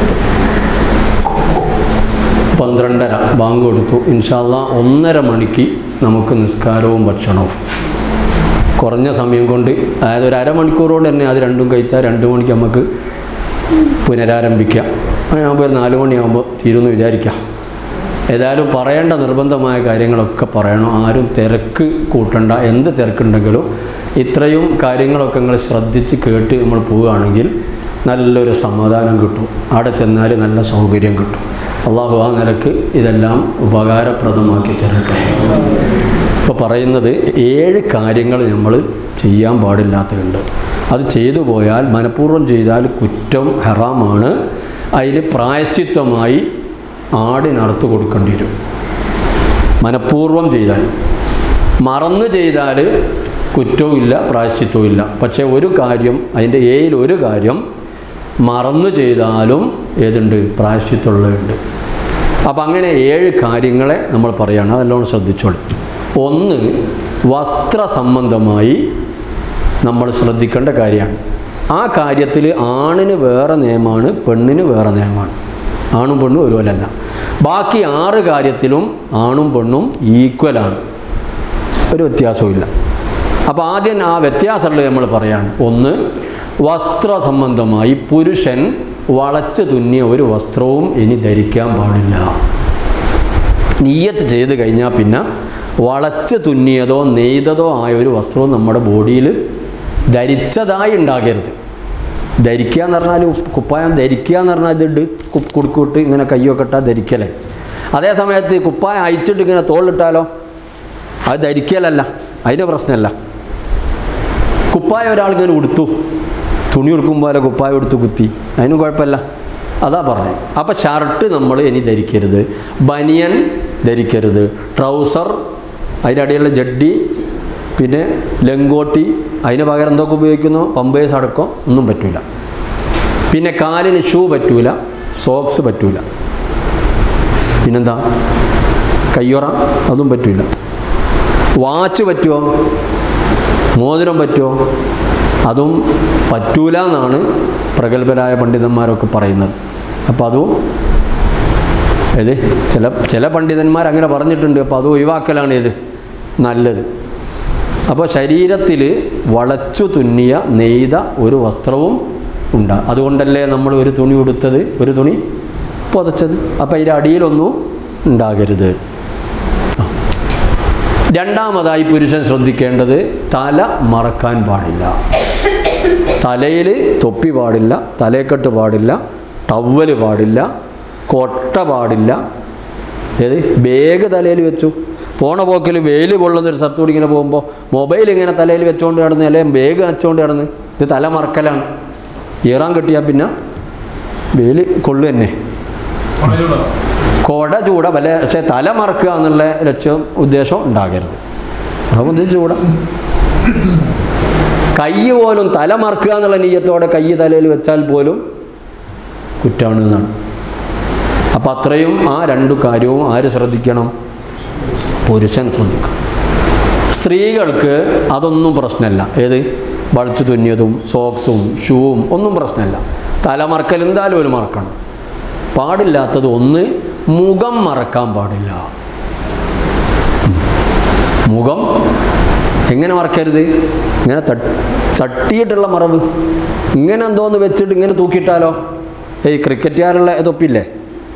പന്ത്രണ്ടര ബാങ്ക് കൊടുത്തു. ഇൻഷാ അല്ലാഹ് ഒന്നര മണിക്ക് നമുക്ക് നിസ്കാരവും ഭക്ഷണവും കുറഞ്ഞ സമയം കൊണ്ട്, അതായത് ഒരു അരമണിക്കൂർ കൊണ്ട് തന്നെ അത് രണ്ടും കഴിച്ചാൽ രണ്ട് മണിക്ക് നമുക്ക് പുനരാരംഭിക്കാം. അങ്ങനെയാകുമ്പോൾ ഒരു നാല് മണിയാകുമ്പോൾ തീരുമെന്ന് വിചാരിക്കാം. ഏതായാലും പറയേണ്ട നിർബന്ധമായ കാര്യങ്ങളൊക്കെ പറയണം. ആരും തിരക്ക് കൂട്ടണ്ട. എന്ത് തിരക്കുണ്ടെങ്കിലും ഇത്രയും കാര്യങ്ങളൊക്കെ നിങ്ങൾ ശ്രദ്ധിച്ച് കേട്ട് നമ്മൾ പോവുകയാണെങ്കിൽ നല്ലൊരു സമാധാനം കിട്ടും. അവിടെ ചെന്നാൽ നല്ല സൗകര്യം കിട്ടും. അള്ളാഹു ആ നിലക്ക് ഇതെല്ലാം ഉപകാരപ്രദമാക്കി തരട്ടെ. ഇപ്പോൾ പറയുന്നത് ഏഴ് കാര്യങ്ങൾ നമ്മൾ ചെയ്യാൻ പാടില്ലാത്തതുണ്ട്. അത് ചെയ്തു പോയാൽ, മനഃപൂർവ്വം ചെയ്താൽ കുറ്റം ഹറാമാണ്. അതിൽ പ്രായശ്ചിത്തമായി ആടിനറുത്ത് കൊടുക്കേണ്ടി വരും. മനഃപൂർവ്വം ചെയ്താൽ. മറന്ന് ചെയ്താൽ കുറ്റവും ഇല്ല, പ്രായശ്ചിത്തവും ഇല്ല. പക്ഷേ ഒരു കാര്യം, അതിൻ്റെ ഏഴിൽ ഒരു കാര്യം മറന്നു ചെയ്താലും ഏതുണ്ട്, പ്രായശ്ചിത്തമുള്ളതുണ്ട്. അപ്പം അങ്ങനെ ഏഴ് കാര്യങ്ങളെ നമ്മൾ പറയുകയാണ്. അതെല്ലാം ശ്രദ്ധിച്ചോളൂ. ഒന്ന്, വസ്ത്ര സംബന്ധമായി നമ്മൾ ശ്രദ്ധിക്കേണ്ട കാര്യമാണ്. ആ കാര്യത്തിൽ ആണിന് വേറെ നിയമമാണ്, പെണ്ണിന് വേറെ നിയമമാണ്. ആണും പെണ്ണും ഒരുപോലല്ല. ബാക്കി ആറ് കാര്യത്തിലും ആണും പെണ്ണും ഈക്വലാണ്, ഒരു വ്യത്യാസവും. അപ്പോൾ ആദ്യം ആ വ്യത്യാസമുള്ളത് നമ്മൾ പറയാണ്. ഒന്ന്, വസ്ത്ര സംബന്ധമായി പുരുഷൻ വളച്ച് തുന്നിയ ഒരു വസ്ത്രവും ഇനി ധരിക്കാൻ പാടില്ല. നിയ്യത്ത് ചെയ്ത് കഴിഞ്ഞാൽ പിന്നെ വളച്ച് തുന്നിയതോ നെയ്തതോ ആയ ഒരു വസ്ത്രവും നമ്മുടെ ബോഡിയിൽ ധരിച്ചതായി ഉണ്ടാകരുത്. ധരിക്കുക എന്ന് പറഞ്ഞാൽ, കുപ്പായം ധരിക്കുക എന്ന് പറഞ്ഞാൽ ഇതുണ്ട്, കുടുക്കൂട്ട് ഇങ്ങനെ കയ്യൊക്കെ ഇട്ടാൽ ധരിക്കലേ. അതേ സമയത്ത് കുപ്പായം അയച്ചിട്ട് ഇങ്ങനെ തോളിട്ടാലോ, അത് ധരിക്കലല്ല, അതിൻ്റെ പ്രശ്നമല്ല. കുപ്പായം ഒരാളിങ്ങനെ ഉടുത്തു, തുണി ഉടുക്കുമ്പോൾ കുപ്പായം എടുത്ത് കുത്തി, അതിനും കുഴപ്പമില്ല. അതാ പറഞ്ഞത്. അപ്പോൾ ഷർട്ട് നമ്മൾ ഇനി ധരിക്കരുത്, ബനിയൻ ധരിക്കരുത്, ട്രൗസർ, അതിൻ്റെ അടിയിലുള്ള ജഡ്ഡി, പിന്നെ ലങ്കോട്ടി, അതിന് പകരം എന്തൊക്കെ ഉപയോഗിക്കുന്നു, പമ്പേഴ്സ് അടക്കം ഒന്നും പറ്റൂല. പിന്നെ കാലിന് ഷൂ പറ്റൂല, സോക്സ് പറ്റൂല. പിന്നെന്താ, കയ്യൊറ അതും പറ്റൂല. വാച്ച് പറ്റുമോ, മോതിരം പറ്റുമോ, അതും പറ്റൂല എന്നാണ് പ്രഗത്ഭരായ പണ്ഡിതന്മാരൊക്കെ പറയുന്നത്. അപ്പോൾ അതും ഏത് ചില ചില പണ്ഡിതന്മാർ അങ്ങനെ പറഞ്ഞിട്ടുണ്ട്. അപ്പോൾ അത് ഒഴിവാക്കലാണ് ഏത് നല്ലത്. അപ്പോൾ ശരീരത്തിൽ വളച്ചു തുന്നിയ നെയ്ത ഒരു വസ്ത്രവും ഉണ്ട്. അതുകൊണ്ടല്ലേ നമ്മൾ ഒരു തുണി ഉടുത്തത്, ഒരു തുണി പുതച്ചത്. അപ്പോൾ അതിൻ്റെ അടിയിലൊന്നും ഉണ്ടാകരുത്. രണ്ടാമതായി പുരുഷൻ ശ്രദ്ധിക്കേണ്ടത്, തല മറക്കാൻ പാടില്ല. തലയിൽ തൊപ്പി പാടില്ല, തലയെക്കെട്ട് പാടില്ല, ടവല് പാടില്ല, കൊട്ട പാടില്ല. ഏത് ബാഗ് തലയിൽ വെച്ചു പോണ പോക്കിൽ വെയിൽ കൊള്ളുന്നൊരു സ്ഥലത്തൂടി ഇങ്ങനെ പോകുമ്പോൾ മൊബൈൽ ഇങ്ങനെ തലയിൽ വെച്ചുകൊണ്ട് കിടന്ന്, അല്ലെങ്കിൽ ബാഗ് വെച്ചുകൊണ്ട് കിടന്ന്, ഇത് തല മറക്കലാണ്. ഈറാൻ കിട്ടിയാൽ പിന്നെ വെയിൽ കൊള്ളു തന്നെ. കൊട ചൂട വല്ല, പക്ഷേ തല മറക്കുക എന്നുള്ള ലക്ഷ്യം ഉദ്ദേശം ഉണ്ടാകരുത്. അതൊന്നും ചൂട. കൈ പോലും തല മറക്കുക എന്നുള്ള നീയത്തോടെ കൈ തലയിൽ വെച്ചാൽ പോലും കുറ്റാണ് എന്നാണ്. അപ്പം അത്രയും ആ രണ്ടു കാര്യവും ആര് ശ്രദ്ധിക്കണം, പുരുഷൻ ശ്രദ്ധിക്കണം. സ്ത്രീകൾക്ക് അതൊന്നും പ്രശ്നമല്ല. ഏത് വളച്ചു തുന്നിയതും സോക്സും ഷൂവും ഒന്നും പ്രശ്നമല്ല. തലമറക്കൽ എന്തായാലും ഒരു മറക്കണം. പാടില്ലാത്തത് ഒന്ന്, മുഖം മറക്കാൻ പാടില്ല. മുഖം എങ്ങനെ മറക്കരുത്, ഇങ്ങനെ തട്ടിയിട്ടുള്ള മറവ്, ഇങ്ങനെ എന്തോന്ന് വെച്ചിട്ട് ഇങ്ങനെ തൂക്കിയിട്ടാലോ, ഈ ക്രിക്കറ്റുകാരുള്ള തൊപ്പില്ലേ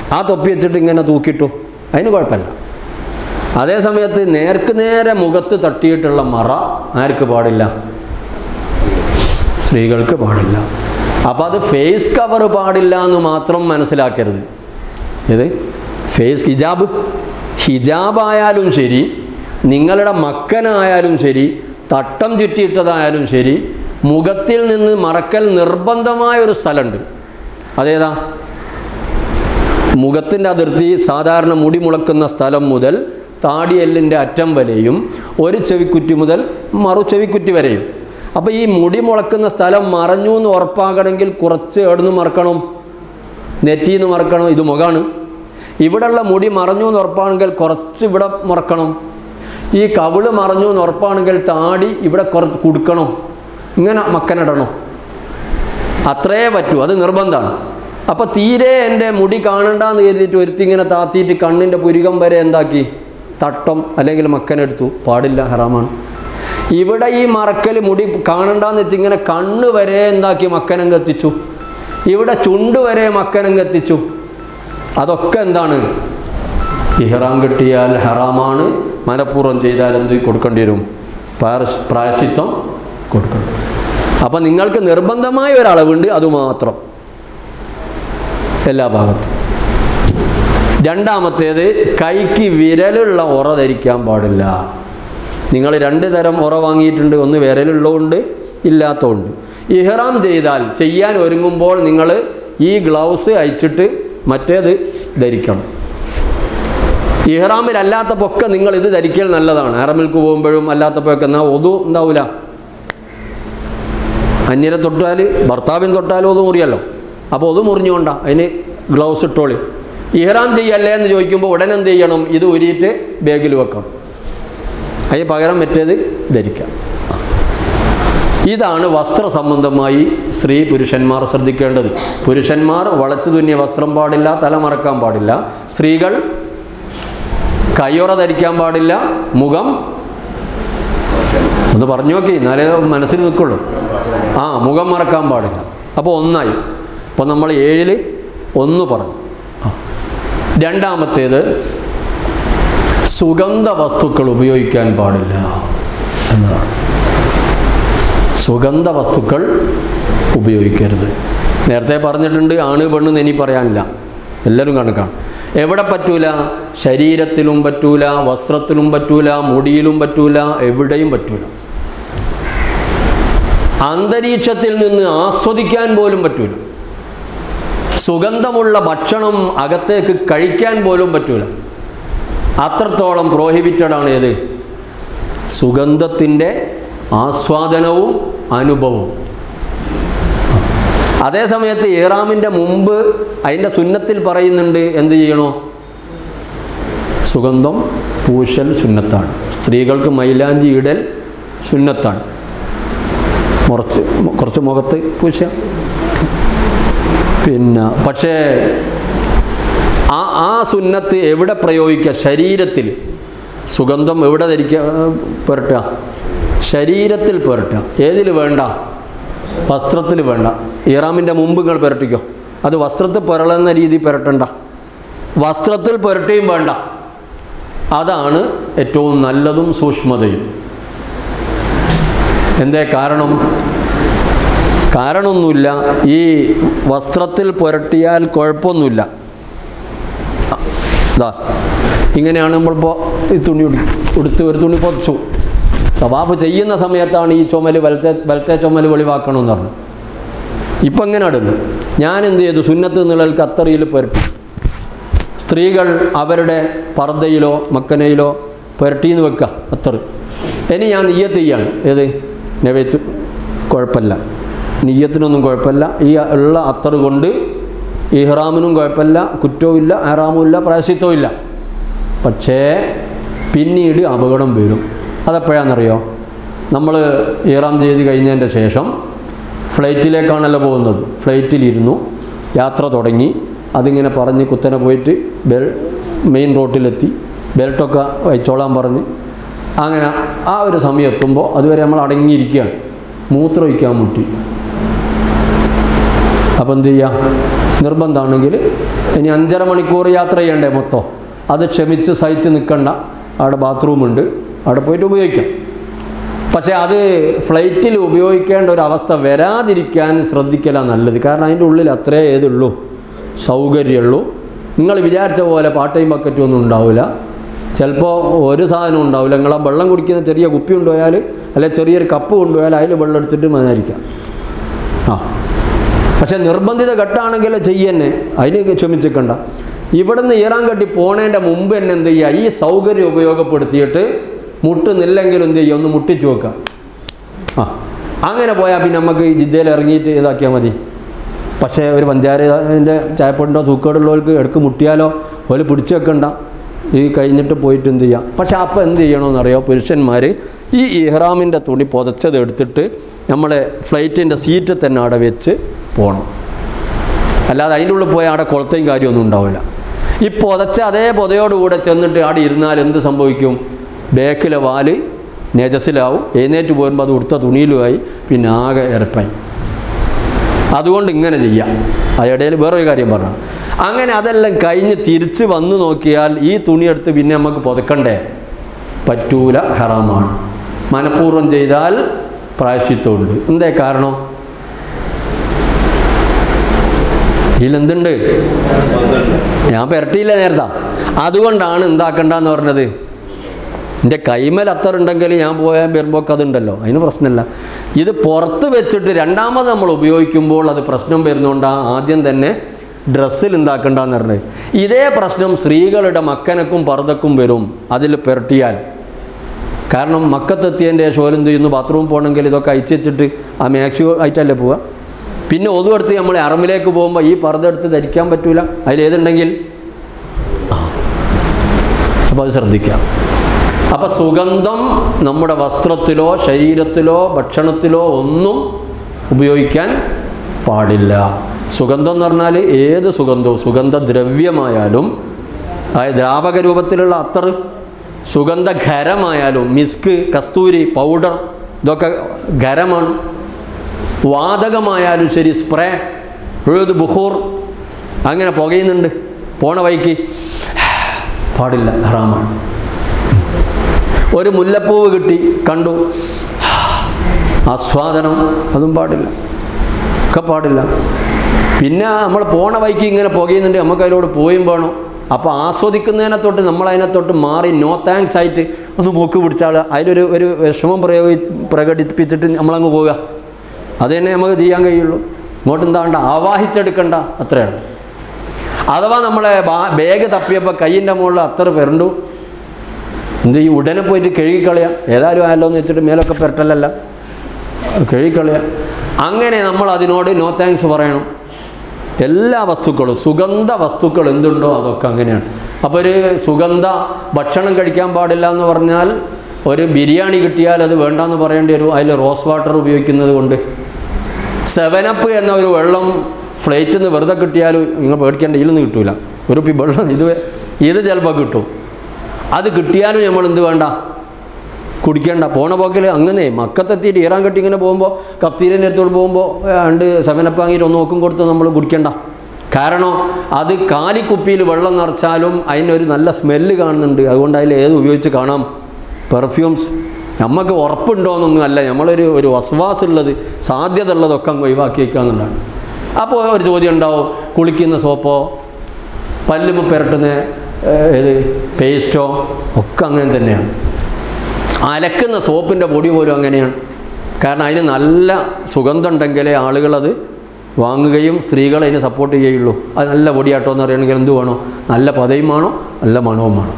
ആ തൊപ്പി വെച്ചിട്ട് ഇങ്ങനെ തൂക്കിട്ടു, അതിന് കുഴപ്പമില്ല. അതേ സമയത്ത് നേർക്ക് നേരെ മുഖത്ത് തട്ടിയിട്ടുള്ള മറ ആർക്ക് പാടില്ല? സ്ത്രീകൾക്ക് പാടില്ല. അപ്പോൾ അത് ഫേസ് കവർ പാടില്ല എന്ന് മാത്രം മനസ്സിലാക്കരുത്. ഇത് ഫേസ് ഹിജാബ് ഹിജാബായാലും ശരി, നിങ്ങളുടെ മക്കനായാലും ശരി, തട്ടം ചുറ്റിയിട്ടതായാലും ശരി, മുഖത്തിൽ നിന്ന് മറക്കൽ നിർബന്ധമായ ഒരു സ്ഥലമുണ്ട്. അതേതാ? മുഖത്തിൻ്റെ അതിർത്തി സാധാരണ മുടി മുളക്കുന്ന സ്ഥലം മുതൽ താടിയെല്ലിൻ്റെ അറ്റം വരെയും ഒരു ചെവിക്കുറ്റി മുതൽ മറു ചെവിക്കുറ്റി വരെയും. അപ്പോൾ ഈ മുടി മുളക്കുന്ന സ്ഥലം മറഞ്ഞു എന്ന് ഉറപ്പാകണമെങ്കിൽ കുറച്ച് എവിടുന്ന് മറക്കണം? നെറ്റിയിൽ നിന്ന് മറക്കണം. ഇത് മുഖമാണ്. ഇവിടെയുള്ള മുടി മറഞ്ഞു എന്ന് ഉറപ്പാണെങ്കിൽ കുറച്ച് ഇവിടെ മറക്കണം. ഈ കവിള് മറഞ്ഞു എന്ന് ഉറപ്പാണെങ്കിൽ താടി ഇവിടെ കുറച്ച് കൊടുക്കണം. ഇങ്ങനെ മക്കനിടണം. അത്രേ പറ്റൂ, അത് നിർബന്ധമാണ്. അപ്പോൾ തീരെ എൻ്റെ മുടി കാണണ്ടെന്ന് കരുതിയിട്ട് ഒരുത്തി ഇങ്ങനെ താത്തിയിട്ട് കണ്ണിൻ്റെ പുരികം വരെ എന്താക്കി തട്ടം അല്ലെങ്കിൽ മക്കനെടുത്തു, പാടില്ല, ഹറാമാണ്. ഇവിടെ ഈ മറക്കൽ മുടി കാണണ്ടെന്ന് വെച്ച് ഇങ്ങനെ കണ്ണ് വരെ എന്താക്കി മക്കനങ്ങ് എത്തിച്ചു, ഇവിടെ ചുണ്ട് വരെ മക്കനങ്ങ് എത്തിച്ചു. അതൊക്കെ എന്താണ്? ഇഹ്റാം കിട്ടിയാൽ ഹറാമാണ്. മനഃപൂർവ്വം ചെയ്താൽ എന്ത് കൊടുക്കേണ്ടി വരും? പ്രായശ്ചിത്തം കൊടുക്കേണ്ടി വരും. അപ്പം നിങ്ങൾക്ക് നിർബന്ധമായ ഒരളവുണ്ട്, അതുമാത്രം എല്ലാ ഭാഗത്തും. രണ്ടാമത്തേത്, കൈക്ക് വിരലുള്ള ഉറ ധരിക്കാൻ പാടില്ല. നിങ്ങൾ രണ്ട് തരം ഉറ വാങ്ങിയിട്ടുണ്ട്, ഒന്ന് വിരലുള്ളതുകൊണ്ട് ഇല്ലാത്തതുകൊണ്ട്. ഇഹ്റാം ചെയ്താൽ ചെയ്യാൻ ഒരുങ്ങുമ്പോൾ നിങ്ങൾ ഈ ഗ്ലൗസ് അയച്ചിട്ട് മറ്റേത് ധരിക്കണം. ഇഹ്റാമിലല്ലാത്തപ്പൊക്കെ നിങ്ങൾ ഇത് ധരിക്കൽ നല്ലതാണ്. ഹറമിൽക്ക് പോകുമ്പോഴും അല്ലാത്തപ്പോഴൊക്കെ എന്നാൽ ഒതു ഉണ്ടാവില്ല. അന്യരെ തൊട്ടാൽ ഭർത്താവിന് തൊട്ടാലും ഒതു മുറിയല്ലോ. അപ്പോൾ ഒതു മുറിഞ്ഞുകൊണ്ടാ അതിന് ഗ്ലൗസ് ഇട്ടോളി. ഇഹ്റാം ചെയ്യല്ലേ എന്ന് ചോദിക്കുമ്പോൾ ഉടനെ എന്ത് ചെയ്യണം? ഇത് ഊരിയിട്ട് ബാഗിൽ വെക്കണം. അതിന് പകരം മറ്റേത് ധരിക്കാം. ഇതാണ് വസ്ത്ര സംബന്ധമായി സ്ത്രീ പുരുഷന്മാർ ശ്രദ്ധിക്കേണ്ടത്. പുരുഷന്മാർ വളച്ചു തുന്നിയ വസ്ത്രം പാടില്ല, തല മറക്കാൻ പാടില്ല. സ്ത്രീകൾ കയ്യുറ ധരിക്കാൻ പാടില്ല, മുഖം ഒന്ന് പറഞ്ഞു നോക്കി എന്നാലേ മനസ്സിൽ നിൽക്കുള്ളൂ. ആ മുഖം മറക്കാൻ പാടില്ല. അപ്പോൾ ഒന്നായി. അപ്പോൾ നമ്മൾ ഏഴിൽ ഒന്ന് പറഞ്ഞു. രണ്ടാമത്തേത്, സുഗന്ധ വസ്തുക്കൾ ഉപയോഗിക്കാൻ പാടില്ല എന്നതാണ്. സുഗന്ധ വസ്തുക്കൾ ഉപയോഗിക്കരുത്. നേരത്തെ പറഞ്ഞിട്ടുണ്ട്, ആണ് പെണ്ണെന്ന് ഇനി പറയാനില്ല, എല്ലാവരും കണക്കാണ്. എവിടെ പറ്റൂല? ശരീരത്തിലും പറ്റൂല, വസ്ത്രത്തിലും പറ്റൂല, മുടിയിലും പറ്റൂല, എവിടെയും പറ്റൂല. അന്തരീക്ഷത്തിൽ നിന്ന് ആസ്വദിക്കാൻ പോലും പറ്റൂല. സുഗന്ധമുള്ള ഭക്ഷണം അകത്തേക്ക് കഴിക്കാൻ പോലും പറ്റൂല. അത്രത്തോളം പ്രോഹിബിറ്റഡാണ് ഏത്? സുഗന്ധത്തിൻ്റെ ആസ്വാദനവും അനുഭവവും. അതേ സമയത്ത് ഇഹ്റാമിൻ്റെ മുമ്പ് അതിൻ്റെ സുന്നത്തിൽ പറയുന്നുണ്ട് എന്ത് ചെയ്യണോ? സുഗന്ധം പൂശൽ സുന്നത്താണ്. സ്ത്രീകൾക്ക് മൈലാഞ്ചി ഇടൽ സുന്നത്താണ്. കുറച്ച് കുറച്ച് മുഖത്ത് പൂശ. പിന്നെ പക്ഷേ ആ ആ സുന്നത്ത് എവിടെ പ്രയോഗിക്കുക? ശരീരത്തിൽ. സുഗന്ധം എവിടെ ധരിക്കുക? പുരട്ടുക, ശരീരത്തിൽ പുരട്ടുക. ഏതിൽ വേണ്ട? വസ്ത്രത്തിൽ വേണ്ട. ഇഹ്റാമിൻ്റെ മുമ്പ് നിങ്ങൾ പുരട്ടിക്കോ. അത് വസ്ത്രത്തിൽ പുരളുന്ന രീതി പുരട്ടണ്ട, വസ്ത്രത്തിൽ പുരട്ടുകയും വേണ്ട. അതാണ് ഏറ്റവും നല്ലതും സൂക്ഷ്മതയും. എന്തേ കാരണം? കാരണമൊന്നുമില്ല. ഈ വസ്ത്രത്തിൽ പുരട്ടിയാൽ കുഴപ്പമൊന്നുമില്ല. ഇതാ ഇങ്ങനെയാണ് നമ്മളിപ്പോൾ ഈ തുണി ഉടുത്ത് ഒരു തുണി പൊതിച്ചു. തവാഫ് ചെയ്യുന്ന സമയത്താണ് ഈ ചുമൽ വലത്തെ വലത്തെ ചുമൽ വെളിവാക്കണമെന്ന് പറഞ്ഞു. ഇപ്പം എങ്ങനെ ഇടുന്നു? ഞാൻ എന്ത് ചെയ്തു? സുന്നത്ത് നിഴൽ കത്തറിയിൽ പുരട്ടി. സ്ത്രീകൾ അവരുടെ പർദ്ദയിലോ മക്കനയിലോ പുരട്ടിന്ന് വെക്കുക അത്തറ്. ഇനി ഞാൻ നിയ്യത്ത് ചെയ്യാണ്. ഏത് നവൈത്ത്? കുഴപ്പമില്ല, നിയ്യത്തിനൊന്നും കുഴപ്പമില്ല. ഈ ഉള്ള അത്തറ് കൊണ്ട് ഇഹ്റാമിനും കുഴപ്പമില്ല, കുറ്റവും ഇല്ല, ഇഹ്റാമും ഇല്ല, പ്രായശ്ചിത്തവും ഇല്ല. പക്ഷേ പിന്നീട് അപകടം വരും. അതെപ്പോഴാണെന്നറിയോ? നമ്മൾ ഇഹ്റാം ചെയ്ത് കഴിഞ്ഞതിൻ്റെ ശേഷം ഫ്ലൈറ്റിലേക്കാണല്ലോ പോകുന്നത്. ഫ്ലൈറ്റിലിരുന്നു, യാത്ര തുടങ്ങി. അതിങ്ങനെ പറഞ്ഞ് കുത്തനെ പോയിട്ട് ബെൽ മെയിൻ റോട്ടിലെത്തി. ബെൽറ്റൊക്കെ വഹിച്ചോളാൻ പറഞ്ഞ് അങ്ങനെ ആ ഒരു സമയം എത്തുമ്പോൾ അതുവരെ നമ്മൾ അടങ്ങിയിരിക്കുകയാണ്. മൂത്രം ഒഴിക്കാൻ മുട്ടി. അപ്പോൾ എന്ത് ചെയ്യുക? നിർബന്ധമാണെങ്കിൽ ഇനി അഞ്ചര മണിക്കൂർ യാത്ര ചെയ്യണ്ടേ മൊത്തം, അത് ക്ഷമിച്ച് സഹിച്ച് നിൽക്കണ്ട, അവിടെ ബാത്റൂമുണ്ട്, അവിടെ പോയിട്ട് ഉപയോഗിക്കാം. പക്ഷേ അത് ഫ്ലൈറ്റിൽ ഉപയോഗിക്കേണ്ട ഒരു അവസ്ഥ വരാതിരിക്കാൻ ശ്രദ്ധിക്കലാണ് നല്ലത്. കാരണം അതിൻ്റെ ഉള്ളിൽ അത്രേ ഏതുള്ളൂ, സൗകര്യമുള്ളൂ. നിങ്ങൾ വിചാരിച്ച പോലെ പാട്ടയും ബക്കറ്റും ഒന്നും ഉണ്ടാവില്ല, ചിലപ്പോൾ ഒരു സാധനം ഉണ്ടാവില്ല. നിങ്ങൾ ആ വെള്ളം കുടിക്കുന്ന ചെറിയ കുപ്പി കൊണ്ടുപോയാൽ, അല്ലെങ്കിൽ ചെറിയൊരു കപ്പ് കൊണ്ടുപോയാൽ അതിൽ വെള്ളം എടുത്തിട്ട് മതിയായിരിക്കാം. ആ പക്ഷേ നിർബന്ധിത ഘട്ടമാണെങ്കിൽ ചെയ്യുന്നെ, അതിന് ക്ഷമിച്ചിക്കണ്ട. ഇവിടുന്ന് ഈറാൻ കെട്ടി പോണേൻ്റെ മുമ്പ് തന്നെ എന്ത് ചെയ്യുക, ഈ സൗകര്യം ഉപയോഗപ്പെടുത്തിയിട്ട് മുട്ടുന്നില്ലെങ്കിലും എന്ത് ചെയ്യുക, ഒന്ന് മുട്ടിച്ച് വെക്കുക. ആ അങ്ങനെ പോയാൽ പിന്നെ നമുക്ക് ഈ ജിദ്ദയിൽ ഇറങ്ങിയിട്ട് ഇതാക്കിയാൽ മതി. പക്ഷേ ഒരു പഞ്ചായത്തിൻ്റെ ചായപ്പൊടിൻ്റെ സൂക്കേടുള്ളവർക്ക് ഇടയ്ക്ക് മുട്ടിയാലോ ഒരു പിടിച്ചു വെക്കണ്ട, ഈ കഴിഞ്ഞിട്ട് പോയിട്ട് എന്ത് ചെയ്യാം. പക്ഷേ അപ്പോൾ എന്ത് ചെയ്യണമെന്നറിയോ, പുരുഷന്മാർ ഈ ഇഹ്റാമിൻ്റെ തുണി പുതച്ചത് എടുത്തിട്ട് നമ്മളെ ഫ്ലൈറ്റിൻ്റെ സീറ്റിൽ തന്നെ അവിടെ വെച്ച് പോകണം. അല്ലാതെ അതിൻ്റെ ഉള്ളിൽ പോയാൽ അവിടെ കൊളത്തയും കാര്യമൊന്നും ഉണ്ടാവില്ല. ഈ പുതച്ച അതേ പുതയോടുകൂടെ ചെന്നിട്ട് അവിടെ ഇരുന്നാൽ എന്ത് സംഭവിക്കും, ബേക്കിലെ വാല് നെജസിലാവും, എഴുന്നേറ്റ് പോരുമ്പോൾ അത് ഉടുത്ത തുണിയിലുമായി, പിന്നെ ആകെ ഇരപ്പായി. അതുകൊണ്ട് ഇങ്ങനെ ചെയ്യാം. അതിനിടയിൽ വേറൊരു കാര്യം പറഞ്ഞു, അങ്ങനെ അതെല്ലാം കഴിഞ്ഞ് തിരിച്ച് വന്നു നോക്കിയാൽ ഈ തുണിയെടുത്ത് പിന്നെ നമുക്ക് പുതക്കണ്ടേ, പറ്റൂല, ഹറാമാണ്. മനഃപൂർവ്വം ചെയ്താൽ പ്രായശ്ചിത്തമുണ്ട്. എന്തേ കാരണം, ഇതിലെന്തുണ്ട്, ഞാൻ പെരട്ടിയില്ല നേരത്തെ, അതുകൊണ്ടാണ് എന്താക്കണ്ടെന്ന് പറഞ്ഞത്. എൻ്റെ കൈമേൽ അത്തറുണ്ടെങ്കിൽ ഞാൻ പോയാൽ വരുമ്പോൾ അതുണ്ടല്ലോ, അതിന് പ്രശ്നമില്ല. ഇത് പുറത്ത് വെച്ചിട്ട് രണ്ടാമത് നമ്മൾ ഉപയോഗിക്കുമ്പോൾ അത് പ്രശ്നം വരുന്നതുകൊണ്ടാണ് ആദ്യം തന്നെ ഡ്രസ്സിൽ എന്താക്കണ്ടെന്ന് പറഞ്ഞത്. ഇതേ പ്രശ്നം സ്ത്രീകളുടെ മക്കനക്കും പർദ്ദക്കും വരും അതിൽ പെരട്ടിയാൽ. കാരണം മക്കത്തെത്തിയതിൻ്റെ ശേഷം എന്ത് ചെയ്യുന്നു, ബാത്റൂം പോകണമെങ്കിൽ ഇതൊക്കെ അയച്ചു വെച്ചിട്ട് ആ മാക്സി ആയിട്ടല്ലേ പോവുക. പിന്നെ ഒതുവെടുത്ത് നമ്മൾ അറമിലേക്ക് പോകുമ്പോൾ ഈ പർദ്ദ എടുത്ത് ധരിക്കാൻ പറ്റൂല, അതിലേതുണ്ടെങ്കിൽ. അപ്പോൾ അത് ശ്രദ്ധിക്കാം. അപ്പോൾ സുഗന്ധം നമ്മുടെ വസ്ത്രത്തിലോ ശരീരത്തിലോ ഭക്ഷണത്തിലോ ഒന്നും ഉപയോഗിക്കാൻ പാടില്ല. സുഗന്ധം എന്ന് പറഞ്ഞാൽ ഏത് സുഗന്ധവും, സുഗന്ധദ്രവ്യമായാലും, അതായത് ദ്രാവക രൂപത്തിലുള്ള അത്തർ, സുഗന്ധഖരമായാലും, മിസ്ക്, കസ്തൂരി, പൗഡർ, ഇതൊക്കെ ഖരമാണ്. വാതകമായാലും ശരി, സ്പ്രേ, എഴുത് ബുഹൂർ, അങ്ങനെ പുകയുന്നുണ്ട് പോണ വഴിക്ക്, പാടില്ല, ഹറാമാണ്. ഒരു മുല്ലപ്പൂവ് കിട്ടി കണ്ടു, ആസ്വാദനം, അതും പാടില്ല, ഒക്കെ പാടില്ല. പിന്നെ നമ്മൾ പോണ വഴിക്ക് ഇങ്ങനെ പുകയുന്നുണ്ട്, നമുക്ക് അതിലൂടെ പോയും വേണം. അപ്പോൾ ആസ്വദിക്കുന്നതിനെ തൊട്ട് നമ്മളതിനെ തൊട്ട് മാറി നോ താങ്ക്സ് ആയിട്ട് ഒന്ന് മൂക്ക് പിടിച്ചാൽ അതിലൊരു ഒരു വിഷമം പ്രയോഗി പ്രകടിപ്പിച്ചിട്ട് നമ്മളങ്ങ് പോവുക, അത് തന്നെ നമുക്ക് ചെയ്യാൻ കഴിയുള്ളൂ. ഇങ്ങോട്ട് എന്താണ്ട ആവാഹിച്ചെടുക്കണ്ട, അത്രയാണ്. അഥവാ നമ്മളെ ബാഗ് തപ്പിയപ്പോൾ കയ്യിൻ്റെ മുകളിൽ അത്ര പെരണ്ടു, എന്ത് ചെയ്യും, ഉടനെ പോയിട്ട് കഴുകിക്കളയാം, ഏതായാലും ആയല്ലോ എന്ന് വെച്ചിട്ട് മേലൊക്കെ പെരട്ടലല്ല, കഴുകിക്കളയാം. അങ്ങനെ നമ്മൾ അതിനോട് നോ താങ്ക്സ് പറയണം. എല്ലാ വസ്തുക്കളും, സുഗന്ധ വസ്തുക്കൾ എന്തുണ്ടോ അതൊക്കെ അങ്ങനെയാണ്. അപ്പോൾ ഒരു സുഗന്ധ ഭക്ഷണം കഴിക്കാൻ പാടില്ല എന്ന് പറഞ്ഞാൽ, ഒരു ബിരിയാണി കിട്ടിയാൽ അത് വേണ്ടാന്ന് പറയേണ്ടി വരും, അതിൽ റോസ് വാട്ടർ ഉപയോഗിക്കുന്നത് കൊണ്ട്. സെവനപ്പ് എന്ന ഒരു വെള്ളം ഫ്ലൈറ്റിൽ നിന്ന് വെറുതെ കിട്ടിയാലും നിങ്ങൾ പേടിക്കേണ്ട, ഇതിലൊന്നും കിട്ടൂല. ഒരു വെള്ളം ഇത് ഇത് ചിലപ്പോൾ കിട്ടും, അത് കിട്ടിയാലും നമ്മൾ എന്ത് വേണ്ട, കുടിക്കേണ്ട. പോണ പോക്കിൽ അങ്ങനെ മക്കത്തെത്തിയിട്ട് ഈറാൻ കെട്ടി ഇങ്ങനെ പോകുമ്പോൾ കഫ്തീരിൻ്റെ അടുത്തോട് പോകുമ്പോൾ രണ്ട് സെവനപ്പ് വാങ്ങിയിട്ട് ഒന്ന് നോക്കും കൊടുത്ത് നമ്മൾ കുടിക്കേണ്ട. കാരണം അത് കാലിക്കുപ്പിയിൽ വെള്ളം നിറച്ചാലും അതിനൊരു നല്ല സ്മെല്ല് കാണുന്നുണ്ട്. അതുകൊണ്ട് അതിൽ ഏത് ഉപയോഗിച്ച് കാണാം, പെർഫ്യൂംസ്. നമുക്ക് ഉറപ്പുണ്ടോയെന്നൊന്നും അല്ല, നമ്മളൊരു ഒരു വസ്വാസ് ഉള്ളത്, സാധ്യത ഉള്ളതൊക്കെ അങ്ങ് ഒഴിവാക്കി വയ്ക്കാമെന്നുള്ളതാണ്. അപ്പോൾ ഒരു ചോദ്യം ഉണ്ടാവും, കുളിക്കുന്ന സോപ്പോ പല്ലുമ്മ പുരട്ടുന്ന ഏത് പേസ്റ്റോ ഒക്കെ അങ്ങനെ തന്നെയാണ്. അലക്കുന്ന സോപ്പിൻ്റെ പൊടി പോലും അങ്ങനെയാണ്. കാരണം അതിന് നല്ല സുഗന്ധം ഉണ്ടെങ്കിലേ ആളുകളത് വാങ്ങുകയും സ്ത്രീകൾ അതിനെ സപ്പോർട്ട് ചെയ്യുള്ളൂ. അത് നല്ല പൊടിയാട്ടോ എന്ന് അറിയണമെങ്കിൽ എന്ത് വേണോ, നല്ല പതയും വേണോ, നല്ല മണവും വേണം.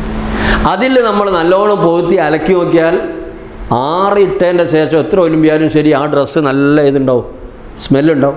അതിൽ നമ്മൾ നല്ലോണം പൊകുത്തി അലക്കി നോക്കിയാൽ ആറിട്ടതിൻ്റെ ശേഷം എത്ര ഒലിമ്പിയാലും ശരി ആ ഡ്രസ്സ് നല്ല ഇതുണ്ടാവും, സ്മെല്ലുണ്ടാവും.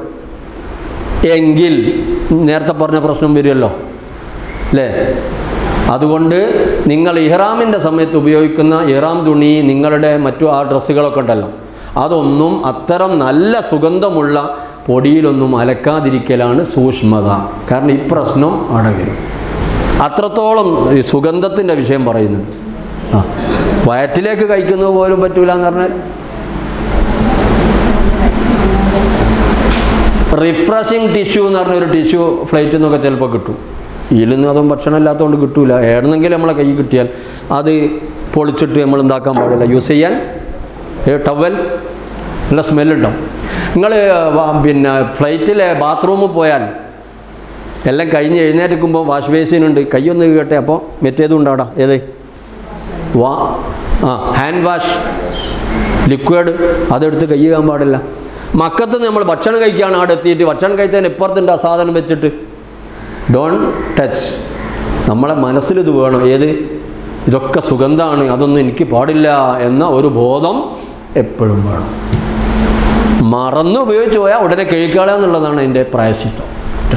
എങ്കിൽ നേരത്തെ പറഞ്ഞ പ്രശ്നം വരുമല്ലോ അല്ലേ. അതുകൊണ്ട് നിങ്ങൾ ഇഹ്റാമിൻ്റെ സമയത്ത് ഉപയോഗിക്കുന്ന ഇഹ്റാം തുണി, നിങ്ങളുടെ മറ്റു ആ ഡ്രസ്സുകളൊക്കെ ഉണ്ടല്ലോ, അതൊന്നും അത്തരം നല്ല സുഗന്ധമുള്ള പൊടിയിലൊന്നും അലക്കാതിരിക്കലാണ് സൂക്ഷ്മത. കാരണം ഈ പ്രശ്നം അവിടെ വരും. അത്രത്തോളം ഈ സുഗന്ധത്തിൻ്റെ വിഷയം പറയുന്നുണ്ട്. ആ വയറ്റിലേക്ക് കഴിക്കുന്നത് പോലും പറ്റൂല എന്ന് പറഞ്ഞാൽ റിഫ്രഷിങ് ടിഷ്യൂ എന്ന് പറഞ്ഞൊരു ടിഷ്യൂ ഫ്ലൈറ്റിൽ നിന്നൊക്കെ ചിലപ്പോൾ കിട്ടും. ഇതിലൊന്നും അതും ഭക്ഷണം ഇല്ലാത്തതുകൊണ്ട് കിട്ടൂല. ഏടെന്നെങ്കിലും നമ്മളെ കൈ കിട്ടിയാൽ അത് പൊളിച്ചിട്ട് നമ്മൾ എന്താക്കാൻ പാടില്ല, യൂസ് ചെയ്യാൻ. ടവൽ നല്ല സ്മെല്ലുണ്ടാവും. നിങ്ങൾ പിന്നെ ഫ്ലൈറ്റിലെ ബാത്റൂമിൽ പോയാൽ എല്ലാം കഴിഞ്ഞ് എഴുന്നേറ്റിരിക്കുമ്പോൾ വാഷ് ബേസിനുണ്ട്, കൈയൊന്ന് കേട്ടെ, അപ്പോൾ മറ്റേതും ഉണ്ടാടാ, ഏത് വാ ആ ഹാൻഡ് വാഷ് ലിക്വിഡ്, അതെടുത്ത് കൈ കഴുകാൻ പാടില്ല. മക്കത്ത് നമ്മൾ ഭക്ഷണം കഴിക്കുകയാണ്, അവിടെ എത്തിയിട്ട് ഭക്ഷണം കഴിച്ചതിന് ഇപ്പുറത്തുണ്ട് ആ സാധനം വെച്ചിട്ട് ഡോൺ ടച്ച്. നമ്മളെ മനസ്സിലിത് വേണം, ഏത് ഇതൊക്കെ സുഗന്ധമാണ്, അതൊന്നും എനിക്ക് പാടില്ല എന്ന ഒരു ബോധം എപ്പോഴും വേണം. മറന്നു ഉപയോഗിച്ച് പോയാൽ ഉടനെ കഴിക്കുക എന്നുള്ളതാണ് അതിൻ്റെ പ്രായശ്ചിത്തം.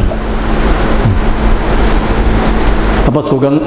അപ്പോൾ സുഗന്ധ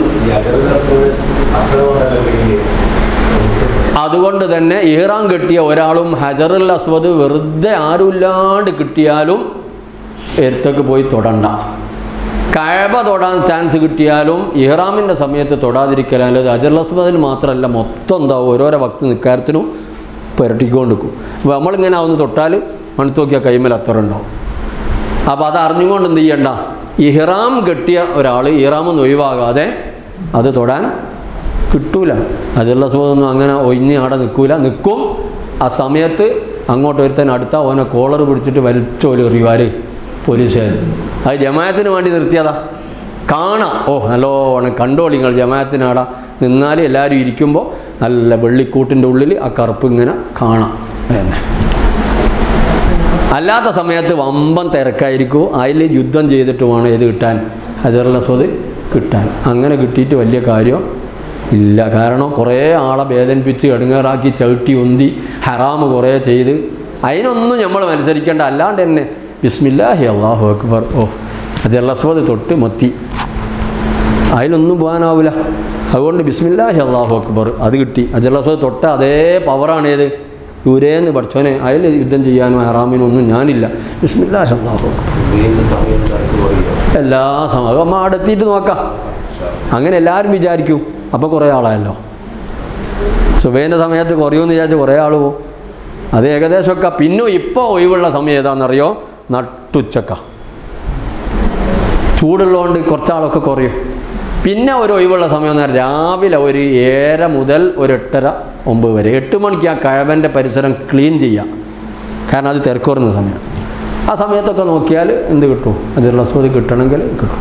അതുകൊണ്ട് തന്നെ ഇഹ്റാം കെട്ടിയ ഒരാളും ഹജറുൽ അസ്വദ് വെറുതെ ആരുമില്ലാണ്ട് കിട്ടിയാലും എടുത്തേക്ക് പോയി തൊടണ്ട. കഅബ തൊടാൻ ചാൻസ് കിട്ടിയാലും ഇഹ്റാമിൻ്റെ സമയത്ത് തൊടാതിരിക്കൽ. അല്ലാതെ ഹജറുൽ അസ്വദിന് മാത്രമല്ല, മൊത്തം എന്താവും ഓരോരോ ഭക്തി നിൽക്കാരത്തിനും പുരട്ടിക്കൊണ്ടിരിക്കും. അപ്പോൾ നമ്മളിങ്ങനെ ഒന്ന് തൊട്ടാൽ മണത്ത് നോക്കിയാൽ കൈമേൽ അത്ര ഉണ്ടാവും. അപ്പോൾ അത് അറിഞ്ഞുകൊണ്ട് എന്ത് ചെയ്യണ്ട, ഇഹ്റാം കെട്ടിയ ഒരാൾ ഇഹ്റാമൊന്നും ഒഴിവാകാതെ അത് തൊടാൻ കിട്ടൂല. ഹജറുൽ അസ്വദൊന്നും അങ്ങനെ ഒഴിഞ്ഞ് അവിടെ നിൽക്കൂല. നിൽക്കും ആ സമയത്ത് അങ്ങോട്ട് ഒരുത്തൻ അടുത്ത ഓനെ കോളർ പിടിച്ചിട്ട് വലിച്ചോല് എറിയുവാർ പോലീസുകാർ. അത് ജമാഅത്തിന് വേണ്ടി നിർത്തിയതാ, കാണാം. ഓ നല്ലോണം കണ്ടോളി നിങ്ങൾ ജമാഅത്തിനാടാ നിന്നാൽ എല്ലാവരും ഇരിക്കുമ്പോൾ നല്ല വെള്ളിക്കൂട്ടിൻ്റെ ഉള്ളിൽ ആ കറുപ്പ് ഇങ്ങനെ കാണാം തന്നെ. അല്ലാത്ത സമയത്ത് വമ്പൻ തിരക്കായിരിക്കും. അതിൽ യുദ്ധം ചെയ്തിട്ട് വേണം ഇത് കിട്ടാൻ, ഹജറുൽ അസ്വദ് കിട്ടാൻ. അങ്ങനെ കിട്ടിയിട്ട് വലിയ കാര്യം ഇല്ല. കാരണം കുറേ ആളെ വേദനിപ്പിച്ച് ഇടങ്ങേറാക്കി ചവിട്ടി ഉന്തി ഹറാമ് കുറേ ചെയ്ത് അതിനൊന്നും നമ്മൾ മത്സരിക്കേണ്ട. അല്ലാണ്ട് തന്നെ ബിസ്മില്ലാഹി അല്ലാഹു അക്ബർ, ഓ ഹജറുൽ അസ്വദ് തൊട്ട് മത്തി, അതിലൊന്നും പോകാനാവില്ല. അതുകൊണ്ട് ബിസ്മില്ലാഹി അല്ലാഹു അക്ബർ അത് കിട്ടി. ഹജറുൽ അസ്വദ് തൊട്ട അതേ പവറാണ് ഏത് ദൂരേന്ന് പഠിച്ചോനെ. അതിൽ യുദ്ധം ചെയ്യാനോ ഹറാമിനോ ഒന്നും ഞാനില്ല. ബിസ്മില്ലാഹി അല്ലാഹു അക്ബർ എല്ലാ സമയം അമ്മ അവിടെ എത്തിയിട്ട് നോക്കാം. അങ്ങനെ എല്ലാവരും വിചാരിക്കും. അപ്പോൾ കുറേ ആളായല്ലോ. സുബൈൻ്റെ സമയത്ത് കുറയുമെന്ന് വിചാരിച്ച് കുറേ ആൾ പോകും. അത് ഏകദേശമൊക്കെ പിന്നും ഇപ്പോൾ ഒഴിവുള്ള സമയം ഏതാണെന്നറിയോ, നട്ടുച്ചക്ക. ചൂടുള്ളതുകൊണ്ട് കുറച്ചാളൊക്കെ കുറയും. പിന്നെ ഒരു ഒഴിവുള്ള സമയം എന്ന് പറഞ്ഞാൽ രാവിലെ ഒരു ഏഴര മുതൽ ഒരു എട്ടര ഒമ്പത് വരെ. എട്ട് മണിക്ക് ആ കഅബൻ്റെ പരിസരം ക്ലീൻ ചെയ്യുക. കാരണം അത് തിരക്കുറഞ്ഞ സമയം. ആ സമയത്തൊക്കെ നോക്കിയാൽ എന്ത് കിട്ടും, ഹജറുൽ അസ്വദ് കിട്ടണമെങ്കിൽ കിട്ടും.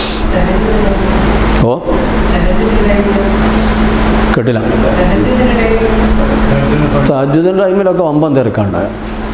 ഓ കിട്ടില്ല. തഹജ്ജുദിൻ്റെ ടൈമിലൊക്കെ വമ്പൻ തിരക്കുണ്ടാകും.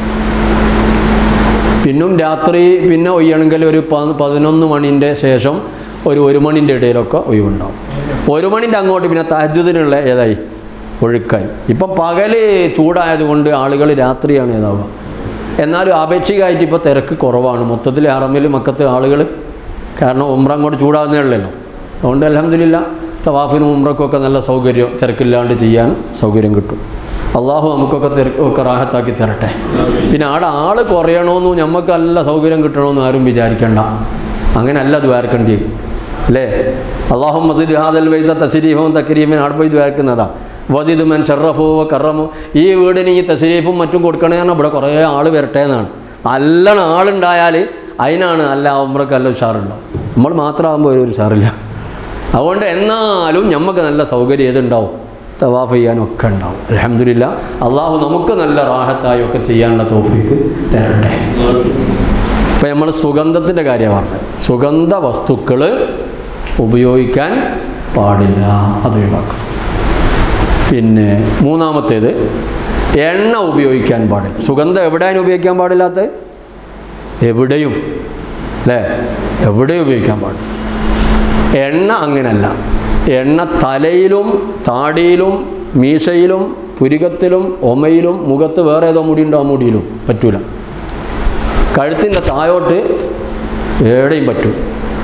പിന്നും രാത്രി പിന്നെ ഒയ്യണമെങ്കിൽ ഒരു പതിനൊന്ന് മണിൻ്റെ ശേഷം ഒരു ഒരു മണിൻ്റെ ഇടയിലൊക്കെ ഒഴിവുണ്ടാവും. ഒരു മണിൻ്റെ അങ്ങോട്ട് പിന്നെ തഹജ്ജുദിനുള്ള ഏതായി ഒഴുക്കായി. ഇപ്പം പകൽ ചൂടായതുകൊണ്ട് ആളുകൾ രാത്രിയാണ് ഏതാവുക. എന്നാലും ആപേക്ഷികമായിട്ട് ഇപ്പോൾ തിരക്ക് കുറവാണ് മൊത്തത്തിൽ ഹറമിൽ മക്കത്ത് ആളുകൾ. കാരണം ഉംറ അങ്ങോട്ട് ചൂടാകുന്നേ ഉള്ളല്ലോ. അതുകൊണ്ട് അൽഹംദുലില്ലാ തവാഫിനും ഉംറക്കൊക്കെ നല്ല സൗകര്യം, തിരക്കില്ലാണ്ട് ചെയ്യാൻ സൗകര്യം കിട്ടും. അള്ളാഹു നമുക്കൊക്കെ തിരക്കൊക്കെ റാഹത്താക്കി തരട്ടെ. പിന്നെ അവിടെ ആൾ കുറയണമെന്നും നമുക്ക് നല്ല സൗകര്യം കിട്ടണമെന്നും ആരും വിചാരിക്കേണ്ട. അങ്ങനെ അല്ല ദ്വാരക്കേണ്ടി അല്ലേ. അള്ളാഹു മസ്ജിദ് ഹാദൽ ബൈത തശ്രീഫും തക്രീമിൻ അവിടെ പോയി ദ്വാരക്കുന്നതാ. വസിദ് മൻ ഷറഫു കറമു, ഈ വീടിന് ഈ തശ്രീഫും മറ്റും കൊടുക്കണേ പറഞ്ഞാൽ ഇവിടെ കുറേ ആൾ വരട്ടെ എന്നാണ്. നല്ല ആളുണ്ടായാൽ അതിനാണ് നല്ല ഉംറക്ക് നല്ല ഉഷാറുണ്ടാവും. നമ്മൾ മാത്രമാകുമ്പോൾ ഒരു ഉഷാറില്ല. അതുകൊണ്ട് എന്നാലും നമുക്ക് നല്ല സൗകര്യം ഏതുണ്ടാവും, തവാഫ് ചെയ്യാനൊക്കെ ഉണ്ടാവും. അൽഹംദുലില്ലാ അള്ളാഹു നമുക്ക് നല്ല റാഹത്തായി ഒക്കെ ചെയ്യാനുള്ള തൗഫീഖ് തരട്ടെ. ഇപ്പം നമ്മൾ സുഗന്ധത്തിൻ്റെ കാര്യമാണ് പറഞ്ഞത്. സുഗന്ധ വസ്തുക്കൾ ഉപയോഗിക്കാൻ പാടില്ല, അത് ഒഴിവാക്കണം. പിന്നെ മൂന്നാമത്തേത് എണ്ണ ഉപയോഗിക്കാൻ പാടില്ല. സുഗന്ധം എവിടെയാണ് ഉപയോഗിക്കാൻ പാടില്ലാത്തത്? എവിടെയും അല്ലേ, എവിടെയും ഉപയോഗിക്കാൻ പാടില്ല. എണ്ണ അങ്ങനല്ല. എണ്ണ തലയിലും താടിയിലും മീശയിലും പുരികത്തിലും ഒമയിലും മുഖത്ത് വേറെ ഏതോ മുടിയുണ്ടോ ആ മുടിയിലും പറ്റൂല. കഴുത്തിൻ്റെ താഴോട്ട് എവിടെയും പറ്റും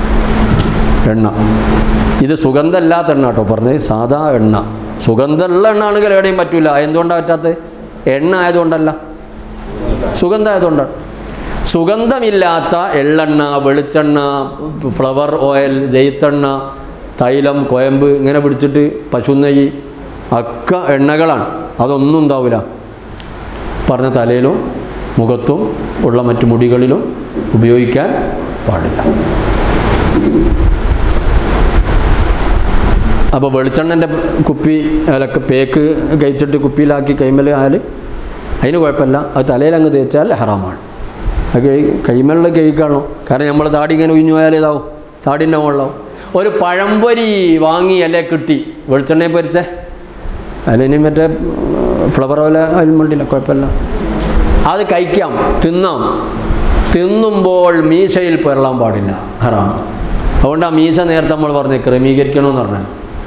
എണ്ണ. ഇത് സുഗന്ധമില്ലാത്ത എണ്ണ കേട്ടോ പറഞ്ഞത്, സാധാ എണ്ണ. സുഗന്ധമുള്ള എണ്ണ ആണെങ്കിൽ എവിടെയും പറ്റൂല. എന്തുകൊണ്ടാണ് പറ്റാത്തത്? എണ്ണ ആയതുകൊണ്ടല്ല, സുഗന്ധമായതുകൊണ്ടാണ്. സുഗന്ധമില്ലാത്ത എള്ളെണ്ണ, വെളിച്ചെണ്ണ, ഫ്ലവർ ഓയിൽ, ജെയ്ത്തെണ്ണ, തൈലം, കോയമ്പ് ഇങ്ങനെ പിടിച്ചിട്ട് പശുനെയ്യ് ഒക്കെ എണ്ണകളാണ്. അതൊന്നും ഉണ്ടാവില്ല പറഞ്ഞ തലയിലും മുഖത്തും ഉള്ള മറ്റു മുടികളിലും ഉപയോഗിക്കാൻ പാടില്ല. അപ്പോൾ വെളിച്ചെണ്ണൻ്റെ കുപ്പി അതൊക്കെ പേക്ക് കഴിച്ചിട്ട് കുപ്പിയിലാക്കി കൈമൽ ആയാൽ അതിന് കുഴപ്പമില്ല. അത് തലയിൽ അങ്ങ് തേച്ചാൽ ഹറാമാണ്. അത് കഴി കൈമലിൽ കഴിക്കണം. കാരണം നമ്മൾ താടി ഇങ്ങനെ ഉഴിഞ്ഞു പോയാൽ ഇതാവും, താടിൻ്റെ മുകളിലാവും. ഒരു പഴംപൊരി വാങ്ങി അല്ലേ കിട്ടി വെളിച്ചെണ്ണയെ പൊരിച്ചേ, അതിന് മറ്റേ ഫ്ലവർ ഓല അതിലും വേണ്ടില്ല, കുഴപ്പമില്ല. അത് കഴിക്കാം, തിന്നാം. തിന്നുമ്പോൾ മീശയിൽ പെരളാൻ പാടില്ല, ഹറാം. അതുകൊണ്ട് ആ മീശ നേരത്തെ നമ്മൾ പറഞ്ഞ് ക്രമീകരിക്കണമെന്ന് പറഞ്ഞാൽ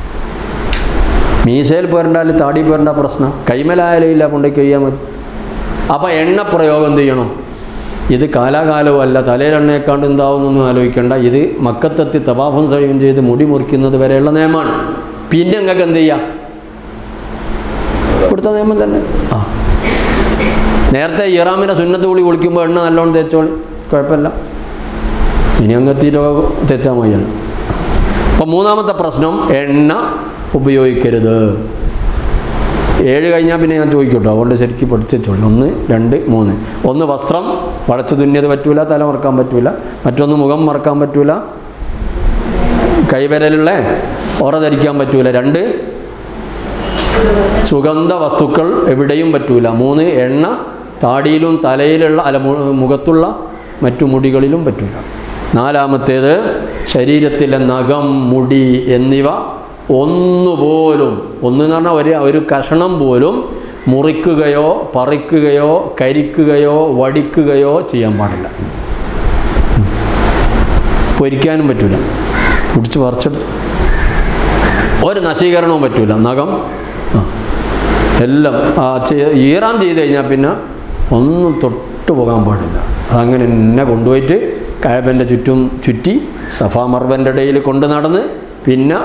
മീശയിൽ പോരണ്ടാൽ താടി പോരണ്ട പ്രശ്നം, കൈമലായാലും ഇല്ല കൊണ്ടേക്ക് കഴിയാൻ മതി. അപ്പോൾ എണ്ണ പ്രയോഗം എന്ത് ചെയ്യണം? ഇത് കാലാകാലവും അല്ല, തലയിലെണ്ണയെക്കാണ്ട് എന്താവുന്നൊന്നും ആലോചിക്കേണ്ട. ഇത് മക്കത്തെത്തി തവാഫും സഴിയും ചെയ്ത് മുടി മുറിക്കുന്നത് വരെയുള്ള നിയമമാണ്. പിന്നെ നിങ്ങൾക്ക് എന്ത് ചെയ്യാം? ഇവിടുത്തെ നിയമം തന്നെ. ആ നേരത്തെ ഇറാമിൻ്റെ സുന്നത്ത് കൂടി കുളിക്കുമ്പോൾ എണ്ണ നല്ലോണം തേച്ചോളി, കുഴപ്പമില്ല. ഇനി അങ്ങെത്തിയിട്ടോ തേച്ചാൽ മതിയല്ലോ. അപ്പം മൂന്നാമത്തെ പ്രശ്നം, എണ്ണ ഉപയോഗിക്കരുത്. ഏഴ് കഴിഞ്ഞാൽ പിന്നെ ഞാൻ ചോദിക്കട്ടോ, അതുകൊണ്ട് ശരിക്കും പഠിച്ചു വെച്ചോളി. ഒന്ന്, രണ്ട്, മൂന്ന്. ഒന്ന് വസ്ത്രം വളച്ച് തുന്നിയത് പറ്റൂല, തല മറക്കാൻ പറ്റൂല. മറ്റൊന്ന് മുഖം മറക്കാൻ പറ്റൂല, കൈവിരലുള്ള ഓറ ധരിക്കാൻ പറ്റൂല. രണ്ട്, സുഗന്ധ വസ്തുക്കൾ എവിടെയും പറ്റൂല. മൂന്ന്, എണ്ണ താടിയിലും തലയിലുള്ള അല്ല മുഖത്തുള്ള മറ്റു മുടികളിലും പറ്റൂല. നാലാമത്തേത്, ശരീരത്തിലെ നഖം, മുടി എന്നിവ ഒന്നുപോലും, ഒന്നെന്ന് പറഞ്ഞാൽ ഒരു ഒരു കഷണം പോലും മുറിക്കുകയോ പറിക്കുകയോ കരിക്കുകയോ വടിക്കുകയോ ചെയ്യാൻ പാടില്ല. പൊരിക്കാനും പറ്റൂല, പിടിച്ച് പറിച്ചെടുത്ത് ഒരു നശീകരണവും പറ്റൂല. നഖം എല്ലാം ഈറാൻ ചെയ്ത് കഴിഞ്ഞാൽ പിന്നെ ഒന്നും തൊട്ടു പോകാൻ പാടില്ല. അതങ്ങനെ എന്നെ കൊണ്ടുപോയിട്ട് കഅബൻ്റെ ചുറ്റും ചുറ്റി സഫാ മർവൻ്റെ ഇടയിൽ കൊണ്ട് നടന്ന് പിന്നെ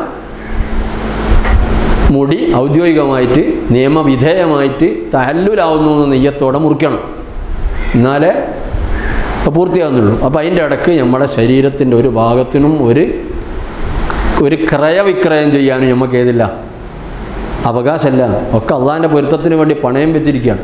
മുടി ഔദ്യോഗികമായിട്ട് നിയമവിധേയമായിട്ട് തഹല്ലുലാവുന്നു എന്ന നെയ്യത്തോടെ മുറിക്കണം, എന്നാലേ പൂർത്തിയാകുന്നുള്ളൂ. അപ്പോൾ അതിൻ്റെ ഇടയ്ക്ക് നമ്മുടെ ശരീരത്തിൻ്റെ ഒരു ഭാഗത്തിനും ഒരു ഒരു ക്രയവിക്രയം ചെയ്യാനും നമുക്ക് ഏതില്ല, അവകാശമല്ല. ഒക്കെ അള്ളാഹിൻ്റെ പൊരുത്തത്തിന് വേണ്ടി പണയം വെച്ചിരിക്കുകയാണ്.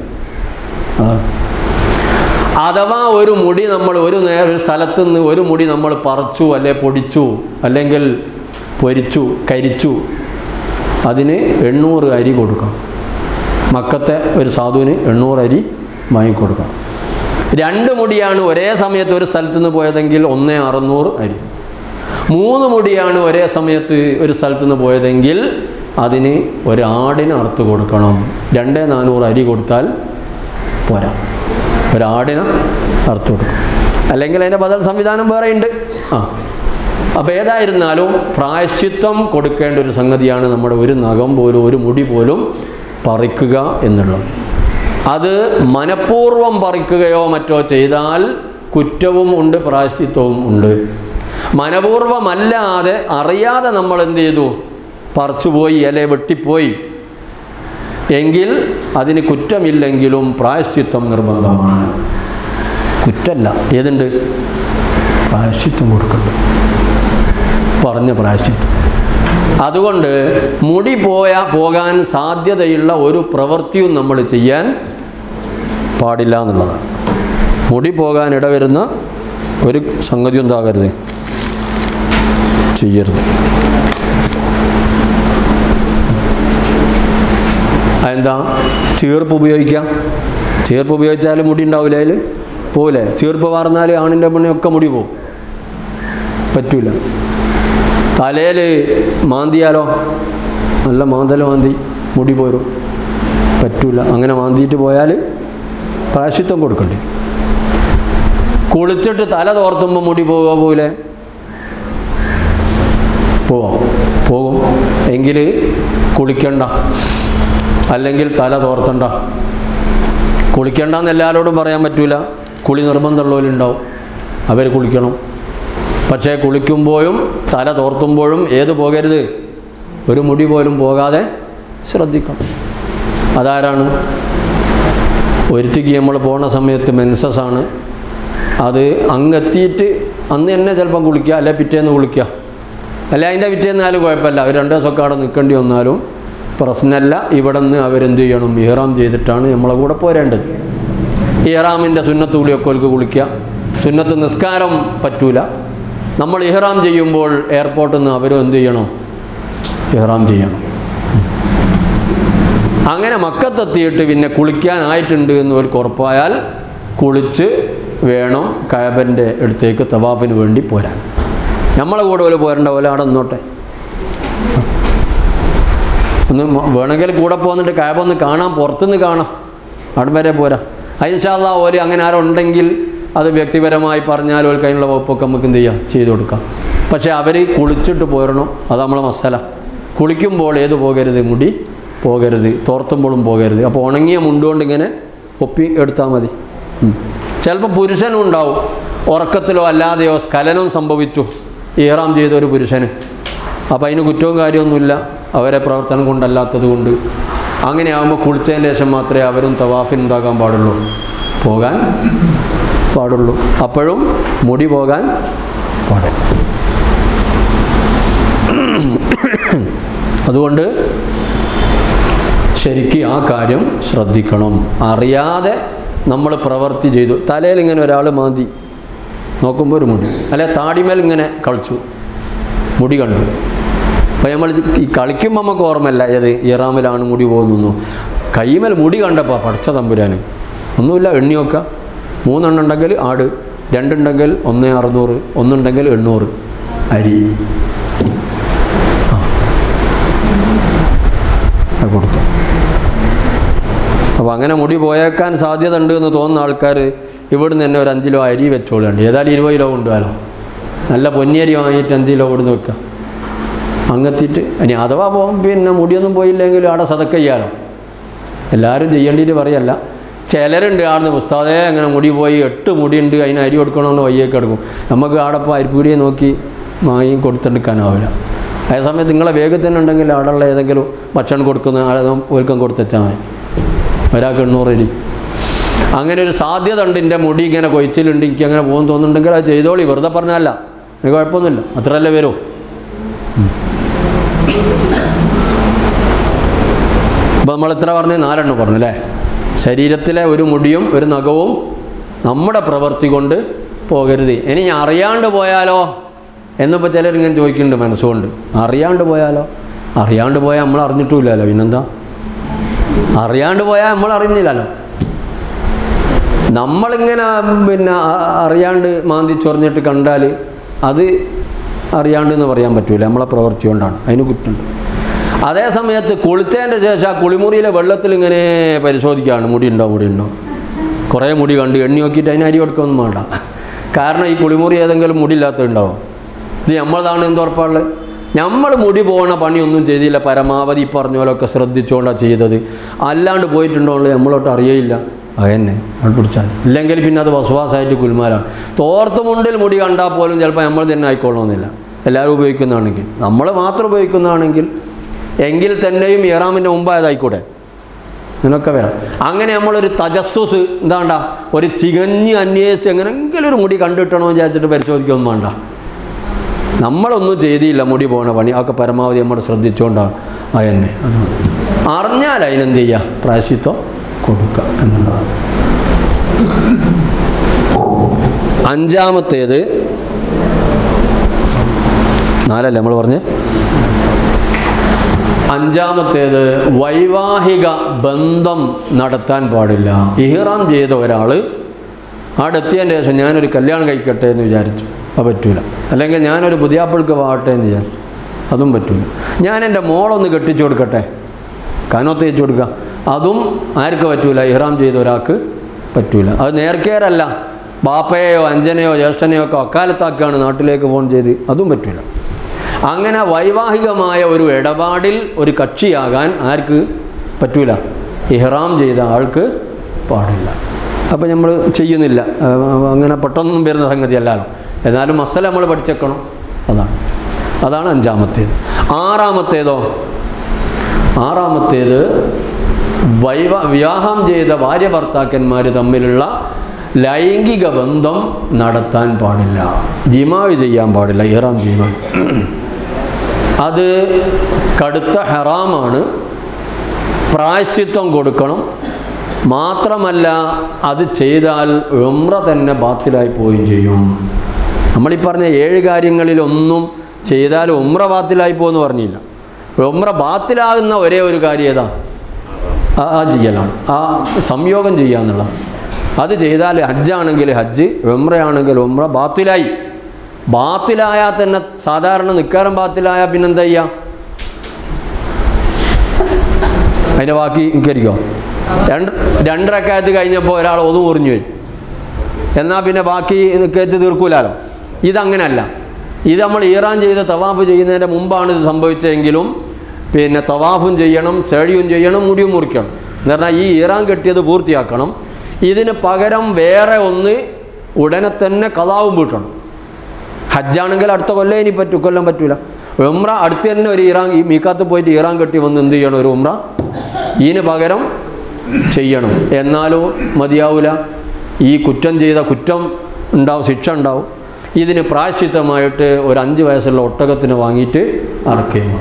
അഥവാ ഒരു മുടി നമ്മൾ ഒരു ഒരു സ്ഥലത്തു നിന്ന് ഒരു മുടി നമ്മൾ പറിച്ചു, അല്ലെ പൊടിച്ചു, അല്ലെങ്കിൽ പൊരിച്ചു, കരിച്ചു, അതിന് എണ്ണൂറ് അരി കൊടുക്കണം. മക്കത്തെ ഒരു സാധുവിന് എണ്ണൂറ് അരി വാങ്ങിക്കൊടുക്കണം. രണ്ട് മുടിയാണ് ഒരേ സമയത്ത് ഒരു സ്ഥലത്തു നിന്ന് പോയതെങ്കിൽ ഒന്നേ അറുന്നൂറ് അരി. മൂന്ന് മുടിയാണ് ഒരേ സമയത്ത് ഒരു സ്ഥലത്തു നിന്ന് പോയതെങ്കിൽ അതിന് ഒരാടിന് അറുത്ത് കൊടുക്കണം. രണ്ടേ നാനൂറ് അരി കൊടുത്താൽ പോരാ, ഒരാടിന് അറുത്ത് കൊടുക്കണം. അല്ലെങ്കിൽ അതിൻ്റെ ബദൽ സംവിധാനം വേറെ ഉണ്ട്. ആ അപ്പോൾ ഏതായിരുന്നാലും പ്രായശ്ചിത്തം കൊടുക്കേണ്ട ഒരു സംഗതിയാണ് നമ്മുടെ ഒരു നഖം പോലും ഒരു മുടി പോലും പറിക്കുക എന്നുള്ളത്. അത് മനഃപൂർവ്വം പറിക്കുകയോ മറ്റോ ചെയ്താൽ കുറ്റവും ഉണ്ട്, പ്രായശ്ചിത്തവും ഉണ്ട്. മനഃപൂർവ്വമല്ലാതെ അറിയാതെ നമ്മൾ എന്ത് ചെയ്തു, പറിച്ചുപോയി അല്ലെ വെട്ടിപ്പോയി എങ്കിൽ അതിന് കുറ്റമില്ലെങ്കിലും പ്രായശ്ചിത്തം നിർബന്ധമാണ്. കുറ്റമല്ല, ഏതുണ്ട്? പ്രായശ്ചിത്തം കൊടുക്കുന്നുണ്ട്, പറഞ്ഞ പ്രായശ്ചിത്തം. അതുകൊണ്ട് മുടി പോയാ പോകാൻ സാധ്യതയുള്ള ഒരു പ്രവൃത്തിയും നമ്മൾ ചെയ്യാൻ പാടില്ല എന്നുള്ളതാണ്. മുടി പോകാൻ ഇടവരുന്ന ഒരു സംഗതി എന്താകരുത്, ചെയ്യരുത്. അതെന്താ? ചീർപ്പ് ഉപയോഗിക്കാം. ചീർപ്പ് ഉപയോഗിച്ചാൽ മുടി ഉണ്ടാവില്ല, അതിൽ പോവില്ലേ? ചീർപ്പ് വാർന്നാൽ ആണിൻ്റെ പെണ്ണിനൊക്കെ മുടി പോകും, പറ്റൂല. തലയിൽ മാന്തിയാലോ, നല്ല മാന്തൽ മാന്തി മുടി പോരും, പറ്റൂല. അങ്ങനെ മാന്തിയിട്ട് പോയാൽ പ്രായശ്ചിത്തം കൊടുക്കണ്ടേ. കുളിച്ചിട്ട് തല തോർത്തുമ്പോൾ മുടി പോവുക പോലെ പോവാം, പോകും. എങ്കിൽ കുളിക്കണ്ട, അല്ലെങ്കിൽ തല തോർത്തണ്ട. കുളിക്കണ്ടെന്ന് എല്ലാവരോടും പറയാൻ പറ്റൂല. കുളി നിർബന്ധമുള്ളവരുണ്ടാവും, അവർ കുളിക്കണം. പക്ഷേ കുളിക്കുമ്പോഴും തല തോർത്തുമ്പോഴും ഏത് പോകരുത്, ഒരു മുടി പോലും പോകാതെ ശ്രദ്ധിക്കണം. അതാരാണ്? ഒരുത്തിക്ക് നമ്മൾ പോണ സമയത്ത് മെൻസസാണ്, അത് അങ്ങെത്തിയിട്ട് അന്ന് തന്നെ ചിലപ്പം കുളിക്കുക, അല്ലെ പിറ്റേന്ന് കുളിക്കുക, അല്ലെ അതിൻ്റെ പിറ്റേന്നാലും കുഴപ്പമില്ല. അവർ രണ്ട് ദിവസമൊക്കെ അവിടെ നിൽക്കേണ്ടി വന്നാലും പ്രശ്നമല്ല. ഇവിടെ നിന്ന് അവരെന്ത് ചെയ്യണം? ഇഹ്റാം ചെയ്തിട്ടാണ് നമ്മളെ കൂടെ പോരേണ്ടത്. ഇഹ്റാമിൻ്റെ സുന്നത്ത് കൂടിയൊക്കെ ഓൽക്ക് കുളിക്കുക. സുന്നത്ത് നിസ്കാരം പറ്റൂല. നമ്മൾ ഇഹ്റാം ചെയ്യുമ്പോൾ എയർപോർട്ടിൽ നിന്ന് അവരും എന്ത് ചെയ്യണം? ഇഹ്റാം ചെയ്യണം. അങ്ങനെ മക്കത്തെത്തിയിട്ട് പിന്നെ കുളിക്കാനായിട്ടുണ്ട് എന്ന് ഓൽക്ക് ഉറപ്പായാൽ കുളിച്ച് വേണം കഅബൻ്റെ അടുത്തേക്ക് തവാഫിന് വേണ്ടി പോരാൻ. നമ്മളെ കൂടെ പോലെ പോരേണ്ട പോലെ അവിടെ നിന്നോട്ടെ. ഒന്ന് വേണമെങ്കിൽ കൂടെ പോകുന്നിട്ട് കഅബ ഒന്ന് കാണാൻ, പുറത്തുനിന്ന് കാണാം, അവിടെ വരെ പോരാ. ഇൻഷാ അല്ലാഹ് ഓല് അങ്ങനെ ആരോ ഉണ്ടെങ്കിൽ അത് വ്യക്തിപരമായി പറഞ്ഞാൽ ഓൽക്ക് അതിനുള്ള വകുപ്പൊക്കെ നമുക്ക് എന്ത് ചെയ്യാം, ചെയ്തു കൊടുക്കാം. പക്ഷേ അവർ കുളിച്ചിട്ട് പോരണം, അത് നമ്മളെ മസല. കുളിക്കുമ്പോൾ ഏത് പോകരുത്? മുടി പോകരുത്, തോർത്തുമ്പോഴും പോകരുത്. അപ്പോൾ ഉണങ്ങിയ മുണ്ടുകൊണ്ട് ഇങ്ങനെ ഒപ്പി എടുത്താൽ മതി. ചിലപ്പോൾ പുരുഷനും ഉണ്ടാവും ഉറക്കത്തിലോ അല്ലാതെയോ സ്ഖലനം സംഭവിച്ചു ഇഹ്റാം ചെയ്ത ഒരു പുരുഷന്. അപ്പോൾ അതിന് കുറ്റവും കാര്യമൊന്നുമില്ല, അവരെ പ്രവർത്തനം കൊണ്ടല്ലാത്തത് കൊണ്ട്. അങ്ങനെ ആകുമ്പോൾ കുളിച്ചതിന് ശേഷം മാത്രമേ അവരും തവാഫിന് ഉണ്ടാകാൻ പാടുള്ളൂ, പോകാൻ പാടുള്ളൂ. അപ്പോഴും മുടി പോകാൻ പാടില്ല. അതുകൊണ്ട് ശരിക്കും ആ കാര്യം ശ്രദ്ധിക്കണം. അറിയാതെ നമ്മൾ പ്രവൃത്തി ചെയ്തു. തലയിൽ ഇങ്ങനെ ഒരാൾ മാന്തി നോക്കുമ്പോൾ ഒരു മുടി, അല്ലെ താടിമേൽ ഇങ്ങനെ കളിച്ചു, മുടി കണ്ടു. അപ്പോൾ നമ്മൾ ഈ കളിക്കുമ്പോൾ നമുക്ക് ഓർമ്മയില്ല ഏത് ഇഹ്റാമിലാണ് മുടി പോകുന്നു. കൈമേൽ മുടി കണ്ടപ്പോൾ പഠിച്ച തമ്പുരാന് ഒന്നുമില്ല, എണ്ണി നോക്കുക. മൂന്നെണ്ണം ഉണ്ടെങ്കിൽ ആട്, രണ്ടുണ്ടെങ്കിൽ ഒന്ന് അറുന്നൂറ്, ഒന്നുണ്ടെങ്കിൽ എണ്ണൂറ് അരി കൊടുക്കുക. അപ്പോൾ അങ്ങനെ മുടി പോയേക്കാൻ സാധ്യത ഉണ്ട് എന്ന് തോന്നുന്ന ആൾക്കാർ ഇവിടുന്ന് തന്നെ ഒരു അഞ്ച് കിലോ അരി വെച്ചോളുണ്ട്. ഏതായാലും ഇരുപത് കിലോ കൊണ്ടുപോകാലോ, നല്ല പൊന്നിയരി വാങ്ങിയിട്ട് അഞ്ച് കിലോ ഇവിടുന്ന് വെക്കുക. അങ്ങെത്തിയിട്ട് ഇനി അഥവാ പോകും പിന്നെ മുടിയൊന്നും പോയില്ലെങ്കിൽ അവിടെ സദക്ക ചെയ്യാലോ. എല്ലാവരും ചെയ്യേണ്ടിയിട്ട് പറയല്ല. ചിലരുണ്ട് ആടുന്ന് ഉസ്താദേ അങ്ങനെ മുടി പോയി എട്ട് മുടിയുണ്ട്, അതിന് അരി കൊടുക്കണമെന്ന് വയ്യൊക്കെ എടുക്കും. നമുക്ക് ആടപ്പോൾ അരിപ്പീടിയെ നോക്കി വാങ്ങി കൊടുത്തെടുക്കാനാവില്ല. അതേ സമയത്ത് നിങ്ങളെ വേഗത്തിൽ ഉണ്ടെങ്കിൽ അവിടെയുള്ള ഏതെങ്കിലും ഭക്ഷണം കൊടുക്കുന്ന ഓൽക്കം കൊടുത്തുവെച്ചാൽ മതി. ഒരാൾക്ക് എണ്ണൂറ് അരി. അങ്ങനെ ഒരു സാധ്യത ഉണ്ട്, എൻ്റെ മുടി ഇങ്ങനെ കൊയ്ച്ചിലുണ്ട്, എനിക്ക് അങ്ങനെ പോകുന്നു തോന്നുന്നുണ്ടെങ്കിൽ അത് ചെയ്തോളി, വെറുതെ പറഞ്ഞല്ല, അത് കുഴപ്പമൊന്നുമില്ല, അത്രയല്ലേ വരൂ. അപ്പോൾ നമ്മൾ എത്ര പറഞ്ഞു? നാലെണ്ണം പറഞ്ഞു അല്ലേ. ശരീരത്തിലെ ഒരു മുടിയും ഒരു നഖവും നമ്മുടെ പ്രവൃത്തി കൊണ്ട് പോകരുത്. ഇനി ഞാൻ അറിയാണ്ട് പോയാലോ എന്നിപ്പോൾ ചിലരിങ്ങനെ ചോദിക്കുന്നുണ്ട് മനസ്സുകൊണ്ട്. അറിയാണ്ട് പോയാലോ? അറിയാണ്ട് പോയാൽ നമ്മൾ അറിഞ്ഞിട്ടുമില്ലല്ലോ, പിന്നെന്താ? അറിയാണ്ട് പോയാൽ നമ്മൾ അറിഞ്ഞില്ലല്ലോ. നമ്മളിങ്ങനെ പിന്നെ അറിയാണ്ട് മാന്തി ചൊറിഞ്ഞിട്ട് കണ്ടാൽ അത് അറിയാണ്ട് എന്ന് പറയാൻ പറ്റൂല, നമ്മളെ പ്രവൃത്തി കൊണ്ടാണ്, അതിന് കുറ്റുണ്ട്. അതേ സമയത്ത് കുളിച്ചതിൻ്റെ ശേഷം ആ കുളിമുറിയിലെ വെള്ളത്തിൽ ഇങ്ങനെ പരിശോധിക്കുകയാണ്, മുടി ഉണ്ടോ മുടി ഉണ്ടോ കുറേ മുടി കണ്ട് എണ്ണി നോക്കിയിട്ട് അതിന് അരി കൊടുക്കൊന്നും വേണ്ട. കാരണം ഈ കുളിമുറി ഏതെങ്കിലും മുടിയില്ലാത്തതുണ്ടാവും. ഇത് നമ്മളതാണ് എന്ത് ഉറപ്പാണുള്ളത്? നമ്മൾ മുടി പോകണ പണിയൊന്നും ചെയ്തില്ല, പരമാവധി ഈ പറഞ്ഞ പോലൊക്കെ ശ്രദ്ധിച്ചുകൊണ്ടാണ് ചെയ്തത്. അല്ലാണ്ട് പോയിട്ടുണ്ടോ നമ്മളോട്ട് അറിയയില്ല, അതന്നെ അത് പിടിച്ചാൽ. ഇല്ലെങ്കിൽ പിന്നെ അത് വസ്വാസായിട്ട് കുൽമാലാണ്. തോർത്ത് മുണ്ടിൽ മുടി കണ്ടാൽ പോലും ചിലപ്പോൾ നമ്മൾ തന്നെ ആയിക്കൊള്ളണമെന്നില്ല, എല്ലാവരും ഉപയോഗിക്കുന്നതാണെങ്കിൽ. നമ്മൾ മാത്രം ഉപയോഗിക്കുന്നതാണെങ്കിൽ എങ്കിൽ തന്നെയും ഇഹ്റാമിൻ്റെ മുമ്പായതായിക്കൂടെ, ഇതിനൊക്കെ വരാം. അങ്ങനെ നമ്മളൊരു തജസ്സുസ് എന്താണ്ട ഒരു ചികഞ്ഞ് അന്വേഷിച്ച് എങ്ങനെയെങ്കിലും ഒരു മുടി കണ്ടിട്ടണമെന്ന് വിചാരിച്ചിട്ട് പരിശോധിക്കൊന്നും വേണ്ട. നമ്മളൊന്നും ചെയ്തില്ല മുടി പോകണ പണി, അതൊക്കെ പരമാവധി നമ്മൾ ശ്രദ്ധിച്ചുകൊണ്ടാണ്. അതന്നെ അത് അറിഞ്ഞാൽ അതിനെന്ത് ചെയ്യുക, പ്രായശ്ചിത്വം കൊടുക്കുക എന്നുള്ളതാണ്. അഞ്ചാമത്തേത് നാലല്ലേ നമ്മൾ പറഞ്ഞേ? അഞ്ചാമത്തേത് വൈവാഹിക ബന്ധം നടത്താൻ പാടില്ല. ഇഹ്റാം ചെയ്ത ഒരാൾ അവിടെ എത്തിയതിൻ്റെ ശേഷം ഞാനൊരു കല്യാണം കഴിക്കട്ടെ എന്ന് വിചാരിച്ചു, അത് പറ്റൂല. അല്ലെങ്കിൽ ഞാനൊരു പുതിയാപ്പിൾക്ക് പോകട്ടെ എന്ന് വിചാരിച്ചു, അതും പറ്റൂല. ഞാൻ എൻ്റെ മോളൊന്ന് കെട്ടിച്ചു കൊടുക്കട്ടെ, കനോത്ത് തേച്ച് കൊടുക്കുക, അതും ആർക്ക് പറ്റൂല? ഇഹ്റാം ചെയ്ത ഒരാൾക്ക് പറ്റൂല. അത് നേർക്കേരല്ല, ബാപ്പയെയോ അഞ്ചനെയോ ജ്യേഷ്ഠനെയോ ഒക്കെ അക്കാലത്താക്കുകയാണ് നാട്ടിലേക്ക് ഫോൺ ചെയ്ത്, അതും പറ്റൂല. അങ്ങനെ വൈവാഹികമായ ഒരു ഇടപാടിൽ ഒരു കക്ഷിയാകാൻ ആർക്ക് പറ്റൂല? ഇഹ്റാം ചെയ്ത ആൾക്ക് പാടില്ല. അപ്പോൾ നമ്മൾ ചെയ്യുന്നില്ല, അങ്ങനെ പെട്ടെന്നൊന്നും വരുന്ന സംഗതി അല്ലല്ലോ. എന്നാലും മസല നമ്മൾ പഠിച്ചേക്കണം. അതാണ് അതാണ് അഞ്ചാമത്തേത്. ആറാമത്തേതോ? ആറാമത്തേത് വൈവ വിവാഹം ചെയ്ത ഭാര്യ ഭർത്താക്കന്മാർ തമ്മിലുള്ള ലൈംഗിക ബന്ധം നടത്താൻ പാടില്ല, ജിമാഅ് ചെയ്യാൻ പാടില്ല. ഇഹ്റാം ജിമാഅ് അത് കടുത്ത ഹറാമാണ്, പ്രായശ്ചിത്തം കൊടുക്കണം. മാത്രമല്ല അത് ചെയ്താൽ ഉംറ തന്നെ ബാത്തിലായി പോവുകയും ചെയ്യും. നമ്മളീ പറഞ്ഞ ഏഴ് കാര്യങ്ങളിലൊന്നും ചെയ്താൽ ഉംറ ബാത്തിലായി പോകുമെന്ന് പറഞ്ഞില്ല. ഉംറ ബാത്തിലാകുന്ന ഒരേ ഒരു കാര്യം ഏതാ? ആ ചെയ്യലാണ്, ആ സംയോഗം ചെയ്യുക എന്നുള്ളത്. അത് ചെയ്താൽ ഹജ്ജാണെങ്കിൽ ഹജ്ജ്, ഉംറയാണെങ്കിൽ ഉംറ ബാത്തിലായി. ബാത്തിലായാൽ തന്നെ സാധാരണ നിക്കാരം ബാത്തിലായാൽ പിന്നെന്താ ചെയ്യുക? അതിൻ്റെ ബാക്കി എനിക്കരിക്കോ? രണ്ട് രണ്ട് റക്അത്ത് കഴിഞ്ഞപ്പോൾ ഒരാൾ ഒതു മുറിഞ്ഞു പോയി, എന്നാൽ പിന്നെ ബാക്കി നിക്കത്ത് തീർക്കൂലല്ലോ. ഇതങ്ങനല്ല. ഇത് നമ്മൾ ഈറാൻ ചെയ്ത് തവാഫ് ചെയ്യുന്നതിൻ്റെ മുമ്പാണ് ഇത് സംഭവിച്ചതെങ്കിലും പിന്നെ തവാഫും ചെയ്യണം, സേഴിയും ചെയ്യണം, മുടിയും മുറിക്കണം. എന്ന് പറഞ്ഞാൽ ഈ ഈറാൻ കെട്ടിയത് പൂർത്തിയാക്കണം. ഇതിന് പകരം വേറെ ഒന്ന് ഉടനെ തന്നെ ഖളാവും വീട്ടണം. ഹജ്ജാണെങ്കിൽ അടുത്ത കൊല്ലം ഇനി പറ്റും, കൊല്ലം പറ്റൂല. ഉംറ അടുത്ത് തന്നെ ഒരു ഈറാൻ, ഈ മീക്കാത്ത് പോയിട്ട് ഈറാൻ കെട്ടി വന്ന് എന്ത് ചെയ്യണം? ഒരു ഉംറ ഇതിന് പകരം ചെയ്യണം. എന്നാലും മതിയാവില്ല. ഈ കുറ്റം ചെയ്ത കുറ്റം ഉണ്ടാവും, ശിക്ഷ ഉണ്ടാവും. ഇതിന് പ്രായശ്ചിത്തമായിട്ട് ഒരു അഞ്ച് വയസ്സുള്ള ഒട്ടകത്തിന് വാങ്ങിയിട്ട് അറക്കുകയും.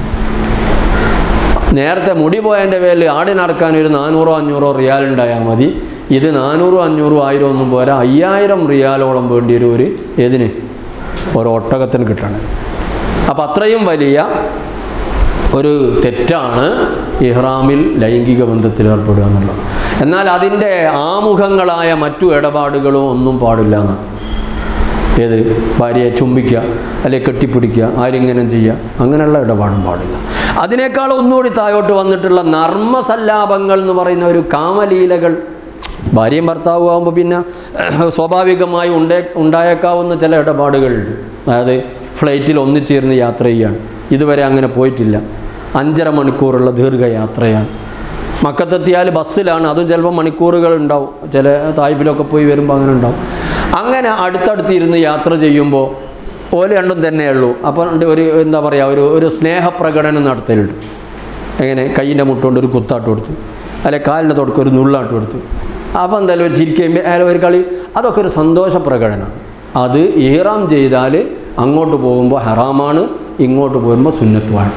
നേരത്തെ മുടി പോയതിൻ്റെ പേരിൽ ആടിനറക്കാൻ ഒരു നാനൂറോ അഞ്ഞൂറോ റിയാൽ ഉണ്ടായാൽ മതി. ഇത് നാനൂറും അഞ്ഞൂറും ആയിരം ഒന്നും പോരാ, അയ്യായിരം റിയാലോളം വേണ്ടി വരും ഒരു ഏതിന്? ഒരു ഒട്ടകത്തിന് കിട്ടണം. അപ്പം അത്രയും വലിയ ഒരു തെറ്റാണ് ഇഹ്റാമിൽ ലൈംഗിക ബന്ധത്തിൽ ഏർപ്പെടുക എന്നുള്ളത്. എന്നാൽ അതിൻ്റെ ആമുഖങ്ങളായ മറ്റു ഇടപാടുകളും ഒന്നും പാടില്ല എന്നാണ്. ഏത്? ഭാര്യയെ ചുംബിക്കുക, അല്ലെങ്കിൽ കെട്ടിപ്പിടിക്കുക, ആരിങ്ങനെ ചെയ്യുക, അങ്ങനെയുള്ള ഇടപാടും പാടില്ല. അതിനേക്കാൾ ഒന്നുകൂടി താഴോട്ട് വന്നിട്ടുള്ള നർമ്മസല്ലാപങ്ങൾ എന്ന് പറയുന്ന ഒരു കാമലീലകൾ, ഭാര്യയും ഭർത്താവും ആകുമ്പോൾ പിന്നെ സ്വാഭാവികമായി ഉണ്ടേ ഉണ്ടായേക്കാവുന്ന ചില ഇടപാടുകളുണ്ട്. അതായത് ഫ്ലൈറ്റിൽ ഒന്നിച്ചേർന്ന് യാത്ര ചെയ്യുകയാണ്, ഇതുവരെ അങ്ങനെ പോയിട്ടില്ല, അഞ്ചര മണിക്കൂറുള്ള ദീർഘയാത്രയാണ്. മക്കത്തെത്തിയാൽ ബസ്സിലാണ്, അതും ചിലപ്പോൾ മണിക്കൂറുകൾ ഉണ്ടാവും. ചില തായ്ഫിലൊക്കെ പോയി വരുമ്പോൾ അങ്ങനെ ഉണ്ടാവും. അങ്ങനെ അടുത്തടുത്തിരുന്ന് യാത്ര ചെയ്യുമ്പോൾ ഓല് രണ്ടും തന്നെയുള്ളൂ. അപ്പോൾ ഒരു എന്താ പറയുക, ഒരു ഒരു സ്നേഹപ്രകടനം നടത്തലുണ്ട്. എങ്ങനെ? കയ്യിൻ്റെ മുട്ടുകൊണ്ട് ഒരു കുത്താട്ട് കൊടുത്ത്, അല്ലെ കാലിൻ്റെ തൊടുക്ക് ഒരു നുള്ളാട്ട് കൊടുത്ത്, അപ്പോൾ എന്തായാലും ഒരു ചിരിക്കുമ്പോൾ അയാലും ഒരു കളി, അതൊക്കെ ഒരു സന്തോഷ പ്രകടനമാണ്. അത് ഇഹ്റാം ചെയ്താൽ അങ്ങോട്ട് പോകുമ്പോൾ ഹറാമാണ്, ഇങ്ങോട്ട് പോകുമ്പോൾ സുന്നത്തുമാണ്.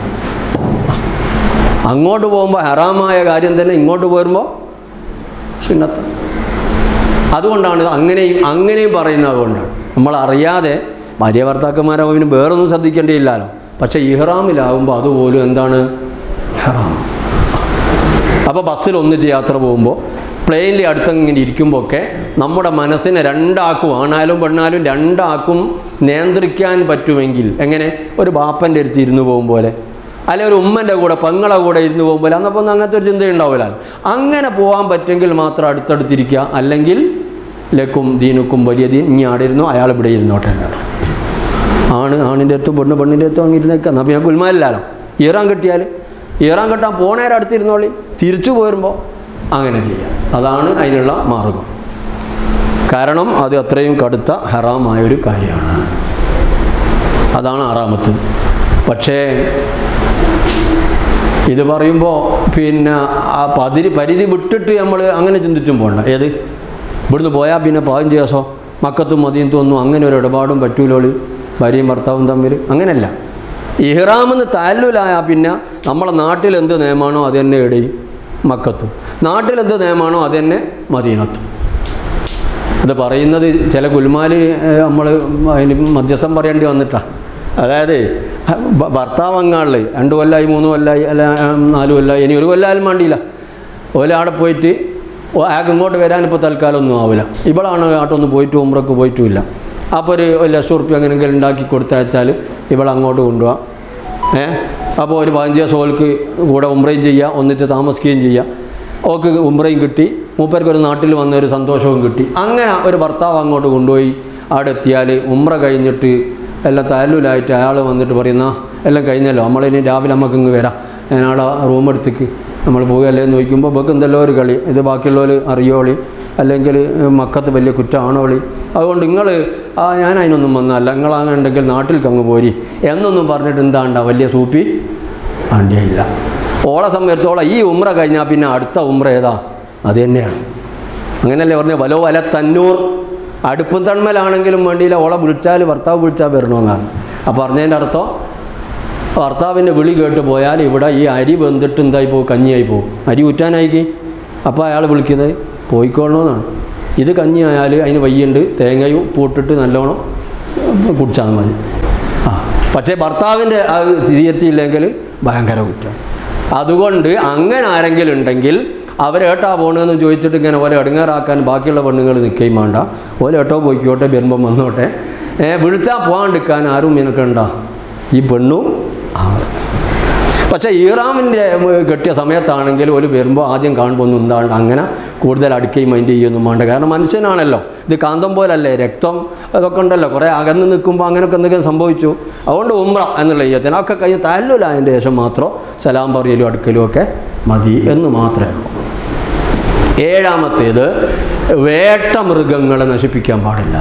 അങ്ങോട്ട് പോകുമ്പോൾ ഹറാമായ കാര്യം തന്നെ ഇങ്ങോട്ട് പോരുമ്പോൾ സുന്നത്ത്. അതുകൊണ്ടാണ് അങ്ങനെയും അങ്ങനെയും പറയുന്നത്. അതുകൊണ്ടാണ് നമ്മളറിയാതെ ഭാര്യ ഭർത്താക്കന്മാരാകുമ്പോൾ പിന്നെ വേറൊന്നും ശ്രദ്ധിക്കേണ്ടിയില്ലല്ലോ. പക്ഷേ ഇഹ്റാമിലാകുമ്പോൾ അതുപോലും എന്താണ്? ഹറാം. അപ്പോൾ ബസ്സിൽ ഒന്നിച്ച് യാത്ര പോകുമ്പോൾ, പ്ലെയിനിൽ അടുത്തങ്ങനെ ഇരിക്കുമ്പോൾ ഒക്കെ നമ്മുടെ മനസ്സിനെ രണ്ടാക്കും, ആണാലും പെണ്ണാലും രണ്ടാക്കും നിയന്ത്രിക്കാൻ പറ്റുമെങ്കിൽ, എങ്ങനെ? ഒരു ബാപ്പൻ്റെ അടുത്ത് ഇരുന്ന് പോകും പോലെ, അല്ലെ ഒരു ഉമ്മൻ്റെ കൂടെ പെങ്ങളെ കൂടെ ഇരുന്ന് പോകുമ്പോൾ, അന്നപ്പോൾ ഒന്നും അങ്ങനത്തെ ഒരു ചിന്തയുണ്ടാവില്ല. അങ്ങനെ പോകാൻ പറ്റുമെങ്കിൽ മാത്രം അടുത്തടുത്തിരിക്കുക. അല്ലെങ്കിൽ ലക്കും ദീനുക്കും വലിയ ദീൻ, ഇനി ആടെ ഇരുന്നു അയാൾ ഇവിടെ ഇരുന്നോട്ടെ എന്നാണ്. ആണ് ആണിൻ്റെ അടുത്തും പെണ്ണ് പെണ്ണിൻ്റെ അടുത്തും അങ്ങ് ഇരുന്നേക്കാം. എന്നാൽ പിന്നെ ഗുൽമാലില്ലാലോ. ഈറാൻ കെട്ടിയാൽ ഈറാൻ കെട്ടാൻ പോണേരെ അടുത്തിരുന്നോളി, തിരിച്ചു പോരുമ്പോൾ അങ്ങനെ ചെയ്യാം. അതാണ് അതിനുള്ള മാർഗം. കാരണം അത് അത്രയും കടുത്ത ഹറാമായൊരു കാര്യമാണ്. അതാണ് ആറാമത്ത്. പക്ഷേ ഇത് പറയുമ്പോൾ പിന്നെ ആ പതിരി പരിധി വിട്ടിട്ട് നമ്മൾ അങ്ങനെ ചിന്തിച്ചും പോകണ്ട. ഏത്? ഇവിടുന്ന് പോയാൽ പിന്നെ പതിനഞ്ച് ദിവസം മക്കത്തും മദീനത്തും ഒന്നും അങ്ങനെ ഒരു ഇടപാടും പറ്റൂലോളി, ഭാര്യയും ഭർത്താവും തമ്മിൽ. അങ്ങനെയല്ല. ഇഹ്റാമെന്ന് താല്ലുലായാൽ പിന്നെ നമ്മളെ നാട്ടിൽ എന്ത് നിയമമാണോ അത് തന്നെ ഇടയും മക്കത്തും, നാട്ടിലെന്ത് നിയമമാണോ അത് തന്നെ മദീനത്തും. അത് പറയുന്നത് ചില ഗുൽമാൽ നമ്മൾ അതിന് മധ്യസ്ഥം പറയേണ്ടി വന്നിട്ടാണ്. അതായത് ഭർത്താവങ്ങാളിൽ രണ്ട് കൊല്ലമായി മൂന്ന് കൊല്ലമായി അല്ല നാല് കൊല്ലമായി, ഇനി ഒരു കൊല്ലമായാലും വേണ്ടിയില്ല, ഓല അവിടെ പോയിട്ട് ആകെ ഇങ്ങോട്ട് വരാനിപ്പോൾ തൽക്കാലം ഒന്നും ആവില്ല. ഇവളാണ് ആട്ടൊന്നും പോയിട്ട് ഉംറക്ക് പോയിട്ടുമില്ല. അപ്പോൾ ഒരു ഒരു ലക്ഷം ഉറുപ്പ്യ അങ്ങനെയെങ്കിലും ഉണ്ടാക്കി കൊടുത്തയച്ചാൽ ഇവളങ്ങോട്ട് കൊണ്ടുപോകാം. ഏ അപ്പോൾ ഒരു പതിനഞ്ച് ദിവസം ഓൾക്ക് കൂടെ ഉംറയും ചെയ്യുക, ഒന്നിച്ച് താമസിക്കുകയും ചെയ്യുക. ഓക്ക് ഉംറയും കിട്ടി, മൂപ്പർക്ക് ഒരു നാട്ടിൽ വന്ന ഒരു സന്തോഷവും കിട്ടി. അങ്ങനെ ഒരു ഭർത്താവ് അങ്ങോട്ട് കൊണ്ടുപോയി അവിടെ എത്തിയാൽ ഉംറ കഴിഞ്ഞിട്ട് എല്ലാം താലൂലായിട്ട് അയാൾ വന്നിട്ട് പറയുന്ന എല്ലാം കഴിഞ്ഞല്ലോ, നമ്മളിനി രാവിലെ നമുക്ക് ഇങ്ങ് വരാം, ഞാനാളെ റൂം എടുത്തേക്ക് നമ്മൾ പോവുകയല്ലേ എന്ന് ചോദിക്കുമ്പോൾ ബക്ക് എന്തെല്ലോ ഒരു കളി, ഇത് ബാക്കിയുള്ളവർ അറിയോളി, അല്ലെങ്കിൽ മക്കത്ത് വലിയ കുറ്റമാണോളി, അതുകൊണ്ട് നിങ്ങൾ ഞാൻ അതിനൊന്നും വന്നതല്ല, നിങ്ങളങ്ങനെ ഉണ്ടെങ്കിൽ നാട്ടിലേക്ക് അങ്ങ് പോരി എന്നൊന്നും പറഞ്ഞിട്ട് എന്താണ്ട വലിയ സൂപ്പി ആണ്ടിയില്ല. ഓളെ സംബന്ധിച്ചോളം ഈ ഉംറ കഴിഞ്ഞാൽ പിന്നെ അടുത്ത ഉംറ ഏതാ? അത് തന്നെയാണ്. അങ്ങനെയല്ലേ പറഞ്ഞത്, വലോ വല തന്നൂർ, അടുപ്പും തന്മലാണെങ്കിലും വേണ്ടിയില്ല, ഓളെ വിളിച്ചാൽ ഭർത്താവ് വിളിച്ചാൽ വരണമെന്നാണ്. അപ്പോൾ പറഞ്ഞതിൻ്റെ അർത്ഥം ഭർത്താവിൻ്റെ വിളി കേട്ട് പോയാൽ ഇവിടെ ഈ അരി വെന്തിട്ട് എന്തായി പോകും? കഞ്ഞിയായി പോകും. അരി ഊറ്റാനായിക്ക് അപ്പോൾ അയാൾ വിളിക്കുന്നത് പോയിക്കൊള്ളണമെന്നാണ്. ഇത് കഞ്ഞി ആയാൽ അതിന് വയ്യുണ്ട്, തേങ്ങയും പൂട്ടിട്ട് നല്ലോണം കുടിച്ചാൽ മതി. ആ പക്ഷേ ഭർത്താവിൻ്റെ അത് സ്വീകരിച്ചില്ലെങ്കിൽ ഭയങ്കര കുറ്റം. അതുകൊണ്ട് അങ്ങനെ ആരെങ്കിലും ഉണ്ടെങ്കിൽ അവരേട്ടാ പോകണമെന്ന് ചോദിച്ചിട്ട് ഇങ്ങനെ ഓരോ ഇടങ്ങേറാക്കാൻ ബാക്കിയുള്ള പെണ്ണുങ്ങൾ നിൽക്കുകയും വേണ്ട. ഓരേട്ടോ പോയിക്കോട്ടെ, വരുമ്പം വന്നോട്ടെ. വിളിച്ചാൽ പോകാണ്ടിരിക്കാൻ ആരും നിനക്കുണ്ടാ ഈ പെണ്ണും. പക്ഷേ ഈറാമിൻ്റെ കെട്ടിയ സമയത്താണെങ്കിൽ ഒരു വരുമ്പോൾ ആദ്യം കാണുമ്പോൾ ഒന്നും എന്താണ്ട് അങ്ങനെ കൂടുതൽ അടുക്കുകയും മൈൻഡ് ചെയ്യുമൊന്നും വേണ്ട. കാരണം മനുഷ്യനാണല്ലോ, ഇത് കാന്തം പോലല്ലേ, രക്തം അതൊക്കെ ഉണ്ടല്ലോ, കുറേ അകന്ന് നിൽക്കുമ്പോൾ അങ്ങനെയൊക്കെ എന്തെങ്കിലും സംഭവിച്ചു. അതുകൊണ്ട് ഉംറ എന്നുള്ള ഈയത്തിന് ഒക്കെ കഴിഞ്ഞ് തല്ലില്ല, അതിൻ്റെ ശേഷം മാത്രം സലാം പറയലും അടുക്കലും ഒക്കെ മതി എന്ന് മാത്രമേ ഉള്ളൂ. ഏഴാമത്തേത് വേട്ട മൃഗങ്ങളെ നശിപ്പിക്കാൻ പാടില്ല.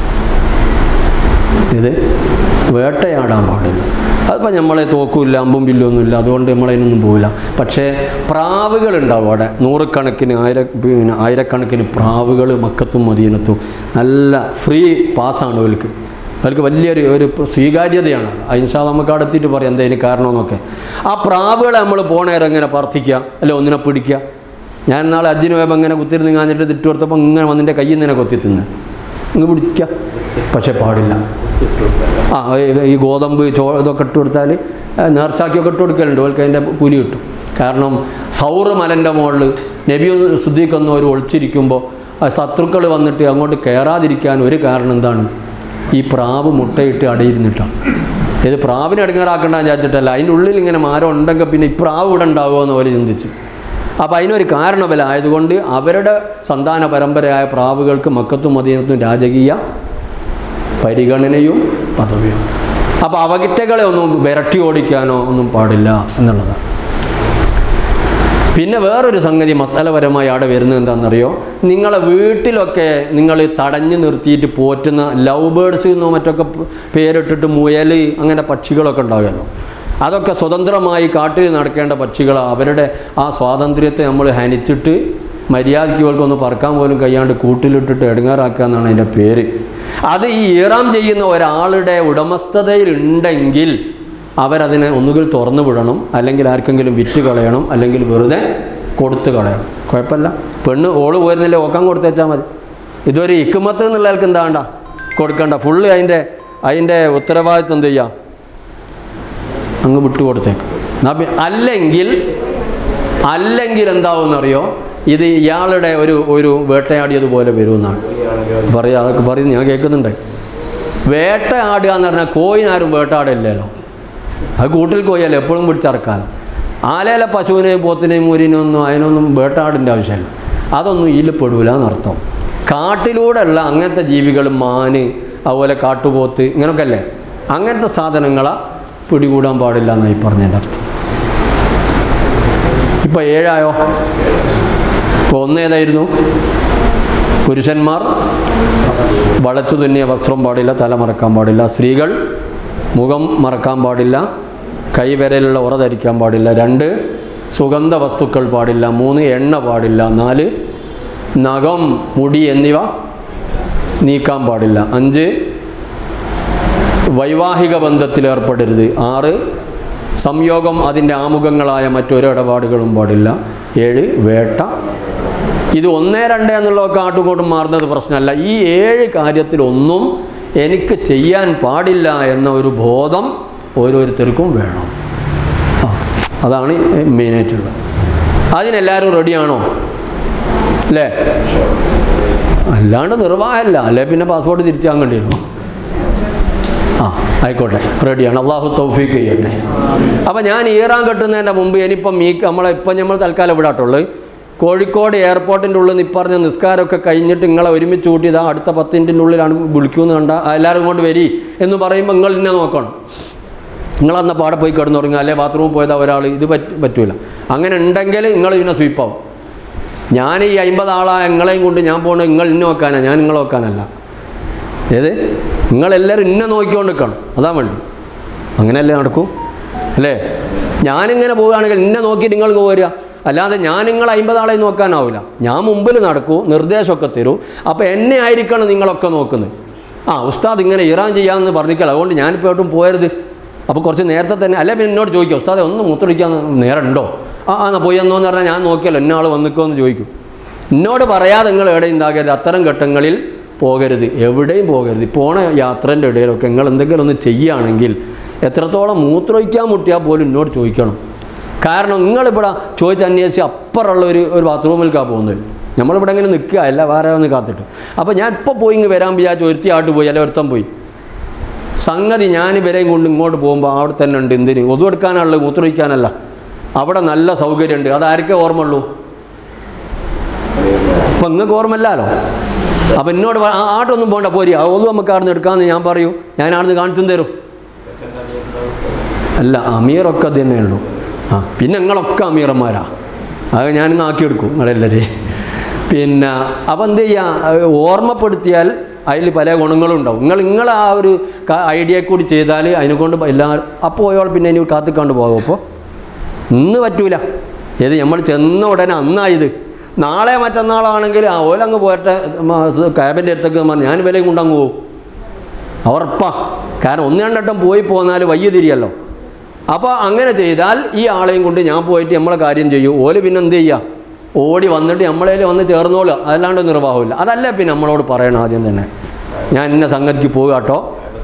ഇത് വേട്ടയാടാൻ പാടില്ല. അതിപ്പോൾ നമ്മളെ തോക്കില്ല, അമ്പും ബില്ലൊന്നുമില്ല, അതുകൊണ്ട് നമ്മളതിനൊന്നും പോവില്ല. പക്ഷേ പ്രാവുകളുണ്ടാവും അവിടെ, നൂറുകണക്കിന് ആയിര പിന്നെ ആയിരക്കണക്കിന് പ്രാവുകൾ മക്കത്തും മദീനത്തും. നല്ല ഫ്രീ പാസ്സാണ് അവർക്ക്. അവർക്ക് വലിയൊരു ഒരു സ്വീകാര്യതയാണ്. ഇൻഷാ അല്ലാഹ് നമുക്ക് അടുത്തിട്ട് പറയാം എന്താ ഇതിന് കാരണമെന്നൊക്കെ. ആ പ്രാവുകളെ നമ്മൾ പോണേരം ഇങ്ങനെ പ്രാർത്ഥിക്കുക, അല്ലെ ഒന്നിനെ പിടിക്കുക. ഞാൻ നാളെ അജ്ജിന് പോയപ്പോൾ ഇങ്ങനെ കുത്തിരുന്ന് കാഞ്ഞിട്ട് തിട്ട് കൊടുത്തപ്പോൾ ഇങ്ങനെ വന്നിൻ്റെ കയ്യിൽ നിന്ന് തന്നെ കൊത്തി തിന്ന് ഇങ്ങ് പിടിക്കുക. പക്ഷേ പാടില്ല. ആ ഈ ഗോതമ്പ് ചോ ഇതൊക്കെ ഇട്ട് കൊടുത്താൽ നേർച്ചാക്കിയൊക്കെ ഇട്ട് കൊടുക്കലുണ്ട്, അവർക്ക് അതിൻ്റെ കൂലി കിട്ടും. കാരണം സൗറ് മലൻ്റെ മുകളിൽ നബി സിദ്ദീഖ് ഒരു ഒളിച്ചിരിക്കുമ്പോൾ ശത്രുക്കൾ വന്നിട്ട് അങ്ങോട്ട് കയറാതിരിക്കാൻ ഒരു കാരണം എന്താണ്? ഈ പ്രാവ് മുട്ടയിട്ട് അടയിരുന്നിട്ടാണ്. ഇത് പ്രാവിനെ അടുങ്ങാറാക്കണ്ടെന്ന് വിചാരിച്ചിട്ടല്ല, അതിൻ്റെ ഉള്ളിൽ ഇങ്ങനെ മാരം ഉണ്ടെങ്കിൽ പിന്നെ ഈ പ്രാവ് ഇവിടെ ഉണ്ടാവുമോ എന്ന് അവർ ചിന്തിച്ച്. അപ്പോൾ അതിനൊരു കാരണബല ആയതുകൊണ്ട് അവരുടെ സന്താന പരമ്പരയായ പ്രാവുകൾക്ക് മക്കത്തും മദീനത്തും രാജകീയ പരിഗണനയും പദവിയും. അപ്പോൾ അവകിറ്റകളെ ഒന്നും വിരട്ടി ഓടിക്കാനോ ഒന്നും പാടില്ല എന്നുള്ളതാണ്. പിന്നെ വേറൊരു സംഗതി മസാലപരമായി അവിടെ വരുന്നത് എന്താണെന്നറിയോ? നിങ്ങളെ വീട്ടിലൊക്കെ നിങ്ങൾ തടഞ്ഞു നിർത്തിയിട്ട് പോറ്റുന്ന ലവ് ബേർഡ്സ് എന്നോ മറ്റൊക്കെ പേരിട്ടിട്ട് മുയൽ അങ്ങനെ പക്ഷികളൊക്കെ ഉണ്ടാകുമല്ലോ. അതൊക്കെ സ്വതന്ത്രമായി കാട്ടിൽ നടക്കേണ്ട പക്ഷികളാണ്. അവരുടെ ആ സ്വാതന്ത്ര്യത്തെ നമ്മൾ ഹനിച്ചിട്ട് മര്യാദയ്ക്കൊന്ന് പറക്കാൻ പോലും കഴിയാണ്ട് കൂട്ടിലിട്ടിട്ട് ഇടങ്ങാറാക്കുക എന്നാണ് അതിൻ്റെ പേര്. അത് ഈ ഈറാം ചെയ്യുന്ന ഒരാളുടെ ഉടമസ്ഥതയിലുണ്ടെങ്കിൽ അവരതിനെ ഒന്നുകിൽ തുറന്നു വിടണം, അല്ലെങ്കിൽ ആർക്കെങ്കിലും വിറ്റ് കളയണം, അല്ലെങ്കിൽ വെറുതെ കൊടുത്ത് കളയണം. കുഴപ്പമില്ല. പെണ്ണ് ഓള് പോയിരുന്നില്ലേ ഓക്കാൻ കൊടുത്തേച്ചാൽ മതി. ഇതൊരു ഇക്കുമത്ത് എന്നുള്ള ആൾക്ക് എന്താ വേണ്ട കൊടുക്കണ്ട. ഫുള്ള് അതിൻ്റെ അതിൻ്റെ ഉത്തരവാദിത്വം എന്ത് ചെയ്യുക, അങ്ങ് വിട്ടു കൊടുത്തേക്കും. അല്ലെങ്കിൽ അല്ലെങ്കിൽ എന്താവുമെന്നറിയോ? ഇത് ഇയാളുടെ ഒരു ഒരു വേട്ടയാടിയതുപോലെ വരുമെന്നാണ് പറയുക. അതൊക്കെ പറയും, ഞാൻ കേൾക്കുന്നുണ്ട്. വേട്ടയാടുക എന്ന് പറഞ്ഞാൽ കോയിനാരും വേട്ടയാടില്ലല്ലോ, അത് കൂട്ടിൽ കോയല്ലേ എപ്പോഴും പിടിച്ചറക്കാലോ. ആലയിലെ പശുവിനെയും പോത്തിനെയും മൂരിനെയും ഒന്നും അതിനൊന്നും വേട്ടയാടിൻ്റെ ആവശ്യമില്ല. അതൊന്നും ഇതിൽ പെടൂല എന്നർത്ഥം. കാട്ടിലൂടെയുള്ള അങ്ങനത്തെ ജീവികൾ, മാന്, അതുപോലെ കാട്ടുപോത്ത്, ഇങ്ങനെയൊക്കെ അല്ലേ, അങ്ങനത്തെ സാധനങ്ങളെ പിടികൂടാൻ പാടില്ല എന്നായി പറഞ്ഞതിൻ്റെ അർത്ഥം. ഇപ്പോൾ ഏഴായോ? ഇപ്പോൾ ഒന്നേതായിരുന്നു? പുരുഷന്മാർ വളച്ചു തുന്നിയ വസ്ത്രം പാടില്ല, തല മറക്കാൻ പാടില്ല. സ്ത്രീകൾ മുഖം മറക്കാൻ പാടില്ല, കൈവിരലുള്ള ഉറ ധരിക്കാൻ പാടില്ല. രണ്ട്, സുഗന്ധ വസ്തുക്കൾ പാടില്ല. മൂന്ന്, എണ്ണ പാടില്ല. നാല്, നഖം, മുടി എന്നിവ നീക്കാൻ പാടില്ല. അഞ്ച്, വൈവാഹിക ബന്ധത്തിൽ ഏർപ്പെടരുത്. ആറ്, സംയോഗം അതിൻ്റെ ആമുഖങ്ങളായ മറ്റൊരു ഇടപാടുകളും പാടില്ല. ഏഴ്, വേട്ട. ഇത് ഒന്നേ രണ്ട് എന്നുള്ളതൊക്കെ ആട്ടുകൊണ്ടും മാറുന്നത് പ്രശ്നമല്ല. ഈ ഏഴ് കാര്യത്തിലൊന്നും എനിക്ക് ചെയ്യാൻ പാടില്ല എന്ന ഒരു ബോധം ഓരോരുത്തർക്കും വേണം. ആ അതാണ് മെയിനായിട്ടുള്ളത്. അതിനെല്ലാവരും റെഡിയാണോ? അല്ലേ? അല്ലാണ്ട് നിർവാഹമല്ല, അല്ലേ പിന്നെ പാസ്പോർട്ട് തിരിച്ചു വാങ്ങേണ്ടി വരുമോ? ആ ആയിക്കോട്ടെ, റെഡിയാണ്. അള്ളാഹു തൗഫീഖ് ചെയ്യട്ടെ. അപ്പോൾ ഞാൻ ഈറാൻ കെട്ടുന്നതിൻ്റെ മുമ്പ് ഇനിയിപ്പം ഈ നമ്മളെ ഇപ്പം നമ്മൾ തൽക്കാലം വിടാട്ടുള്ളൂ. കോഴിക്കോട് എയർപോർട്ടിൻ്റെ ഉള്ളിൽ നിന്ന് ഇപ്പറഞ്ഞ നിസ്കാരമൊക്കെ കഴിഞ്ഞിട്ട് നിങ്ങളെ ഒരുമിച്ച് കൂട്ടിയതാ അടുത്ത പത്തിൻ്റെ ഉള്ളിലാണ് വിളിക്കുമെന്ന് കണ്ട എല്ലാവരും കൊണ്ട് വരി എന്ന് പറയുമ്പോൾ നിങ്ങൾ ഇന്നെ നോക്കണം. നിങ്ങളന്ന് പാടെ പോയി കിടന്നുറങ്ങുക, അല്ലെ ബാത്റൂമിൽ പോയതാ ഒരാൾ, ഇത് പറ്റ പറ്റൂല. അങ്ങനെ ഉണ്ടെങ്കിൽ നിങ്ങൾ ഇതിനെ സ്വീപ്പാവും. ഞാൻ ഈ അമ്പത് ആളായ നിങ്ങളെയും കൊണ്ട് ഞാൻ പോകുന്നത് നിങ്ങൾ ഇന്നെ നോക്കാനാണ്, ഞാൻ നിങ്ങളെ നോക്കാനല്ല. ഏത് നിങ്ങളെല്ലാവരും ഇന്നെ നോക്കിക്കൊണ്ട് നിൽക്കണം, അതാ വേണ്ടി. അങ്ങനെയല്ലേ നടക്കൂ, അല്ലേ? ഞാനിങ്ങനെ പോവുകയാണെങ്കിൽ ഇന്നെ നോക്കി നിങ്ങൾ പോരുക, അല്ലാതെ ഞാൻ നിങ്ങൾ അമ്പതാളെ നോക്കാനാവില്ല. ഞാൻ മുമ്പിൽ നടക്കൂ, നിർദ്ദേശമൊക്കെ തരൂ. അപ്പോൾ എന്നെ ആയിരിക്കണം നിങ്ങളൊക്കെ നോക്കുന്നത്. ആ ഉസ്താദ് ഇങ്ങനെ ഇറാൻ ചെയ്യാമെന്ന് പറഞ്ഞിക്കല, അതുകൊണ്ട് ഞാനിപ്പോൾ എവിട്ടും പോയരുത്. അപ്പോൾ കുറച്ച് നേരത്തെ തന്നെ, അല്ലെ പിന്നെ എന്നോട് ചോദിക്കുക, ഉസ്താദെ ഒന്ന് മൂത്രമൊഴിക്കാൻ നേരമുണ്ടോ? ആ എന്നാൽ പോയി എന്നോന്ന് പറഞ്ഞാൽ ഞാൻ നോക്കിയല്ലോ ഇന്ന ആൾ വന്നിക്കോ എന്ന് ചോദിക്കും. എന്നോട് പറയാതെ നിങ്ങൾ എവിടെയും ഉണ്ടാകരുത്, അത്തരം ഘട്ടങ്ങളിൽ പോകരുത്, എവിടെയും പോകരുത്. പോണ യാത്രേൻ്റെ ഇടയിലൊക്കെ നിങ്ങൾ എന്തെങ്കിലും ഒന്ന് ചെയ്യുകയാണെങ്കിൽ എത്രത്തോളം മൂത്രമൊഴിക്കാൻ മുട്ടിയാൽ പോലും എന്നോട് ചോദിക്കണം. കാരണം നിങ്ങളിവിടെ ചോദിച്ച് അന്വേഷിച്ച് അപ്പുറമുള്ള ഒരു ഒരു ബാത്റൂമിലേക്കാണ് പോകുന്നത്. നമ്മളിവിടെ ഇങ്ങനെ നിൽക്കുക, അല്ല വേറെ ഒന്ന് കാത്തിട്ട്. അപ്പോൾ ഞാൻ ഇപ്പോൾ പോയി ഇങ്ങ് വരാൻ വിചാരിച്ചു ഒരുത്തി ആട്ട് പോയി, അല്ല ഒരുത്തം പോയി. സംഗതി ഞാൻ ഇവരെയും കൊണ്ട് ഇങ്ങോട്ട് പോകുമ്പോൾ അവിടെ തന്നെ ഉണ്ട്. എന്തിന്? ഒതു എടുക്കാനുള്ളത്, മൂത്രമൊഴിക്കാനല്ല. അവിടെ നല്ല സൗകര്യമുണ്ട്. അതാർക്കേ ഓർമ്മ ഉള്ളൂ? അപ്പം നിങ്ങൾക്ക് ഓർമ്മയില്ലല്ലോ. അപ്പം എന്നോട് ആട്ടൊന്നും പോകണ്ട, പോരി ഒതു നമുക്ക് അവിടെ നിന്ന് എടുക്കാമെന്ന് ഞാൻ പറയൂ, ഞാൻ അവിടെ നിന്ന് കാണിച്ചും തരും. അല്ല, അമീറൊക്കെ അത് തന്നെ ഉള്ളൂ. ആ പിന്നെ നിങ്ങളൊക്കെ അമീറന്മാരാ, അത് ഞാനിന്ന് ആക്കിയെടുക്കും നിങ്ങളെല്ലാവരെയും. പിന്നെ അപ്പം എന്ത് ചെയ്യുക, ഓർമ്മപ്പെടുത്തിയാൽ അതിൽ പല ഗുണങ്ങളും ഉണ്ടാവും. നിങ്ങൾ നിങ്ങൾ ആ ഒരു ഐഡിയ കൂടി ചെയ്താൽ അതിനെക്കൊണ്ട് എല്ലാവരും അപ്പോൾ പോയോൾ പിന്നെ ഇനി കാത്തിക്കാണ്ട് പോകും. അപ്പോൾ ഇന്ന് പറ്റൂല. ഏത് നമ്മൾ ചെന്ന ഉടനെ അന്നായത്. നാളെ മറ്റന്നാളാണെങ്കിൽ ആ ഓലങ്ങ് പോയിട്ട് ക്യാബിൻ്റെ അടുത്തൊക്കെ പറഞ്ഞ് ഞാൻ വിലയും കൊണ്ടങ്ങ് പോകും, ഉറപ്പാ. കാരണം ഒന്ന് രണ്ടെട്ടം പോയി പോന്നാൽ വയ്യ തിരിയല്ലോ. അപ്പോൾ അങ്ങനെ ചെയ്താൽ ഈ ആളെയും കൊണ്ട് ഞാൻ പോയിട്ട് നമ്മളെ കാര്യം ചെയ്യും. ഓല് പിന്നെ എന്ത് ചെയ്യുക, ഓടി വന്നിട്ട് നമ്മളേൽ വന്ന് ചേർന്നോളുക, അതല്ലാണ്ട് നിർവാഹമില്ല. അതല്ലേ പിന്നെ നമ്മളോട് പറയണം ആദ്യം തന്നെ, ഞാൻ ഇന്ന സംഗതിക്ക് പോകുക കേട്ടോ.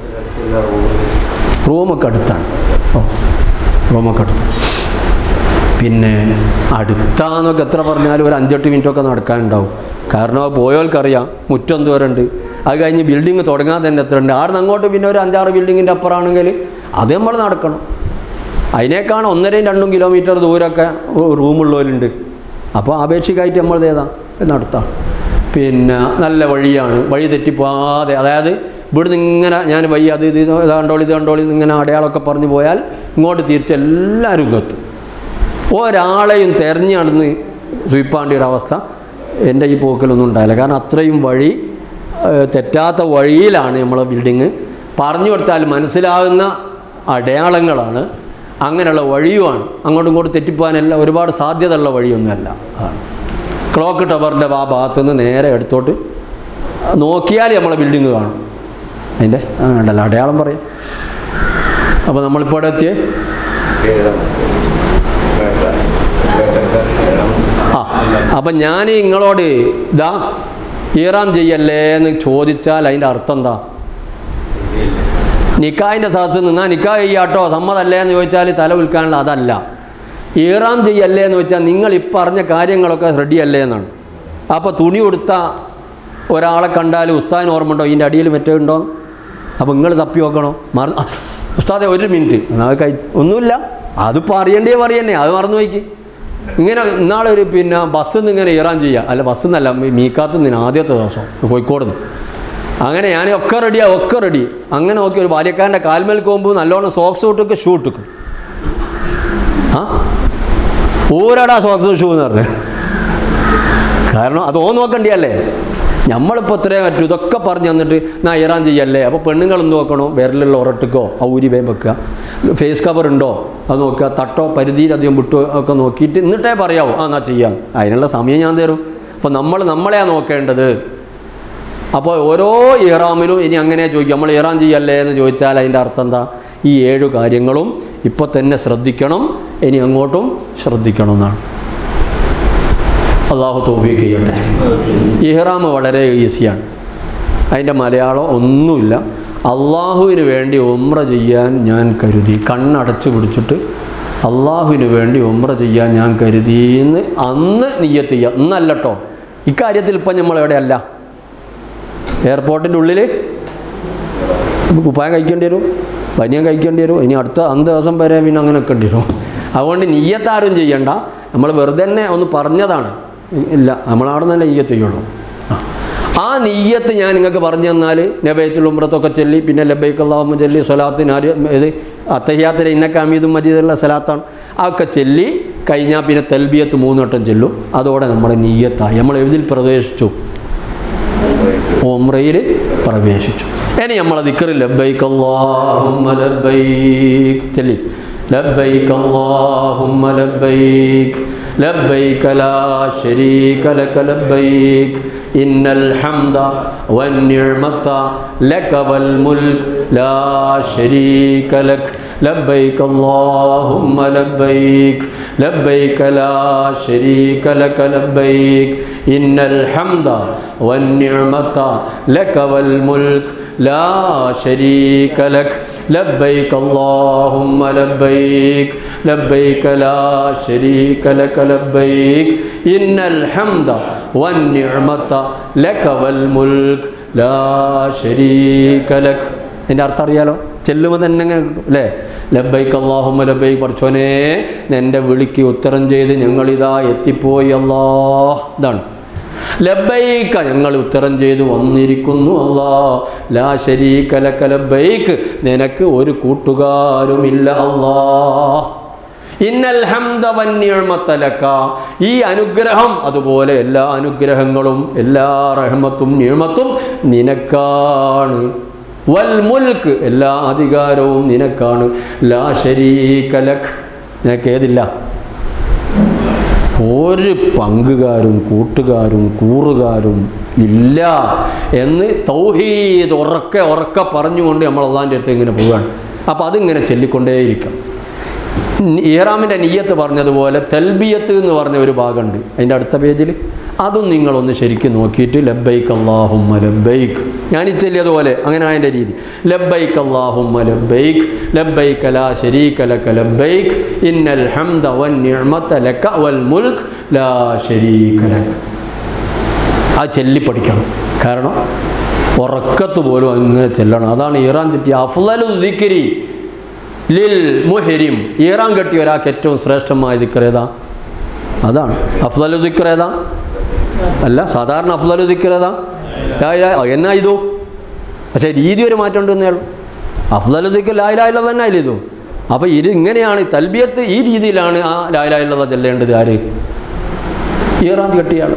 റൂമൊക്കെ അടുത്താണ്. ഓ റൂമൊക്കെ അടുത്താണ്. പിന്നെ അടുത്താന്നൊക്കെ എത്ര പറഞ്ഞാലും ഒരു അഞ്ചെട്ട് മിനിറ്റൊക്കെ നടക്കാനുണ്ടാവും. കാരണം പോയവർക്കറിയാം മുറ്റം ദൂരമുണ്ട്. അത് കഴിഞ്ഞ് ബിൽഡിങ് തുടങ്ങാൻ തന്നെ എത്ര ഉണ്ട്. ആടെ നിന്ന് അങ്ങോട്ട് പിന്നെ ഒരു അഞ്ചാറ് ബിൽഡിങ്ങിൻ്റെ അപ്പുറമാണെങ്കിൽ അത് നമ്മൾ നടക്കണം. അതിനേക്കാണ് ഒന്നരയും രണ്ടും കിലോമീറ്റർ ദൂരമൊക്കെ റൂമുള്ളവരുണ്ട്. അപ്പോൾ ആപേക്ഷികമായിട്ട് നമ്മളത് ഏതാ നടത്താം. പിന്നെ നല്ല വഴിയാണ്, വഴി തെറ്റിപ്പോവാതെ. അതായത് ഇവിടുന്ന് ഇങ്ങനെ ഞാൻ വഴി അത് ഇത് ഇത് കണ്ടോളി ഇത് കണ്ടോളി ഇങ്ങനെ അടയാളമൊക്കെ പറഞ്ഞു പോയാൽ ഇങ്ങോട്ട് തിരിച്ചെല്ലാവരും എത്തും. ഒരാളെയും തെരഞ്ഞു നടന്ന് സ്വീപ്പാണ്ട ഒരവസ്ഥ എൻ്റെ ഈ പോക്കിലൊന്നും ഉണ്ടായില്ല. കാരണം അത്രയും വഴി തെറ്റാത്ത വഴിയിലാണ് നമ്മളെ ബിൽഡിങ്. പറഞ്ഞു കൊടുത്താൽ മനസ്സിലാകുന്ന അടയാളങ്ങളാണ്, അങ്ങനെയുള്ള വഴിയുമാണ്. അങ്ങോട്ടും ഇങ്ങോട്ടും തെറ്റിപ്പോകാനെല്ലാം ഒരുപാട് സാധ്യതയുള്ള വഴിയൊന്നുമല്ല. ക്ലോക്ക് ടവറിൻ്റെ ആ ഭാഗത്തു നിന്ന് നേരെ എടുത്തോട്ട് നോക്കിയാൽ നമ്മളെ ബിൽഡിങ് കാണും. അതിൻ്റെ ഉണ്ടല്ലോ അടയാളം പറയാം. അപ്പോൾ നമ്മളിപ്പോൾ ഇവിടെ എത്തിയേ ആ അപ്പം ഞാൻ നിങ്ങളോട് ഇതാ ഈറാം ചെയ്യല്ലേ എന്ന് ചോദിച്ചാൽ അതിൻ്റെ അർത്ഥം എന്താ? നിക്കാഹിൻ്റെ സദസ്സിൽ നിന്നാൽ നിക്കാഹ് ചെയ്യാട്ടോ സമ്മതല്ലേ എന്ന് ചോദിച്ചാൽ തല ഉൽക്കാനുള്ള അതല്ല. ഈറാം ചെയ്യല്ലേ എന്ന് വെച്ചാൽ നിങ്ങൾ ഈ പറഞ്ഞ കാര്യങ്ങളൊക്കെ റെഡിയല്ലേ എന്നാണ്. അപ്പോൾ തുണി കൊടുത്ത ഒരാളെ കണ്ടാൽ ഉസ്താദിന് ഓർമ്മ ഉണ്ടോ ഇതിൻ്റെ അടിയിൽ മറ്റേ ഉണ്ടോ? അപ്പോൾ നിങ്ങൾ തപ്പി നോക്കണോ? മറ ഉസ്താദെ ഒരു മിനിറ്റ് അത് കഴി ഒന്നുമില്ല, അതിപ്പോൾ അറിയേണ്ടേ പറയന്നെ, അത് മറന്നു നോക്കി. ഇങ്ങനെ ഇന്നാളെ ഒരു പിന്നെ ബസ്സിൽ നിന്ന് ഇങ്ങനെ ഈറാൻ ചെയ്യുക, അല്ല ബസ്സിൽ നിന്നല്ല മീക്കാത്തു നിന്ന് ആദ്യത്തെ ദിവസം കോഴിക്കോട് നിന്ന്. അങ്ങനെ ഞാൻ ഒക്കെ റെഡിയാ ഒക്കെ റെഡി. അങ്ങനെ നോക്കി ഒരു ബാല്യക്കാരൻ്റെ കാൽമേൽ പോകുമ്പോൾ നല്ലോണം സോക്സ് ഇട്ടൊക്കെ ഷൂ ഇട്ടിക്കും. ആ ഊരടാ സോക്സ് ഷൂ എന്ന് പറഞ്ഞു. കാരണം അത് ഓ നോക്കണ്ടിയല്ലേ. നമ്മളിപ്പോൾ ഇത്രയും പറ്റും ഇതൊക്കെ പറഞ്ഞു തന്നിട്ട് ഞാൻ ഇറാൻ ചെയ്യല്ലേ. അപ്പോൾ പെണ്ണുങ്ങൾ എന്ത് നോക്കണോ? വിരലുള്ള ഉറട്ടിക്കോ ഊരി വേം വെക്കുക, ഫേസ് കവർ ഉണ്ടോ അത് നോക്കുക, തട്ടോ പരിധിയിലധികം വിട്ടോ ഒക്കെ നോക്കിയിട്ട് എന്നിട്ടേ പറയാവൂ ആ ഞാൻ ചെയ്യാം. അതിനുള്ള സമയം ഞാൻ തരും. അപ്പോൾ നമ്മൾ നമ്മളെയാണ് നോക്കേണ്ടത്. അപ്പോൾ ഓരോ ഇറാമിലും ഇനി അങ്ങനെ ചോദിക്കും നമ്മൾ ഇറാൻ ചെയ്യല്ലേ എന്ന് ചോദിച്ചാൽ അതിൻ്റെ അർത്ഥം എന്താ? ഈ ഏഴു കാര്യങ്ങളും ഇപ്പോൾ തന്നെ ശ്രദ്ധിക്കണം, ഇനി അങ്ങോട്ടും ശ്രദ്ധിക്കണം എന്നാണ്. അള്ളാഹു തൗഫീഖ് ചെയ്യട്ടെ. ഇഹ്റാം വളരെ ഈസിയാണ്. അതിൻ്റെ മലയാളം ഒന്നുമില്ല. അള്ളാഹുവിന് വേണ്ടി ഉംറ ചെയ്യാൻ ഞാൻ കരുതി, കണ്ണടച്ച് പിടിച്ചിട്ട് അള്ളാഹുവിന് വേണ്ടി ഉംറ ചെയ്യാൻ ഞാൻ കരുതിയെന്ന് അന്ന് നിയ്യത്ത് ചെയ്യുക. ഇന്നല്ല കേട്ടോ. ഇക്കാര്യത്തിൽ ഇപ്പം നമ്മൾ എവിടെയല്ല, എയർപോർട്ടിൻ്റെ ഉള്ളിൽ കുപ്പായം കഴിക്കേണ്ടി വരും, ബനിയൻ കഴിക്കേണ്ടി വരും. ഇനി അടുത്ത അന്ന് ദിവസം വരെ പിന്നെ അങ്ങനെ വെക്കേണ്ടി വരും. അതുകൊണ്ട് നിയ്യത്ത് ആരും ചെയ്യണ്ട. നമ്മൾ വെറുതെ തന്നെ ഒന്ന് പറഞ്ഞതാണ്. ഇല്ല, നമ്മളവിടെ നല്ല നിയ്യത്ത് ചെയ്യുള്ളൂ. ആ നിയ്യത്ത് ഞാൻ നിങ്ങൾക്ക് പറഞ്ഞു തന്നാൽ നബൈത്തുൽ ഉംറത്തൊക്കെ ചൊല്ലി പിന്നെ ലബൈക്ക് അല്ലാഹുമ്മ ചൊല്ലി സ്വലാത്തിന് ആര് ഇത് അത്തഹിയാത്തിലെ ഇന്നക ഹമീദും മജീദുള്ള സ്വലാത്താണ്. അതൊക്കെ ചൊല്ലി കഴിഞ്ഞാൽ പിന്നെ തൽബിയത്ത് മൂന്ന് വട്ടം ചൊല്ലും. അതോടെ നമ്മുടെ നിയ്യത്തായി. നമ്മൾ എഴുതിൽ പ്രവേശിച്ചു, ഉംറയിൽ പ്രവേശിച്ചു. ഇനി നമ്മളെ ദിക്ർ ലബ്ബൈക്ക് അല്ലാഹുമ്മ ലബ്ബൈക്ക് ചൊല്ലി ലബ്ബൈക്ക് അല്ലാഹുമ്മ ലബ്ബൈക്ക് ലബ്ബൈക ലാ ശരീക ലക ലബ്ബൈക്ക് ഇന്നൽ ഹംദ വന്നിഅമത ലക വൽ മുൽക് ലാ ശരീക ലക് ലബ്ബൈക അല്ലാഹുമ്മ ലബ്ബൈക ലബ്ബൈക ലാ ശരീക ലക ലബ്ബൈക ഇന്നൽ ഹംദ വന്നിഅമത ലക വൽ മുൽക് ലാ ശരീക ലക് ലബ്ബൈക അല്ലാഹുമ്മ ലബ്ബൈക ലബ്ബൈക ലാ ശരീക ലക ലബ്ബൈക ഇന്നൽ ഹംദ വന്നിഅമത ലക വൽ മുൽക് ലാ ശരീക ലക്. എൻ്റെ അർത്ഥം അറിയാലോ, ചെല്ലുമ്പോൾ തന്നെ അങ്ങനെ കിട്ടും അല്ലേ? ലബ്ബൈക അല്ലാഹുമ്മ ലബ്ബൈക, പഠിച്ചോനെ എൻ്റെ വിളിക്ക് ഉത്തരം ചെയ്ത് ഞങ്ങളിതാ എത്തിപ്പോയി അല്ലാഹ്. ഇതാണ് ലബ്ബൈക, ഞങ്ങൾ ഉത്തരം ചെയ്ത് വന്നിരിക്കുന്നു അല്ലാഹ്. ലാ ശരീക ലക ലബ്ബൈക, നിനക്ക് ഒരു കൂട്ടുകാരുമില്ല അല്ലാഹ്. ഇന്നൽ ഹംദ വന്നിഅമത ലക, ഈ അനുഗ്രഹം അതുപോലെ എല്ലാ അനുഗ്രഹങ്ങളും എല്ലാ റഹ്മത്തും നിഅമത്തും നിനക്കാണ്. വൽ മുൽക്ക്, എല്ലാ അധികാരവും നിനക്കാണ്. ലാ ശരീക ലക്, നിനക്ക് ഏതില്ല, ഒരു പങ്കുകാരും കൂട്ടുകാരും കൂറുകാരും ഇല്ല എന്ന് തൗഹീദ് ഉറക്കെ ഉറക്കെ പറഞ്ഞുകൊണ്ട് നമ്മൾ അള്ളാഹിൻ്റെ അടുത്ത് ഇങ്ങനെ പോവുകയാണ്. അപ്പോൾ അതിങ്ങനെ ചൊല്ലിക്കൊണ്ടേയിരിക്കാം. ഇഹ്റാമിൻ്റെ നിയ്യത്ത് പറഞ്ഞതുപോലെ തൽബിയത്ത് എന്ന് പറഞ്ഞ ഒരു ഭാഗമുണ്ട് അതിൻ്റെ അടുത്ത പേജിൽ, അതും നിങ്ങളൊന്ന് ശരിക്കും നോക്കിയിട്ട് ലബ്ബൈക അല്ലാഹുമ്മ ലബ്ബൈക, ഞാൻ ഈ ചൊല്ലിയതുപോലെ അങ്ങനെ അതിൻ്റെ രീതി. ലബ്ബൈക അല്ലാഹുമ്മ ലബ്ബൈക ലബ്ബൈക ലാ ശരീക ലക ലബ്ബൈക ഇന്നൽ ഹംദ വന്നിഅമത ലക വൽ മുൽക് ലാ ശരീക ലക. ആ ചൊല്ലി പഠിക്കണം, കാരണം ഉറക്കത്ത് പോലും അങ്ങനെ ചെല്ലണം. അതാണ് ഇഹ്റാം തെറ്റിയ അഫ്ളലു ദിക്രി ലിൽ മുഹ്രിം, ഇഹ്റാം കെട്ടിയ ഒരാൾക്ക് ഏറ്റവും ശ്രേഷ്ഠമായ ദിക്ർ ഏതാ? അതാണ് അഫ്ളലു ദിക്ർ ഏതാ? അല്ല, സാധാരണ അഫ്ളലു ദിക്ർ ഏതാ? ലാ ഇലാഹ, എന്നാ ഇതു, പക്ഷേ രീതി ഒരു മാറ്റം ഉണ്ടെന്നേ ഉള്ളൂ. അഫ്ളലു ദിക്ർ ലാ ഇലാഹ ഇല്ലല്ലാഹ് തന്നെ ഇതു. അപ്പോൾ ഇത് ഇങ്ങനെയാണ് തൽബിയത്ത്, ഈ രീതിയിലാണ് ആ ലാ ഇലാഹ ഇല്ലല്ലാഹ് ചെല്ലേണ്ടത്. ആര്? ഇഹ്റാം കെട്ടിയാണ്.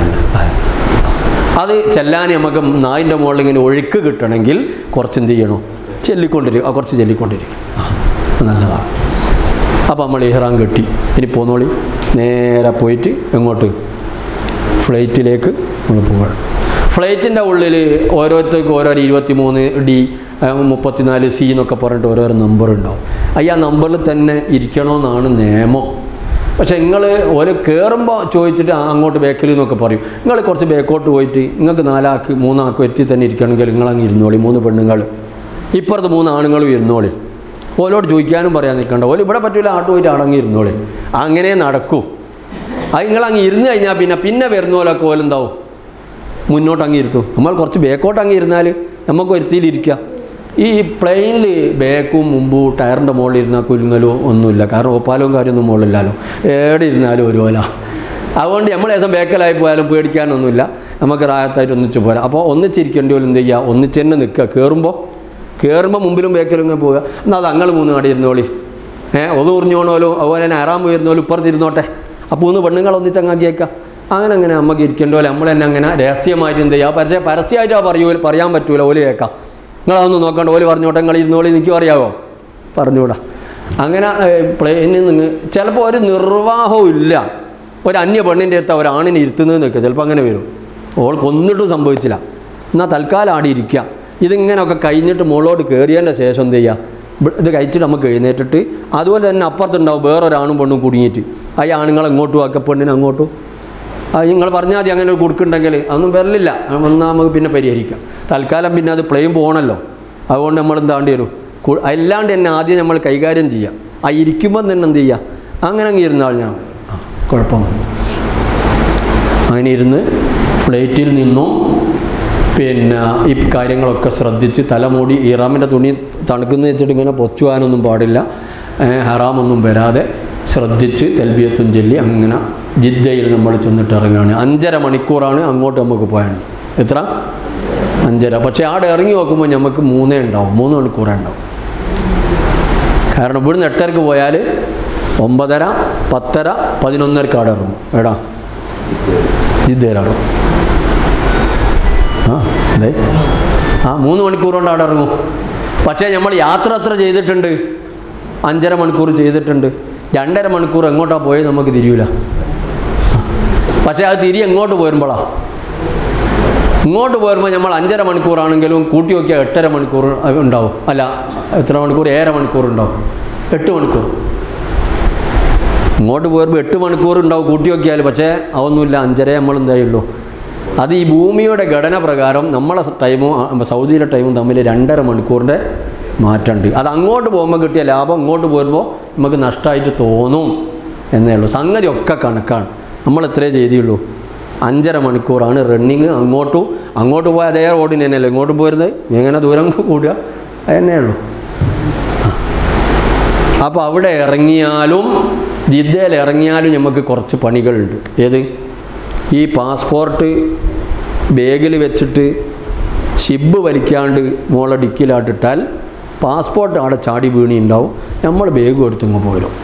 അത് ചെല്ലാൻ നമുക്ക് നായിൻ്റെ മുകളിൽ ഇങ്ങനെ ഒഴുക്ക് കിട്ടണമെങ്കിൽ കുറച്ച് എന്ത് ചെയ്യണോ, ചെല്ലിക്കൊണ്ടിരിക്കും, കുറച്ച് ചെല്ലിക്കൊണ്ടിരിക്കും, നല്ലതാണ്. അപ്പോൾ നമ്മൾ ഇഹ്റാം കെട്ടി ഇനി പോന്നോളി, നേരെ പോയിട്ട് എങ്ങോട്ട്, ഫ്ലൈറ്റിലേക്ക് നമ്മൾ പോവുകയാണ്. ഫ്ലൈറ്റിൻ്റെ ഉള്ളിൽ ഓരോരുത്തർക്കും ഓരോ ഇരുപത്തി മൂന്ന് ഡി മുപ്പത്തിനാല് സി എന്നൊക്കെ പറഞ്ഞിട്ട് ഓരോരോ നമ്പർ ഉണ്ടാവും. ആ നമ്പറിൽ തന്നെ ഇരിക്കണമെന്നാണ് നിയമം. പക്ഷേ നിങ്ങൾ ഒരു കയറുമ്പോൾ ചോദിച്ചിട്ട് അങ്ങോട്ട് ബേക്കിൽ എന്നൊക്കെ പറയും. നിങ്ങൾ കുറച്ച് ബേക്കോട്ട് പോയിട്ട് നിങ്ങൾക്ക് നാലാക്ക് മൂന്നാക്ക് എത്തി തന്നെ ഇരിക്കണമെങ്കിൽ നിങ്ങളങ്ങ് ഇരുന്നോളി. മൂന്ന് പെണ്ണുങ്ങൾ ഇപ്പുറത്ത് മൂന്ന് ആണുങ്ങളും ഇരുന്നോളി. ഓലോട് ചോദിക്കാനും പറയാൻ നിൽക്കണ്ട. ഓല് ഇവിടെ പറ്റില്ല, ആട്ട് പോയിട്ട് അടങ്ങി ഇരുന്നോളി. അങ്ങനെ നടക്കൂ. അത് നിങ്ങളങ്ങ് ഇരുന്ന് കഴിഞ്ഞാൽ പിന്നെ പിന്നെ വരുന്ന പോലൊക്കെ ഓലെന്താവും, മുന്നോട്ട് അങ്ങ് ഇരുത്തും. നമ്മൾ കുറച്ച് ബേക്കോട്ട് അങ്ങ് ഇരുന്നാൽ നമുക്ക് ഒരുത്തിയിലിരിക്കുക. ഈ പ്ലെയിനിൽ ബേക്കും മുമ്പും ടയറിൻ്റെ മുകളിൽ ഇരുന്നാൽ കുലുങ്ങലോ ഒന്നുമില്ല, കാരണം ഒപ്പാലവും കാര്യമൊന്നും മുകളിലില്ലല്ലോ. എവിടെ ഇരുന്നാലും ഒരു പോലെ. അതുകൊണ്ട് നമ്മൾ ഏസം ബേക്കലായി പോയാലും പേടിക്കാനൊന്നുമില്ല, നമുക്ക് റായത്തായിട്ട് ഒന്നിച്ച് പോരാം. അപ്പോൾ ഒന്നിച്ചിരിക്കേണ്ടി പോലും എന്ത് ചെയ്യുക, ഒന്നിച്ച് തന്നെ നിൽക്കുക. കയറുമ്പോൾ കയറുമ്പോൾ മുമ്പിലും ബേക്കിലും ഇങ്ങനെ പോവുക. എന്നാൽ അത് അങ്ങൾ മൂന്ന് കടി ഇരുന്നോളി, ഏഹ് ഒന്ന് ഉറിഞ്ഞോണോലോ, അതുപോലെ തന്നെ ആറാം പോയിരുന്നോലും ഇപ്പുറത്തിരുന്നോട്ടെ. അപ്പോൾ മൂന്ന് പെണ്ണുങ്ങൾ ഒന്നിച്ചങ്ങാക്കിയേക്കാം. അങ്ങനെ അങ്ങനെ നമുക്ക് ഇരിക്കേണ്ട പോലെ നമ്മൾ തന്നെ അങ്ങനെ രഹസ്യമായിട്ട് എന്ത് ചെയ്യുക, പക്ഷേ പരസ്യമായിട്ട് ആ പറയൂ പറയാൻ പറ്റൂല, ഓല് കേൾക്കാം. നിങ്ങളതൊന്നും നോക്കണ്ട, ഓല് പറഞ്ഞോട്ടെ, നിങ്ങൾ ഇരുന്നോളി, എനിക്ക് അറിയാവോ, പറഞ്ഞുകൂടാ. അങ്ങനെ പ്ലെയിനിൽ നിന്ന് ചിലപ്പോൾ ഒരു നിർവാഹവും ഇല്ല, ഒരു അന്യ പെണ്ണിൻ്റെ അടുത്ത് ഒരാണിനെ ഇരുത്തുന്നത് നിൽക്കുക, ചിലപ്പോൾ അങ്ങനെ വരും. ഓൾക്ക് ഒന്നിട്ടും സംഭവിച്ചില്ല, എന്നാൽ തൽക്കാലം ആടി ഇരിക്കുക. ഇതിങ്ങനെയൊക്കെ കഴിഞ്ഞിട്ട് മുകളോട്ട് കയറിയതിൻ്റെ ശേഷം എന്ത് ചെയ്യുക, ഇത് കഴിച്ചിട്ട് നമുക്ക് എഴുന്നേറ്റിട്ട് അതുപോലെ തന്നെ അപ്പുറത്തുണ്ടാവും വേറൊരാണും പെണ്ണും കുടുങ്ങിയിട്ട്. ആ ആണുങ്ങൾ അങ്ങോട്ടും ആക്കുക, പെണ്ണിന് അങ്ങോട്ടും. അത് നിങ്ങൾ പറഞ്ഞാൽ മതി, അങ്ങനെ ഒരു കൊടുക്കുന്നുണ്ടെങ്കിൽ അതൊന്നും വരലില്ല, വന്നാൽ നമുക്ക് പിന്നെ പരിഹരിക്കാം. തൽക്കാലം പിന്നെ അത് പ്ലെയിൻ പോകണമല്ലോ, അതുകൊണ്ട് നമ്മൾ എന്താണ്ടി വരും, അല്ലാണ്ട് തന്നെ ആദ്യം നമ്മൾ കൈകാര്യം ചെയ്യാം. ആ ഇരിക്കുമ്പം തന്നെ എന്ത് ചെയ്യുക, അങ്ങനെ അങ്ങ് ഇരുന്നാൾ ഞാൻ കുഴപ്പമൊന്നും. അങ്ങനെ ഇരുന്ന് ഫ്ലൈറ്റിൽ നിന്നും പിന്നെ ഈ കാര്യങ്ങളൊക്കെ ശ്രദ്ധിച്ച് തലമൂടി, ഇറാമിൻ്റെ തുണി തണുക്കുന്ന വെച്ചിട്ട് ഇങ്ങനെ പൊച്ചുവാനൊന്നും പാടില്ല, ഹറാമൊന്നും വരാതെ ശ്രദ്ധിച്ച് തൽബിയത്തും ചൊല്ലി അങ്ങനെ ജിദ്ദയിൽ നമ്മൾ ചെന്നിട്ട് ഇറങ്ങുകയാണ്. അഞ്ചര മണിക്കൂറാണ് അങ്ങോട്ട് നമുക്ക് പോയാൽ. എത്ര? അഞ്ചര. പക്ഷേ അവിടെ ഇറങ്ങി നോക്കുമ്പോൾ നമുക്ക് മൂന്നേ ഉണ്ടാവും, മൂന്ന് മണിക്കൂറേ ഉണ്ടാവും. കാരണം ഇവിടുന്ന് എട്ടരക്ക് പോയാൽ ഒമ്പതര പത്തര പതിനൊന്നരക്ക് അവിടെ ഇറങ്ങും. എടാ ജിദ്ദയിലാണ്. ആ അതെ, ആ മൂന്ന് മണിക്കൂർ കൊണ്ട് അവിടെ ഇറങ്ങും. പക്ഷേ നമ്മൾ യാത്ര എത്ര ചെയ്തിട്ടുണ്ട്? അഞ്ചര മണിക്കൂർ ചെയ്തിട്ടുണ്ട്. രണ്ടര മണിക്കൂർ എങ്ങോട്ടാണ് പോയത് നമുക്ക് തിരിയൂല. പക്ഷേ അത് തിരി എങ്ങോട്ട് പോരുമ്പോഴാണ്, ഇങ്ങോട്ട് പോരുമ്പോൾ നമ്മൾ അഞ്ചര മണിക്കൂറാണെങ്കിലും കൂട്ടി നോക്കിയാൽ എട്ടര മണിക്കൂർ ഉണ്ടാവും. അല്ല, എത്ര മണിക്കൂർ? ഏഴര മണിക്കൂർ ഉണ്ടാവും. എട്ട് മണിക്കൂർ ഇങ്ങോട്ട് പോരുമ്പോൾ എട്ട് മണിക്കൂർ ഉണ്ടാവും കൂട്ടി നോക്കിയാൽ. പക്ഷേ അതൊന്നുമില്ല, അഞ്ചരേ നമ്മൾ എന്തായുള്ളൂ. അത് ഈ ഭൂമിയുടെ ഘടന പ്രകാരം നമ്മളെ ടൈമും സൗദിയിലെ ടൈമും തമ്മിൽ രണ്ടര മണിക്കൂറിൻ്റെ മാറ്റമുണ്ട്. അത് അങ്ങോട്ട് പോകുമ്പോൾ കിട്ടിയ ലാഭം ഇങ്ങോട്ട് പോരുമ്പോൾ നമുക്ക് നഷ്ടമായിട്ട് തോന്നും എന്നേ ഉള്ളൂ. സംഗതി ഒക്കെ കണക്കാണ്. നമ്മൾ എത്രയേ ചെയ്തുള്ളൂ? അഞ്ചര മണിക്കൂറാണ് റണ്ണിങ്. അങ്ങോട്ടും അങ്ങോട്ട് പോയാൽ അതേ റോഡിന് തന്നെയല്ലേ ഇങ്ങോട്ടും പോരുന്നത്. എങ്ങനെ ദൂരം കൂടുക അതന്നെ ഉള്ളൂ. അപ്പോൾ അവിടെ ഇറങ്ങിയാലും ജിദ്ദയിൽ ഇറങ്ങിയാലും നമുക്ക് കുറച്ച് പണികളുണ്ട്. ഏത്? ഈ പാസ്പോർട്ട് ബാഗിൽ വെച്ചിട്ട് ഷിബ് വലിക്കാണ്ട് മോളെ ഡിക്കിലാട്ടിട്ടാൽ പാസ്പോർട്ട് അവിടെ ചാടി വീണിയുണ്ടാവും. നമ്മൾ ബാഗ് എടുത്തിങ്ങ് പോരും.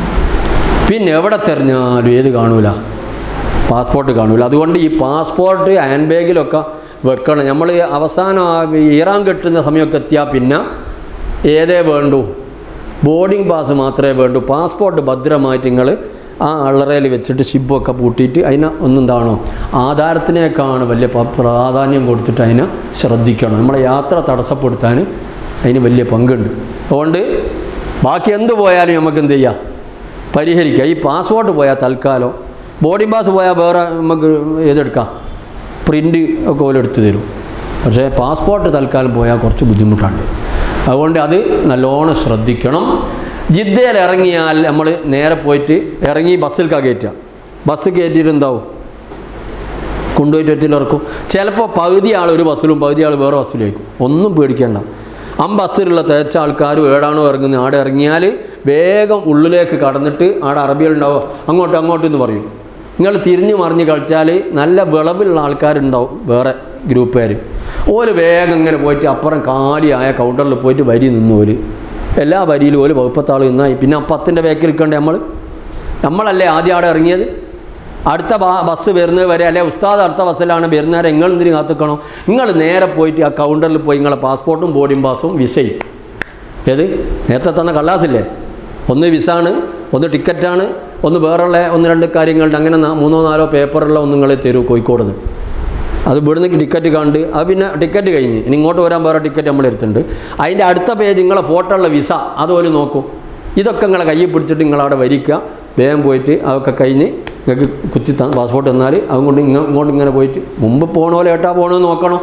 പിന്നെ എവിടെ തിരഞ്ഞാലും ഏത് കാണൂല? പാസ്പോർട്ട് കാണൂല. അതുകൊണ്ട് ഈ പാസ്പോർട്ട് ഹാൻഡ് ബാഗിലൊക്കെ വെക്കണം. നമ്മൾ അവസാനം ഈറാൻ കെട്ടുന്ന സമയമൊക്കെ എത്തിയാൽ പിന്നെ ഏതേ വേണ്ടൂ? ബോർഡിംഗ് പാസ് മാത്രമേ വേണ്ടൂ. പാസ്പോർട്ട് ഭദ്രമായിട്ട് നിങ്ങൾ ആ അള്ളറയിൽ വെച്ചിട്ട് ഷിബൊക്കെ പൂട്ടിയിട്ട് അതിനെ ഒന്നെന്താണോ ആധാരത്തിനേക്കാണ് വലിയ പ്രാധാന്യം കൊടുത്തിട്ട് അതിനെ ശ്രദ്ധിക്കണം. നമ്മളെ യാത്ര തടസ്സപ്പെടുത്താൻ അതിന് വലിയ പങ്കുണ്ട്. അതുകൊണ്ട് ബാക്കി എന്ത് പോയാലും നമുക്ക് എന്ത് ചെയ്യുക? പരിഹരിക്കുക. ഈ പാസ്പോർട്ട് പോയാൽ തൽക്കാലം, ബോർഡിംഗ് പാസ് പോയാൽ വേറെ നമുക്ക് ഏതെടുക്കാം, പ്രിൻ്റ് ഒക്കെ പോലെ എടുത്തു തരും. പക്ഷേ പാസ്പോർട്ട് തൽക്കാലം പോയാൽ കുറച്ച് ബുദ്ധിമുട്ടാണ്. അതുകൊണ്ട് അത് നല്ലോണം ശ്രദ്ധിക്കണം. ജിദ്ദയിൽ ഇറങ്ങിയാൽ നമ്മൾ നേരെ പോയിട്ട് ഇറങ്ങി ബസ്സിൽക്കാണ് കയറ്റുക. ബസ് കയറ്റിയിട്ട് എന്താവും? കൊണ്ടുപോയിട്ട് ഒറ്റയിലിറക്കും. ചിലപ്പോൾ പകുതി ആൾ ഒരു ബസ്സിലും പകുതി ആൾ വേറെ ബസ്സിലേക്കും. ഒന്നും പേടിക്കേണ്ട. ആ ബസ്സിലുള്ള തേച്ച ആൾക്കാരും ഏടാണോ ഇറങ്ങുന്നത് ആടെ ഇറങ്ങിയാൽ വേഗം ഉള്ളിലേക്ക് കടന്നിട്ട് ആടെ അറബികളുണ്ടാവും. അങ്ങോട്ട് അങ്ങോട്ട് എന്ന് പറയും. നിങ്ങൾ തിരിഞ്ഞ് മറിഞ്ഞ് കളിച്ചാൽ നല്ല വിളവുള്ള ആൾക്കാരുണ്ടാവും വേറെ ഗ്രൂപ്പുകാർ. ഓല് വേഗം ഇങ്ങനെ പോയിട്ട് അപ്പുറം കാലിയായ കൗണ്ടറിൽ പോയിട്ട് വരി നിന്നു. ഓല് എല്ലാ വരിയിലും ഓല് വകുപ്പത്താൾ നിന്നായി. പിന്നെ പത്തിൻ്റെ ബാക്കിൽ നിൽക്കണ്ടേ നമ്മൾ? നമ്മളല്ലേ ആദ്യം അവിടെ ഇറങ്ങിയത്? അടുത്ത ബസ് വരുന്നത് വരെ അല്ലെ ഉസ്താദ് അടുത്ത ബസ്സിലാണ് വരുന്നവരെ നിങ്ങൾ എന്തിനും കാത്തിക്കണോ? നിങ്ങൾ നേരെ പോയിട്ട് ആ കൗണ്ടറിൽ പോയി നിങ്ങളെ പാസ്പോർട്ടും ബോർഡിംഗ് പാസും വിസയും, ഏത് നേരത്തെ തന്ന കള്ളാസില്ലേ, ഒന്ന് വിസാണ്, ഒന്ന് ടിക്കറ്റാണ്, ഒന്ന് വേറെയുള്ള ഒന്ന് രണ്ട് കാര്യങ്ങളുണ്ട്. അങ്ങനെ മൂന്നോ നാലോ പേപ്പറുള്ള ഒന്ന് നിങ്ങളെ തരൂ കോഴിക്കോട് നിന്ന്. അത് ഇവിടുന്ന് ടിക്കറ്റ് കണ്ട് അത് പിന്നെ ടിക്കറ്റ് കഴിഞ്ഞ് ഇനി ഇങ്ങോട്ട് വരാൻ വേറെ ടിക്കറ്റ് നമ്മൾ എടുത്തിട്ടുണ്ട്. അതിൻ്റെ അടുത്ത പേജ് നിങ്ങളെ ഫോട്ടോ ഉള്ള വിസ അതുപോലെ നോക്കും. ഇതൊക്കെ നിങ്ങളെ കയ്യിൽ പിടിച്ചിട്ട് നിങ്ങളവിടെ വരിക്കുക. വേഗം പോയിട്ട് അതൊക്കെ കഴിഞ്ഞ് നിങ്ങൾക്ക് കുത്തി പാസ്പോർട്ട് തന്നാൽ അതുകൊണ്ട് ഇങ്ങ ഇങ്ങോട്ട് ഇങ്ങനെ പോയിട്ട് മുമ്പ് പോകണ പോലെ ഏട്ടാ പോകണമെന്ന് നോക്കണം.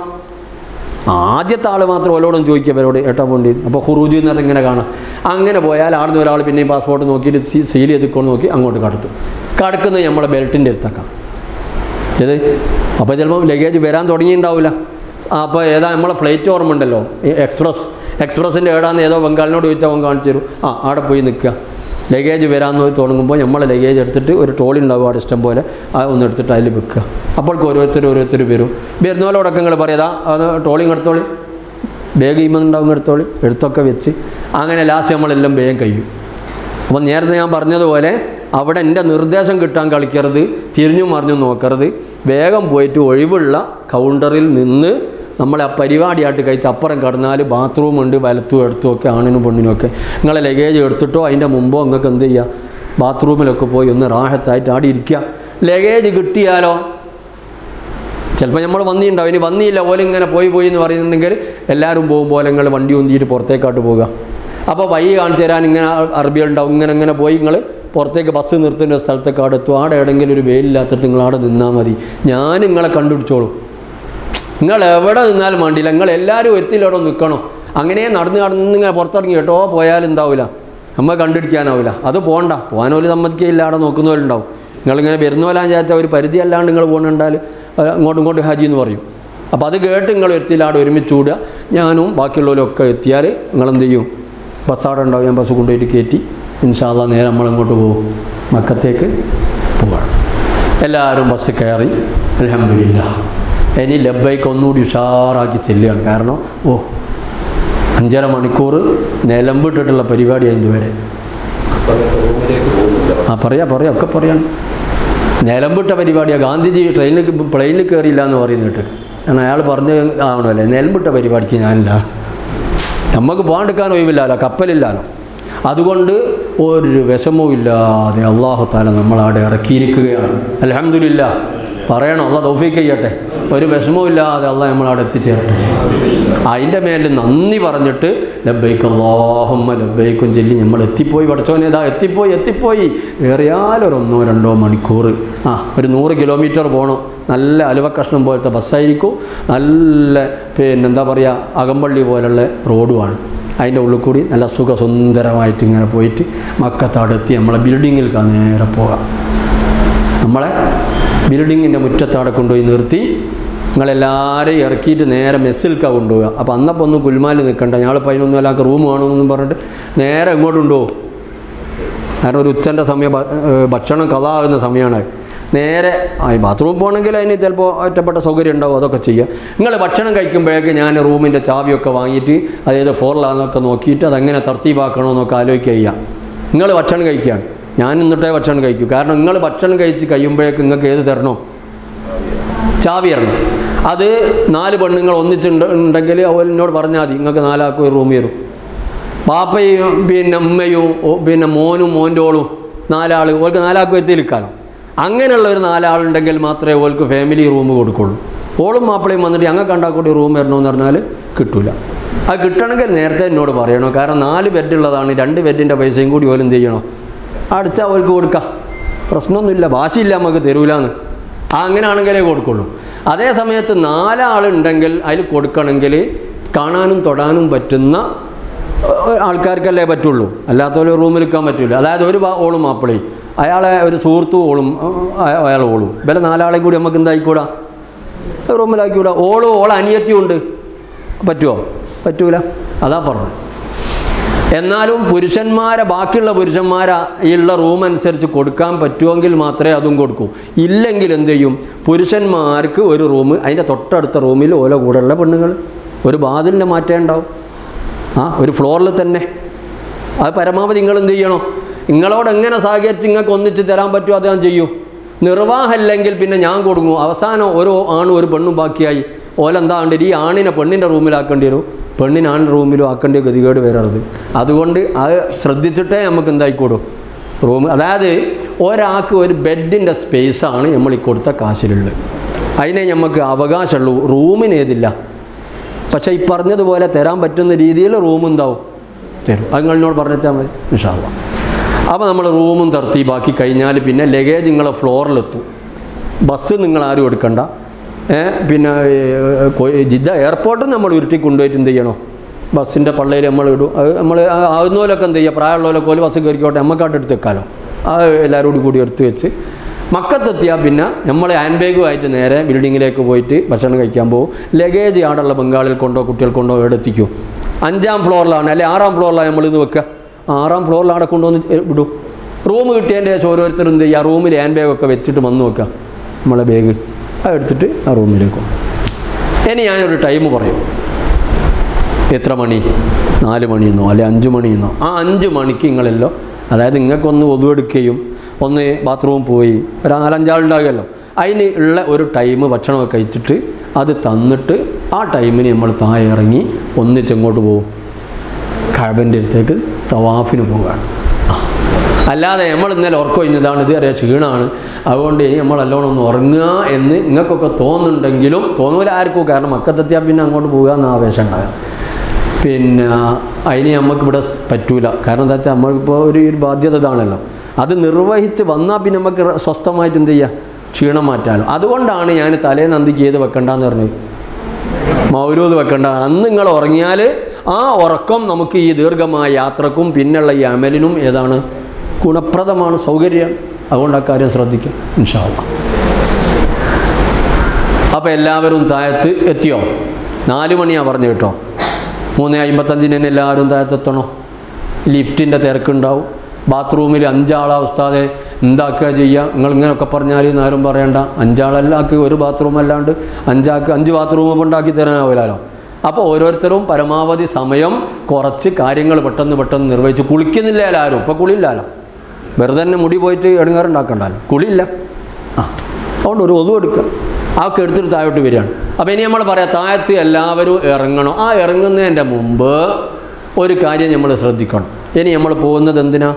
ആദ്യത്തെ ആൾ മാത്രം ഓലോടും ചോദിക്കുക അവരോട് ഏട്ടാ പോകേണ്ടി. അപ്പോൾ ഹുറൂജ് എന്ന് പറഞ്ഞാൽ ഇങ്ങനെ കാണാം. അങ്ങനെ പോയാൽ ആടുന്ന ഒരാൾ പിന്നെയും പാസ്പോർട്ട് നോക്കിയിട്ട് സീൽ ചെയ്തിക്കൊണ്ട് നോക്കി അങ്ങോട്ട് കടത്തും. കടക്കുന്നത് നമ്മളെ ബെൽറ്റിൻ്റെ അടുത്തൊക്കെ ഏത്. അപ്പോൾ ചിലപ്പോൾ ലഗേജ് വരാൻ തുടങ്ങിയിട്ടുണ്ടാവില്ല. അപ്പോൾ ഏതാ നമ്മളെ ഫ്ലൈറ്റ് ഓർമ്മ ഉണ്ടല്ലോ, എക്സ്പ്രസ് എക്സ്പ്രസിൻ്റെ ഏടാന്ന് ഏതോ ബംഗാളിനോട് ചോദിച്ചാൽ അവൻ കാണിച്ചു തരും. ആ അവിടെ പോയി നിൽക്കുക. ലഗേജ് വരാമെന്ന് തുടങ്ങുമ്പോൾ നമ്മളെ ലഗേജ് എടുത്തിട്ട് ഒരു ട്രോളി ഉണ്ടാവും അവിടെ ഇഷ്ടം പോലെ, ഒന്ന് എടുത്തിട്ട് അതിൽ വെക്കുക. അപ്പോൾക്ക് ഓരോരുത്തർ ഓരോരുത്തർ വരും. വരുന്നവരോടൊക്കെ നിങ്ങൾ പറയാം അത് ട്രോളിങ് എടുത്തോളി, ബാഗ് ചെയ്യുമ്പോഴുണ്ടാവും എടുത്തോളി, എടുത്തൊക്കെ വെച്ച് അങ്ങനെ ലാസ്റ്റ് നമ്മളെല്ലാം വേഗം കഴിയും. അപ്പം നേരത്തെ ഞാൻ പറഞ്ഞതുപോലെ അവിടെ എൻ്റെ നിർദ്ദേശം കിട്ടാൻ കളിക്കരുത്, തിരിഞ്ഞും മറിഞ്ഞും നോക്കരുത്. വേഗം പോയിട്ട് ഒഴിവുള്ള കൗണ്ടറിൽ നിന്ന് നമ്മളെ ആ പരിപാടിയായിട്ട് കഴിച്ച് അപ്പുറം കടന്നാൽ ബാത്റൂമുണ്ട്, വലത്തും എടുത്തും ഒക്കെ ആണിനും പെണ്ണിനും ഒക്കെ. നിങ്ങളെ ലഗേജ് എടുത്തിട്ടോ അതിൻ്റെ മുമ്പോ നിങ്ങൾക്ക് എന്ത് ചെയ്യുക, ബാത്റൂമിലൊക്കെ പോയി ഒന്ന് റാഹത്തായിട്ട് ആടി ഇരിക്കുക. ലഗേജ് കിട്ടിയാലോ ചിലപ്പോൾ നമ്മൾ വന്നിട്ടുണ്ടാവും. ഇനി വന്നില്ല പോലെ ഇങ്ങനെ പോയി പോയി എന്ന് പറയുന്നുണ്ടെങ്കിൽ എല്ലാവരും പോകുമ്പോൾ നിങ്ങൾ വണ്ടി ഒന്നിയിട്ട് പുറത്തേക്കാട്ട് പോകുക. അപ്പോൾ വഴി കാണിച്ചു തരാൻ ഇങ്ങനെ അറബികളുണ്ടാവും. ഇങ്ങനെ ഇങ്ങനെ പോയി നിങ്ങൾ പുറത്തേക്ക് ബസ് നിർത്തുന്ന സ്ഥലത്തേക്ക് അവിടെ എത്തും. അവിടെ എവിടെയെങ്കിലും ഒരു വെയിലില്ലാത്തിട്ട് നിങ്ങൾ അവിടെ നിന്നാൽ മതി. ഞാൻ നിങ്ങളെ കണ്ടുപിടിച്ചോളൂ. നിങ്ങൾ എവിടെ നിന്നാലും വേണ്ടിയില്ല, നിങ്ങൾ എല്ലാവരും എത്തിയിലവിടെ നിൽക്കണം. അങ്ങനെ നടന്ന് നടന്നിങ്ങനെ പുറത്തിറങ്ങി കേട്ടോ പോയാൽ എന്താവില്ല, നമ്മൾ കണ്ടുപിടിക്കാനാവില്ല. അത് പോകണ്ട, പോകാനോല് സമ്മതിക്കില്ല. അവിടെ നോക്കുന്നവരുണ്ടാവും. നിങ്ങളിങ്ങനെ വരുന്നോലാന്ന് വിചാരിച്ചാൽ ഒരു പരിധി അല്ലാണ്ട് നിങ്ങൾ പോകുന്നുണ്ടാൽ അങ്ങോട്ടും ഇങ്ങോട്ടും ഹാജി എന്ന് പറയും. അപ്പോൾ അത് കേട്ട് നിങ്ങൾ എത്തിയില്ല അവിടെ ഒരുമിച്ച് കൂടുക. ഞാനും ബാക്കിയുള്ളവരൊക്കെ എത്തിയാൽ നിങ്ങളെന്ത് ചെയ്യും, ബസ് അവിടെ ഉണ്ടാവും. ഞാൻ ബസ് കൊണ്ടുപോയിട്ട് കയറ്റി ഇൻഷാ അല്ലാഹ് നേരെ നമ്മളിങ്ങോട്ട് പോകും, മക്കത്തേക്ക് പോവാണ്. എല്ലാവരും ബസ് കയറി അൽഹംദുലില്ലാഹ്. ഇനി ലബ്ബൈക്ക് ഒന്നുകൂടി ഉഷാറാക്കി ചെല്ലുകയാണ്. കാരണം ഓ അഞ്ചര മണിക്കൂർ നിലമ്പിട്ടിട്ടുള്ള പരിപാടിയാണ് ഇതുവരെ. ആ പറയാം പറയാം ഒക്കെ പറയാണ്. നിലമ്പിട്ട പരിപാടിയാണ്. ഗാന്ധിജി ട്രെയിനിൽ പ്ലെയിനിൽ കയറിയില്ല എന്ന് പറയുന്നത് കേട്ട്. കാരണം അയാൾ പറഞ്ഞ് ആവണമല്ലേ, നിലമ്പിട്ട പരിപാടിക്ക് ഞാനില്ല. നമുക്ക് പോകാണ്ടിരിക്കാൻ ഒഴിവില്ലല്ലോ, കപ്പലില്ലല്ലോ. അതുകൊണ്ട് ഒരു വിഷമവും ഇല്ലാതെ അല്ലാഹു തആല നമ്മളവിടെ ഇറക്കിയിരിക്കുകയാണ്. അൽഹംദുലില്ലാഹ് പറയണം. അല്ലാഹ് തൗഫീഖ് ചെയ്യട്ടെ. ഒരു വിഷമവുമില്ലാതെ അള്ളാഹ് നമ്മളവിടെ എത്തിച്ചേരട്ടെ. അതിൻ്റെ മേലിൽ നന്ദി പറഞ്ഞിട്ട് ലബ്ബൈക്ക് അല്ലാഹുമ്മ ലബ്ബൈക്കും ചൊല്ലി നമ്മൾ എത്തിപ്പോയി. പഠിച്ചോനെ ഇതാ എത്തിപ്പോയി എത്തിപ്പോയി ഏറിയാലൊരു ഒന്നോ രണ്ടോ മണിക്കൂർ, ആ ഒരു നൂറ് കിലോമീറ്റർ പോകണം. നല്ല അലുവ കഷ്ണം പോലത്തെ ബസ്സായിരിക്കും, നല്ല പിന്നെന്താ പറയുക അകമ്പള്ളി പോലുള്ള റോഡുമാണ്. അതിൻ്റെ ഉള്ളിൽ കൂടി നല്ല സുഖസുന്ദരമായിട്ട് ഇങ്ങനെ പോയിട്ട് മക്കത്താടെത്തി നമ്മളെ ബിൽഡിങ്ങിൽ നേരെ പോകാം. നമ്മളെ ബിൽഡിങ്ങിൻ്റെ മുറ്റത്താടെ കൊണ്ടുപോയി നിർത്തി നിങ്ങളെല്ലാവരെയും ഇറക്കിയിട്ട് നേരെ മെസ്സിൽക്കാണ് കൊണ്ടുപോകുക. അപ്പോൾ അന്നപ്പോൾ ഒന്നും കുൽമാലിൽ നിൽക്കണ്ട, ഞങ്ങൾ പതിനൊന്നും അല്ലാത്ത റൂം വേണമെന്നും പറഞ്ഞിട്ട് നേരെ ഇങ്ങോട്ട് കൊണ്ടുപോകും. കാരണം ഒരു ഉച്ചൻ്റെ സമയം ഭക്ഷണം കഥാകുന്ന സമയമാണ്. നേരെ ബാത്റൂമിൽ പോകണമെങ്കിൽ അതിന് ചിലപ്പോൾ ഒറ്റപ്പെട്ട സൗകര്യം ഉണ്ടാവും, അതൊക്കെ ചെയ്യുക. നിങ്ങൾ ഭക്ഷണം കഴിക്കുമ്പോഴേക്ക് ഞാൻ റൂമിൻ്റെ ചാവിയൊക്കെ വാങ്ങിയിട്ട് അതായത് ഫോറിലാണെന്നൊക്കെ നോക്കിയിട്ട് അതെങ്ങനെ തർത്തീവാക്കണമെന്നൊക്കെ ആലോചിക്കുക ചെയ്യാം. നിങ്ങൾ ഭക്ഷണം കഴിക്കുകയാണ്, ഞാൻ എന്നിട്ടേ ഭക്ഷണം കഴിക്കൂ. കാരണം നിങ്ങൾ ഭക്ഷണം കഴിച്ച് കഴിയുമ്പോഴേക്ക് നിങ്ങൾക്ക് ഏത് തരണോ? ചാവി തരണം. അത് നാല് പെണ്ണുങ്ങൾ ഒന്നിച്ചുണ്ട് ഉണ്ടെങ്കിൽ അവനോട് പറഞ്ഞാൽ മതി, നിങ്ങൾക്ക് നാലാക്കും ഒരു റൂം തരും. പാപ്പയും പിന്നെ ഉമ്മയും പിന്നെ മോനും മോൻ്റെ ഓളും നാലാൾ ഓൾക്ക് നാലാക്കും എത്തിയിരിക്കാലോ. അങ്ങനെയുള്ള ഒരു നാലാളുണ്ടെങ്കിൽ മാത്രമേ ഓൾക്ക് ഫാമിലി റൂം കൊടുക്കുള്ളൂ. ഓളും മാപ്പിളയും വന്നിട്ട് ഞങ്ങൾക്ക് കണ്ടാക്കൂടി റൂം വരണമെന്ന് പറഞ്ഞാൽ കിട്ടില്ല. അത് കിട്ടണമെങ്കിൽ നേരത്തെ എന്നോട് പറയണോ. കാരണം നാല് ബെഡുള്ളതാണ്, രണ്ട് ബെഡിൻ്റെ പൈസയും കൂടി ഓലും ചെയ്യണം. അടിച്ചാൽ ഓൾക്ക് കൊടുക്കാം, പ്രശ്നമൊന്നുമില്ല, വാശിയില്ല, നമുക്ക് തരൂലാന്ന്. ആ അങ്ങനെയാണെങ്കിലേ കൊടുക്കുള്ളൂ. അതേ സമയത്ത് നാലാളുണ്ടെങ്കിൽ അതിൽ കൊടുക്കണമെങ്കിൽ കാണാനും തൊടാനും പറ്റുന്ന ആൾക്കാർക്കല്ലേ പറ്റുള്ളൂ, അല്ലാത്തവരെ റൂമിൽ നിൽക്കാൻ പറ്റില്ല. അതായത് ഒരു ഓളും മാപ്പിളയും അയാളെ ഒരു സുഹൃത്തും ഓളും അയാൾ ഓളും ഇവരെ നാലാളെയും കൂടി നമുക്ക് എന്തായിക്കൂടാ റൂമിലാക്കിക്കൂടാ. ഓളും ഓളെ അനിയത്തിയും ഉണ്ട്, പറ്റുമോ? പറ്റൂല. അതാ പറഞ്ഞത്. എന്നാലും പുരുഷന്മാരെ ബാക്കിയുള്ള പുരുഷന്മാരെ ഉള്ള റൂം അനുസരിച്ച് കൊടുക്കാൻ പറ്റുമെങ്കിൽ മാത്രമേ അതും കൊടുക്കൂ. ഇല്ലെങ്കിൽ എന്ത് ചെയ്യും? പുരുഷന്മാർക്ക് ഒരു റൂം, അതിൻ്റെ തൊട്ടടുത്ത റൂമിൽ ഓല കൂടെയുള്ള പെണ്ണുങ്ങൾ, ഒരു വാതിലിൻ്റെ മാറ്റം ഉണ്ടാവും. ആ ഒരു ഫ്ലോറിൽ തന്നെ. അത് പരമാവധി നിങ്ങൾ എന്ത് ചെയ്യണം? നിങ്ങളോട് എങ്ങനെ സഹകരിച്ച് നിങ്ങൾക്ക് ഒന്നിച്ച് തരാൻ പറ്റുമോ അത് ഞാൻ ചെയ്യൂ. നിർവാഹമില്ലെങ്കിൽ പിന്നെ ഞാൻ കൊടുക്കും. അവസാനം ഓരോ ആണും ഒരു പെണ്ണും ബാക്കിയായി ഓലെന്താ ഉണ്ട്, ഈ ആണിനെ പെണ്ണിൻ്റെ റൂമിലാക്കേണ്ടി വരും, പെണ്ണിന് ആൺ റൂമിലും ആക്കേണ്ട ഗതികേട് വരരുത്. അതുകൊണ്ട് അത് ശ്രദ്ധിച്ചിട്ടേ നമുക്ക് എന്തായിക്കോടും റൂം. അതായത് ഒരാൾക്ക് ഒരു ബെഡിൻ്റെ സ്പേസാണ് നമ്മൾ ഈ കൊടുത്ത കാശിലുള്ളത്, അതിനെ നമുക്ക് അവകാശമുള്ളൂ. റൂമിനേതില്ല. പക്ഷേ ഈ പറഞ്ഞതുപോലെ തരാൻ പറ്റുന്ന രീതിയിൽ റൂം ഉണ്ടാവും, തരും. അത് നിങ്ങളോട് പറഞ്ഞാൽ മതി ഇൻഷാ അല്ലാഹ്. അപ്പോൾ നമ്മൾ റൂമും തർത്തീബാക്കി കഴിഞ്ഞാൽ പിന്നെ ലഗേജ് നിങ്ങളെ ഫ്ലോറിലെത്തും. ബസ് നിങ്ങൾ ആരും എടുക്കണ്ട. പിന്നെ ജിദ്ദ എയർപോർട്ടിൽ നമ്മൾ ഉരുട്ടി കൊണ്ടുപോയിട്ട് എന്ത് ചെയ്യണോ? ബസ്സിൻ്റെ പള്ളയിൽ നമ്മൾ ഇടും. അത് നമ്മൾ ആവുന്നപോലൊക്കെ എന്ത് ചെയ്യുക, പ്രായമുള്ളവരൊക്കെ പോലെ ബസ് കയറിക്കോട്ടെ, നമുക്കാട്ട് എടുത്ത് വെക്കാമല്ലോ. അത് എല്ലാവരോടും കൂടി എടുത്ത് വെച്ച് മക്കത്തെത്തിയാൽ പിന്നെ നമ്മൾ ഹാൻഡ് ബാഗുമായിട്ട് നേരെ ബിൽഡിങ്ങിലേക്ക് പോയിട്ട് ഭക്ഷണം കഴിക്കാൻ പോകും. ലഗേജ് ആടുള്ള ബംഗാളിൽ കൊണ്ടോ കുട്ടികൾ കൊണ്ടോ ഇവിടെ എത്തിക്കും. അഞ്ചാം ഫ്ലോറിലാണ് അല്ലെ ആറാം ഫ്ലോറിലാണ് നമ്മളിത് വെക്കുക. ആറാം ഫ്ലോറിൽ അവിടെ കൊണ്ടുവന്ന് വിടും. റൂം കിട്ടിയതിൻ്റെ ശേഷം ഓരോരുത്തരും എന്ത് ചെയ്യുക, റൂമിൽ ഹാൻഡ് ബാഗൊക്കെ വെച്ചിട്ട് വന്ന് വെക്കുക. നമ്മളെ ബാഗ് അതെടുത്തിട്ട് ആ റൂമിലേക്ക് പോകും. ഇനി ഞാനൊരു ടൈം പറയും. എത്ര മണി? നാല് മണിയെന്നോ അല്ലെ അഞ്ച് മണിയെന്നോ. ആ അഞ്ച് മണിക്ക് നിങ്ങളല്ലോ, അതായത് നിങ്ങൾക്കൊന്ന് ഒതുവെടുക്കുകയും ഒന്ന് ബാത്റൂം പോയി ഒരു നാലഞ്ചാളുണ്ടാകുമല്ലോ, അതിന് ഉള്ള ഒരു ടൈം ഭക്ഷണമൊക്കെ കഴിച്ചിട്ട് അത് തന്നിട്ട് ആ ടൈമിന് നമ്മൾ താഴെ ഇറങ്ങി ഒന്നിച്ചെങ്ങോട്ട് പോകും? കഅബൻ്റെ അടുത്തേക്ക് തവാഫിന് പോവുകയാണ്. അല്ലാതെ നമ്മൾ ഇന്നലെ ഉറക്കം കഴിഞ്ഞതാണ്, ഇത് അറിയാം ക്ഷീണമാണ്, അതുകൊണ്ട് നമ്മൾ നല്ലോണം ഒന്ന് ഉറങ്ങുക എന്ന് നിങ്ങൾക്കൊക്കെ തോന്നുന്നുണ്ടെങ്കിലും തോന്നൂല ആർക്കും. കാരണം മക്കത്തെത്തിയാൽ പിന്നെ അങ്ങോട്ട് പോകുക എന്ന ആവേശം ഉണ്ടാകും. പിന്നെ അതിന് നമുക്കിവിടെ പറ്റൂല. കാരണം എന്താ വെച്ചാൽ നമ്മളിപ്പോൾ ഒരു ഒരു ബാധ്യത ഇതാണല്ലോ, അത് നിർവഹിച്ച് വന്നാൽ പിന്നെ നമുക്ക് സ്വസ്ഥമായിട്ട് എന്ത് ചെയ്യുക, ക്ഷീണം മാറ്റാലോ. അതുകൊണ്ടാണ് ഞാൻ തലേന്ന് അന്തിക്ക് ഏത് വെക്കണ്ടെന്ന് പറഞ്ഞത്, മൗലൂദ് വെക്കണ്ട. അന്ന് നിങ്ങൾ ഉറങ്ങിയാൽ ആ ഉറക്കം നമുക്ക് ഈ ദീർഘമായ യാത്രക്കും പിന്നുള്ള ഈ അമലിനും ഏതാണ് ഗുണപ്രദമാണ്, സൗകര്യം. അതുകൊണ്ട് ആ കാര്യം ശ്രദ്ധിക്കാം ഇൻഷാ അല്ലാഹ്. അപ്പോൾ എല്ലാവരും താഴത്ത് എത്തിയോ? നാല് മണിയാണ് പറഞ്ഞു കേട്ടോ. മൂന്ന് അമ്പത്തഞ്ചിന് തന്നെ എല്ലാവരും താഴത്തെത്തണോ. ലിഫ്റ്റിൻ്റെ തിരക്കുണ്ടാവും. ബാത്റൂമിൽ അഞ്ചാളാവസ്ഥാതെ എന്താക്കുക ചെയ്യുക. നിങ്ങൾ ഇങ്ങനെയൊക്കെ പറഞ്ഞാൽ ആരും പറയണ്ട. അഞ്ചാളല്ലാക്കി ഒരു ബാത്റൂം അല്ലാണ്ട് അഞ്ചാക്ക് അഞ്ച് ബാത്റൂം ഉണ്ടാക്കി തരാനാവില്ലല്ലോ. അപ്പോൾ ഓരോരുത്തരും പരമാവധി സമയം കുറച്ച് കാര്യങ്ങൾ പെട്ടെന്ന് പെട്ടെന്ന് നിർവഹിച്ച് കുളിക്കുന്നില്ല ആരും. ഇപ്പോൾ കുളിയില്ലല്ലോ, വെറുതെ തന്നെ മുടി പോയിട്ട് എടുങ്ങാറുണ്ടാക്കണ്ടല്ലോ, കുളിയില്ല. ആ അതുകൊണ്ട് ഒരു ഒതു എടുക്കുക, അതൊക്കെ എടുത്തിട്ട് താഴോട്ട് വരികയാണ്. അപ്പോൾ ഇനി നമ്മൾ പറയാം താഴത്ത് എല്ലാവരും ഇറങ്ങണം. ആ ഇറങ്ങുന്നതിൻ്റെ മുമ്പ് ഒരു കാര്യം നമ്മൾ ശ്രദ്ധിക്കണം. ഇനി നമ്മൾ പോകുന്നത് എന്തിനാ?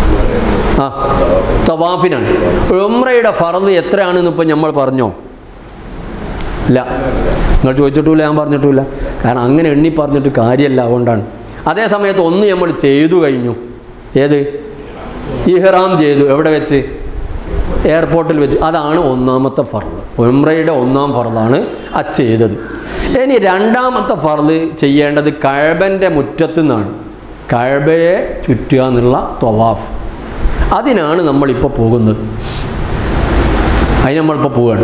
ആ തവാഫിനാണ്. ഉംറയുടെ ഫർദ് എത്രയാണെന്ന് ഇപ്പം നമ്മൾ പറഞ്ഞോ? ഇല്ല. നിങ്ങൾ ചോദിച്ചിട്ടുമില്ല, ഞാൻ പറഞ്ഞിട്ടുമില്ല. കാരണം അങ്ങനെ എണ്ണി പറഞ്ഞിട്ട് കാര്യമല്ല, അതുകൊണ്ടാണ്. അതേ സമയത്ത് ഒന്ന് നമ്മൾ ചെയ്തു കഴിഞ്ഞു. ഏത്? ഇഹ്റാം ചെയ്തു. എവിടെ വെച്ച്? എയർപോർട്ടിൽ വെച്ച്. അതാണ് ഒന്നാമത്തെ ഫർള്. ഉംറയുടെ ഒന്നാം ഫർളാണ് അത് ചെയ്തത്. ഇനി രണ്ടാമത്തെ ഫർള് ചെയ്യേണ്ടത് കഅബൻ്റെ മുറ്റത്തു നിന്നാണ്. കഅബയെ ചുറ്റുക എന്നുള്ള തവാഫ്. അതിനാണ് നമ്മളിപ്പോൾ പോകുന്നത്. അതിന് നമ്മളിപ്പോൾ പോവുകയാണ്.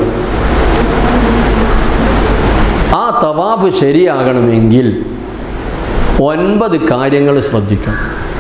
ആ തവാഫ് ശരിയാകണമെങ്കിൽ ഒൻപത് കാര്യങ്ങൾ ശ്രദ്ധിക്കണം.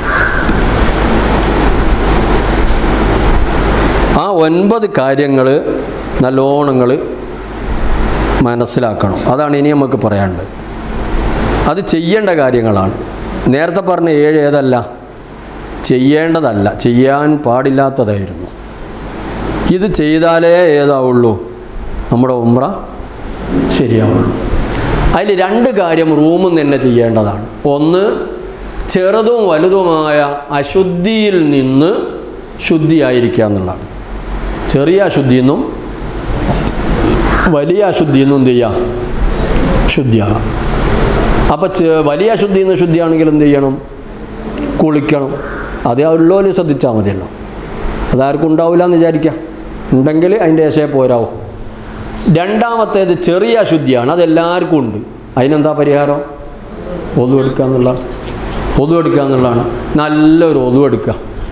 ആ ഒൻപത് കാര്യങ്ങൾ നല്ലോണങ്ങൾ മനസ്സിലാക്കണം. അതാണ് ഇനി നമുക്ക് പറയാനുള്ളത്. അത് ചെയ്യേണ്ട കാര്യങ്ങളാണ്. നേരത്തെ പറഞ്ഞ ഏഴ് ഏതല്ല? ചെയ്യേണ്ടതല്ല, ചെയ്യാൻ പാടില്ലാത്തതായിരുന്നു. ഇത് ചെയ്താലേ ഏതാവുള്ളൂ? നമ്മുടെ ഉംറ ശരിയാവുള്ളൂ. അതിൽ രണ്ട് കാര്യം റൂമിൽ നിന്ന് തന്നെ ചെയ്യേണ്ടതാണ്. ഒന്ന്, ചെറുതും വലുതുമായ അശുദ്ധിയിൽ നിന്ന് ശുദ്ധിയായിരിക്കുക എന്നുള്ളതാണ്. ചെറിയ അശുദ്ധിയിൽ നിന്നും വലിയ അശുദ്ധിയിൽ നിന്നും എന്ത് ചെയ്യുക? ശുദ്ധിയാകാം. അപ്പം വലിയ അശുദ്ധിയിൽ നിന്ന് ശുദ്ധിയാണെങ്കിൽ എന്ത് ചെയ്യണം? കുളിക്കണം. അത് ഉള്ളോല് ശ്രദ്ധിച്ചാൽ മതിയല്ലോ. അതാർക്കും ഉണ്ടാവില്ല എന്ന് വിചാരിക്കാം. ഉണ്ടെങ്കിൽ അതിൻ്റെ ശേഷം പോരാവും. രണ്ടാമത്തേത് ചെറിയ അശുദ്ധിയാണ്. അതെല്ലാവർക്കും ഉണ്ട്. അതിനെന്താ പരിഹാരം? ഒതു എടുക്കുക എന്നുള്ള ഒതു എടുക്കുക എന്നുള്ളതാണ്. നല്ലൊരു ഒതു എടുക്കുക.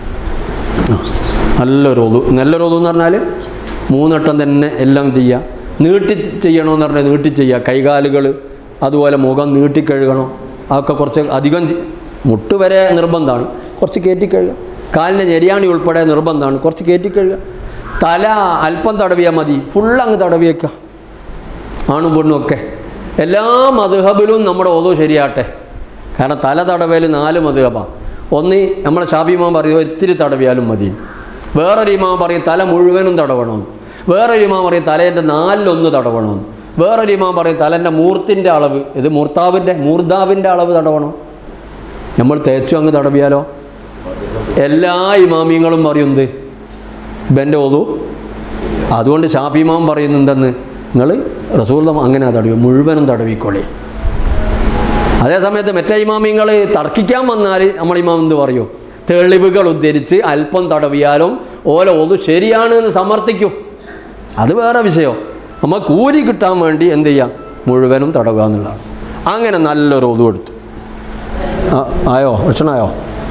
നല്ലൊരു ഒതു നല്ലൊരു ഒതു എന്ന് പറഞ്ഞാൽ മൂന്നെട്ടം തന്നെ എല്ലാം ചെയ്യുക. നീട്ടി ചെയ്യണമെന്ന് പറഞ്ഞാൽ നീട്ടി ചെയ്യുക. കൈകാലുകൾ അതുപോലെ മുഖം നീട്ടിക്കഴുകണം. അതൊക്കെ കുറച്ച് അധികം മുട്ട് വരെ നിർബന്ധമാണ്. കുറച്ച് കയറ്റിക്കഴുകുക. കാലിൻ്റെ ഞെരിയാണി ഉൾപ്പെടെ നിർബന്ധമാണ്. കുറച്ച് കയറ്റിക്കഴുകുക. തല അല്പം തടവിയാൽ മതി. ഫുള്ളങ്ങ് തടവി വയ്ക്കുക. ആണും പെണ്ണും ഒക്കെ. എല്ലാ മദ്ഹബിലും നമ്മുടെ ഓതോ ശരിയാട്ടെ. കാരണം തല തടവയിൽ നാല് മദ്ഹബാണ്. ഒന്ന് നമ്മളെ ഷാഫി ഇമാം പറയും ഇത്തിരി തടവിയാലും മതി. വേറൊരു ഇമാം പറയും തല മുഴുവനും തടവണമെന്ന്. വേറൊരു ഇമാം പറയും തലേൻ്റെ നാലിലൊന്ന് തടവണമെന്ന്. വേറൊരു ഇമാം പറയും തലേൻ്റെ മൂർത്തിൻ്റെ അളവ്, ഇത് മൂർത്താവിൻ്റെ മൂർധാവിൻ്റെ അളവ് തടവണം. നമ്മൾ തേച്ചു അങ്ങ് തടവിയാലോ? എല്ലാ ഇമാമിയങ്ങളും പറയുന്നത് ഇബൻ്റെ ഓതു. അതുകൊണ്ട് ഷാഫി ഇമാം പറയുന്നുണ്ടെന്ന് നിങ്ങൾ റസൂൽ അങ്ങനെ തടവി മുഴുവനും തടവിക്കൊള്ളി. അതേ സമയത്ത് മറ്റേ ഇമാമിങ്ങൾ തർക്കിക്കാൻ വന്നാൽ നമ്മൾ ഇമാം എന്ത് പറയും? തെളിവുകൾ ഉദ്ധരിച്ച് അല്പം തടവിയാലും ഓല ഓതു ശരിയാണ് എന്ന് സമർത്ഥിക്കും. അത് വേറെ വിഷയം. നമ്മൾ കൂലി കിട്ടാൻ വേണ്ടി എന്ത് ചെയ്യാം? മുഴുവനും തടവുക എന്നുള്ളതാണ്. അങ്ങനെ നല്ലൊരു ഒതു എടുത്തു. ആയോ? ഭക്ഷണമായോ?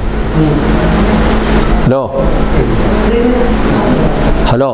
ഹലോ ഹലോ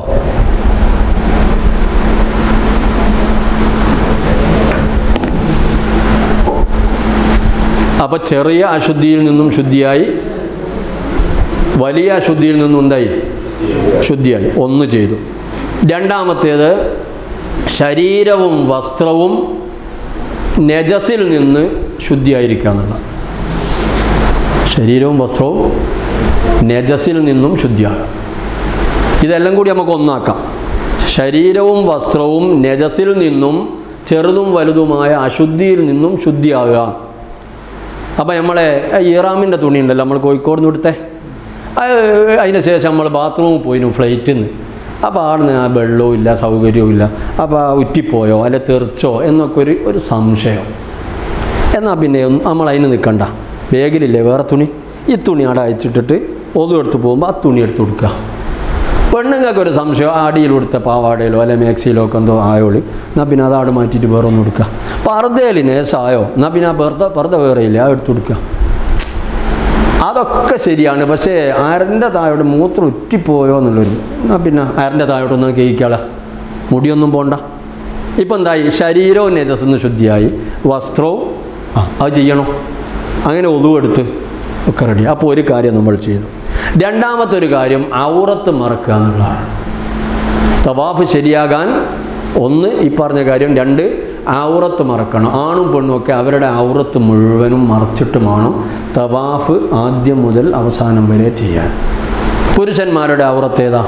അപ്പോൾ ചെറിയ അശുദ്ധിയിൽ നിന്നും ശുദ്ധിയായി, വലിയ അശുദ്ധിയിൽ നിന്നും എന്തായി? ശുദ്ധിയായി. ഒന്ന് ചെയ്തു. രണ്ടാമത്തേത് ശരീരവും വസ്ത്രവും നജസിൽ നിന്ന് ശുദ്ധിയായിരിക്കുക എന്നുള്ളതാണ്. ശരീരവും വസ്ത്രവും നജസിൽ നിന്നും ശുദ്ധിയാകുക. ഇതെല്ലാം കൂടി നമുക്ക് ഒന്നാക്കാം. ശരീരവും വസ്ത്രവും നജസിൽ നിന്നും ചെറുതും വലുതുമായ അശുദ്ധിയിൽ നിന്നും ശുദ്ധിയാകുക. അപ്പോൾ നമ്മളെ ഇറാമിൻ്റെ തുണി ഉണ്ടല്ലോ, നമ്മൾ കോഴിക്കോട് നിന്ന് എടുത്തേ, അതിന് ശേഷം നമ്മൾ ബാത്റൂമിൽ പോയിരുന്നു ഫ്ലൈറ്റിൽ നിന്ന്. അപ്പോൾ ആടുന്ന് ആ വെള്ളവും ഇല്ല, സൗകര്യവും ഇല്ല. അപ്പോൾ ഉറ്റിപ്പോയോ അല്ലെ തെറിച്ചോ എന്നൊക്കെ ഒരു ഒരു സംശയം. എന്നാൽ പിന്നെ നമ്മൾ അതിന് നിൽക്കണ്ട. ബാഗിലില്ലേ വേറെ തുണി, ഈ തുണി അവിടെ അയച്ചിട്ടിട്ട് ഒതു എടുത്ത് പോകുമ്പോൾ ആ തുണി എടുത്ത് കൊടുക്കുക. പെണ്ണുങ്ങൾക്ക് ഒരു സംശയം, അടിയിൽ കൊടുത്ത പാവാടയിലോ അല്ലെ മാക്സിയിലോ ഒക്കെ എന്തോ ആയോളി, എന്നാൽ പിന്നെ അത് അവിടെ മാറ്റിയിട്ട് വേറെ ഒന്ന് കൊടുക്കുക. പർദ്ദയിൽ നേസായോ, എന്നാൽ പിന്നെ ആ പർദ്ദ പർദ്ദ വേറെ ഇല്ല, അത് എടുത്ത് കൊടുക്കുക. അതൊക്കെ ശരിയാണ്. പക്ഷേ അരൻ്റെ താഴോട്ട് മൂത്രം ഉറ്റിപ്പോയോ എന്നുള്ളൊരു, എന്നാൽ പിന്നെ അരൻ്റെ താഴോട്ടൊന്നും കേൾക്കാളെ, മുടിയൊന്നും പോണ്ട. ഇപ്പം എന്തായി? ശരീരവും നജസ്സെന്ന് ശുദ്ധിയായി, വസ്ത്രവും ആ അത് ചെയ്യണം. അങ്ങനെ ഒതുവെടുത്ത് ഒക്കെ റെഡി. അപ്പോൾ ഒരു കാര്യം നമ്മൾ ചെയ്തു. രണ്ടാമത്തെ ഒരു കാര്യം ഔറത്ത് മറക്കുക എന്നുള്ളതാണ്. തവാഫ് ശരിയാകാൻ ഒന്ന് ഈ പറഞ്ഞ കാര്യം, രണ്ട് ഔറത്ത് മറക്കണം. ആണും പെണ്ണും ഒക്കെ അവരുടെ ഔറത്ത് മുഴുവനും മറച്ചിട്ട് വേണം തവാഫ് ആദ്യം മുതൽ അവസാനം വരെ ചെയ്യാൻ. പുരുഷന്മാരുടെ ഔറത്ത് ഏതാ?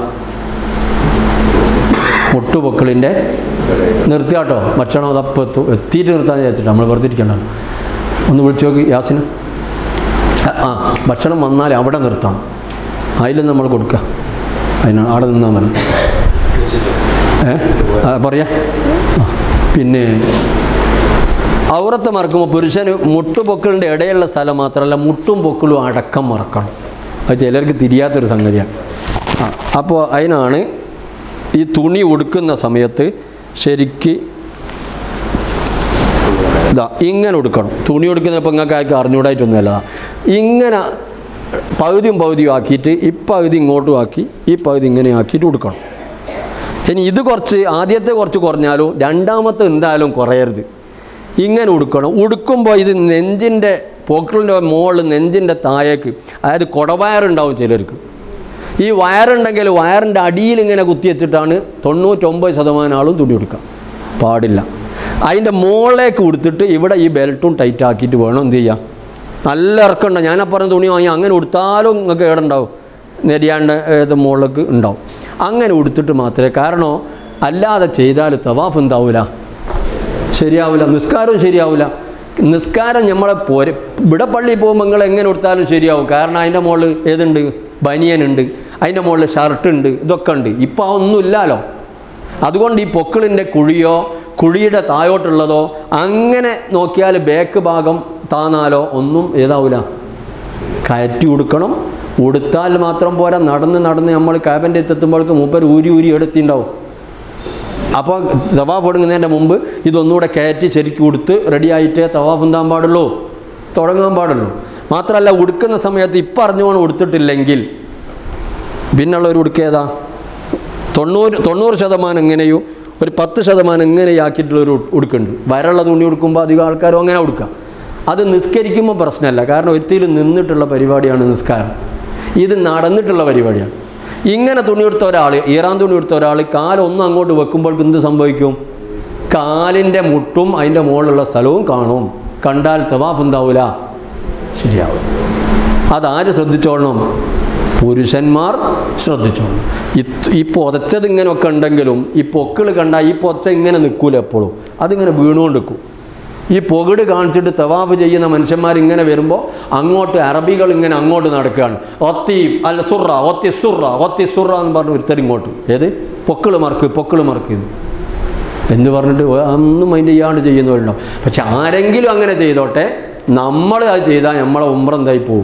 മുട്ടുപൊക്കിളിൻ്റെ നിർത്തിയാട്ടോ. ഭക്ഷണം അതപ്പം എത്തു എത്തിയിട്ട് നിർത്താൻ വിചാരിച്ചിട്ട് നമ്മൾ വെറുതിരിക്കണ്ടല്ലോ. ഒന്ന് വിളിച്ചു നോക്കി യാസിന്. ആ ഭക്ഷണം വന്നാൽ അവിടെ നിർത്താം, അതിലും നമ്മൾ കൊടുക്കുക. അതിനാണ് അവിടെ നിന്നാൽ മതി. ഏ പറയാ പിന്നെ ഔറത്ത് മറക്കുമ്പോൾ പുരുഷന് മുട്ടുപൊക്കിളിൻ്റെ ഇടയിലുള്ള സ്ഥലം മാത്രമല്ല മുട്ടും പൊക്കിളും അടക്കം മറക്കണം. അത് ചിലർക്ക് തിരിയാത്തൊരു സംഗതിയാണ്. അപ്പോൾ അതിനാണ് ഈ തുണി ഉടുക്കുന്ന സമയത്ത് ശരിക്ക് ഇതാ ഇങ്ങനെ ഉടുക്കണം. തുണി ഉടുക്കുന്നപ്പോൾ നിങ്ങൾക്ക് ആർക്കും അറിഞ്ഞൂടായിട്ടൊന്നുമല്ല. ഇങ്ങനെ പകുതിയും പകുതിയും ആക്കിയിട്ട് ഈ പകുതി ഇങ്ങോട്ടും ആക്കി ഈ പകുതി ഇങ്ങനെ ആക്കിയിട്ട് ഉടുക്കണം. ഇനി ഇത് കുറച്ച് ആദ്യത്തെ കുറച്ച് കുറഞ്ഞാലും രണ്ടാമത്തെ എന്തായാലും കുറയരുത്. ഇങ്ങനെ ഉടുക്കണം. ഉടുക്കുമ്പോൾ ഇത് നെഞ്ചിൻ്റെ പോക്കിളിൻ്റെ മുകളിൽ നെഞ്ചിൻ്റെ താഴേക്ക്, അതായത് കുടവയറുണ്ടാവും ചിലർക്ക്. ഈ വയറുണ്ടെങ്കിൽ വയറിൻ്റെ അടിയിൽ ഇങ്ങനെ കുത്തി വെച്ചിട്ടാണ് തൊണ്ണൂറ്റൊമ്പത് ശതമാനം ആളും തുണി ഉടുക്കുക. പാടില്ല. അതിൻ്റെ മുകളിലേക്ക് ഉടുത്തിട്ട് ഇവിടെ ഈ ബെൽറ്റും ടൈറ്റ് ആക്കിയിട്ട് വേണം എന്ത് ചെയ്യുക. നല്ല ഇറക്കണ്ട. ഞാനാ പറഞ്ഞ തുണി വാങ്ങി അങ്ങനെ ഉടുത്താലും നിങ്ങൾക്ക് ഏടുണ്ടാവും, നെരിയാണ്ട് ഏത് മുകളിലേക്ക് ഉണ്ടാവും. അങ്ങനെ ഉടുത്തിട്ട് മാത്രമേ, കാരണം അല്ലാതെ ചെയ്താൽ തവാഫ് എന്താവില്ല, ശരിയാവില്ല. നിസ്കാരവും ശരിയാവില്ല. നിസ്കാരം നമ്മളെ പോരെ ഇവിടെ പള്ളിയിൽ പോകുമ്പോൾ നിങ്ങൾ എങ്ങനെ ഉടുത്താലും ശരിയാവും. കാരണം അതിൻ്റെ മുകളിൽ ഏതുണ്ട്, ബനിയനുണ്ട്, അതിൻ്റെ മുകളിൽ ഷർട്ടുണ്ട്, ഇതൊക്കെ ഉണ്ട്. ഇപ്പോൾ ഒന്നുമില്ലല്ലോ. അതുകൊണ്ട് ഈ പൊക്കിളിൻ്റെ കുഴിയോ കുഴിയുടെ താഴോട്ടുള്ളതോ അങ്ങനെ നോക്കിയാൽ ബാക്ക് ഭാഗം താന്നാലോ ഒന്നും ഏതാവില്ല, കയറ്റി ഉടുക്കണം. ഉടുത്താൽ മാത്രം പോരാ, നടന്ന് നടന്ന് നമ്മൾ ക്യാബിൻ്റെ എത്തുമ്പോഴേക്ക് മൂപ്പർ ഊരി ഊരി എടുത്തിട്ടുണ്ടാവും. അപ്പോൾ തവാഫ് തുടങ്ങുന്നതിൻ്റെ മുമ്പ് ഇതൊന്നുകൂടെ കയറ്റി ശരിക്കും ഉടുത്ത് റെഡിയായിട്ടേ തവാഫ് എന്താൻ പാടുള്ളൂ, തുടങ്ങാൻ പാടുള്ളൂ. മാത്രമല്ല ഉടുക്കുന്ന സമയത്ത് ഇപ്പം അറിഞ്ഞുകൊണ്ട് ഉടുത്തിട്ടില്ലെങ്കിൽ പിന്നുള്ളൊരു ഉടുക്കേതാ തൊണ്ണൂറ് തൊണ്ണൂറ് ശതമാനം ഇങ്ങനെയും ഒരു പത്ത് ശതമാനം ഇങ്ങനെയാക്കിയിട്ടുള്ളൊരു ഉടുക്കുന്നുണ്ട്. വരള്ള തുണി ഉടുക്കുമ്പോൾ അധികം ആൾക്കാരും അങ്ങനെ ഉടുക്കുക. അത് നിസ്കരിക്കുമ്പോൾ പ്രശ്നമല്ല, കാരണം ഒരിക്കലും നിന്നിട്ടുള്ള പരിപാടിയാണ് നിസ്കാരം. ഇത് നടന്നിട്ടുള്ള പരിപാടിയാണ്. ഇങ്ങനെ തുണി എടുത്ത ഒരാൾ, ഈറാൻ തുണി എടുത്ത ഒരാൾ കാലൊന്നും അങ്ങോട്ട് വെക്കുമ്പോഴേക്ക് എന്ത് സംഭവിക്കും, കാലിൻ്റെ മുട്ടും അതിൻ്റെ മുകളിലുള്ള സ്ഥലവും കാണും. കണ്ടാൽ തവാഫ് എന്താവില്ല, ശരിയാവും. അതാര് ശ്രദ്ധിച്ചോളണം, പുരുഷന്മാർ ശ്രദ്ധിച്ചോളണം. ഈ ഈ പൊതച്ചത് ഇങ്ങനെയൊക്കെ ഉണ്ടെങ്കിലും ഈ പൊക്കിൾ കണ്ടാൽ ഈ പൊച്ച ഇങ്ങനെ നിൽക്കൂല, എപ്പോഴും അതിങ്ങനെ വീണുകൊണ്ട് നിൽക്കും. ഈ പൊകിട് കാണിച്ചിട്ട് തവാഫ് ചെയ്യുന്ന മനുഷ്യന്മാർ ഇങ്ങനെ വരുമ്പോൾ അങ്ങോട്ട് അറബികൾ ഇങ്ങനെ അങ്ങോട്ട് നടക്കുകയാണ്. ഒത്തി അല്ല സുറ ഒത്തി സുറ ഒത്തി സുറ എന്ന് പറഞ്ഞ് ഒരുത്തർ ഇങ്ങോട്ട്, ഏത് പൊക്കിൾ മറക്ക് പൊക്കിൾ മറക്കുന്നു എന്ന് പറഞ്ഞിട്ട് ഒന്നും അതിൻ്റെ ചെയ്യാണ്ട് ചെയ്യുന്നവരുണ്ടാവും. പക്ഷെ ആരെങ്കിലും അങ്ങനെ ചെയ്തോട്ടെ, നമ്മൾ അത് ചെയ്താൽ നമ്മളെ ഉംറ എന്തായി പോകും.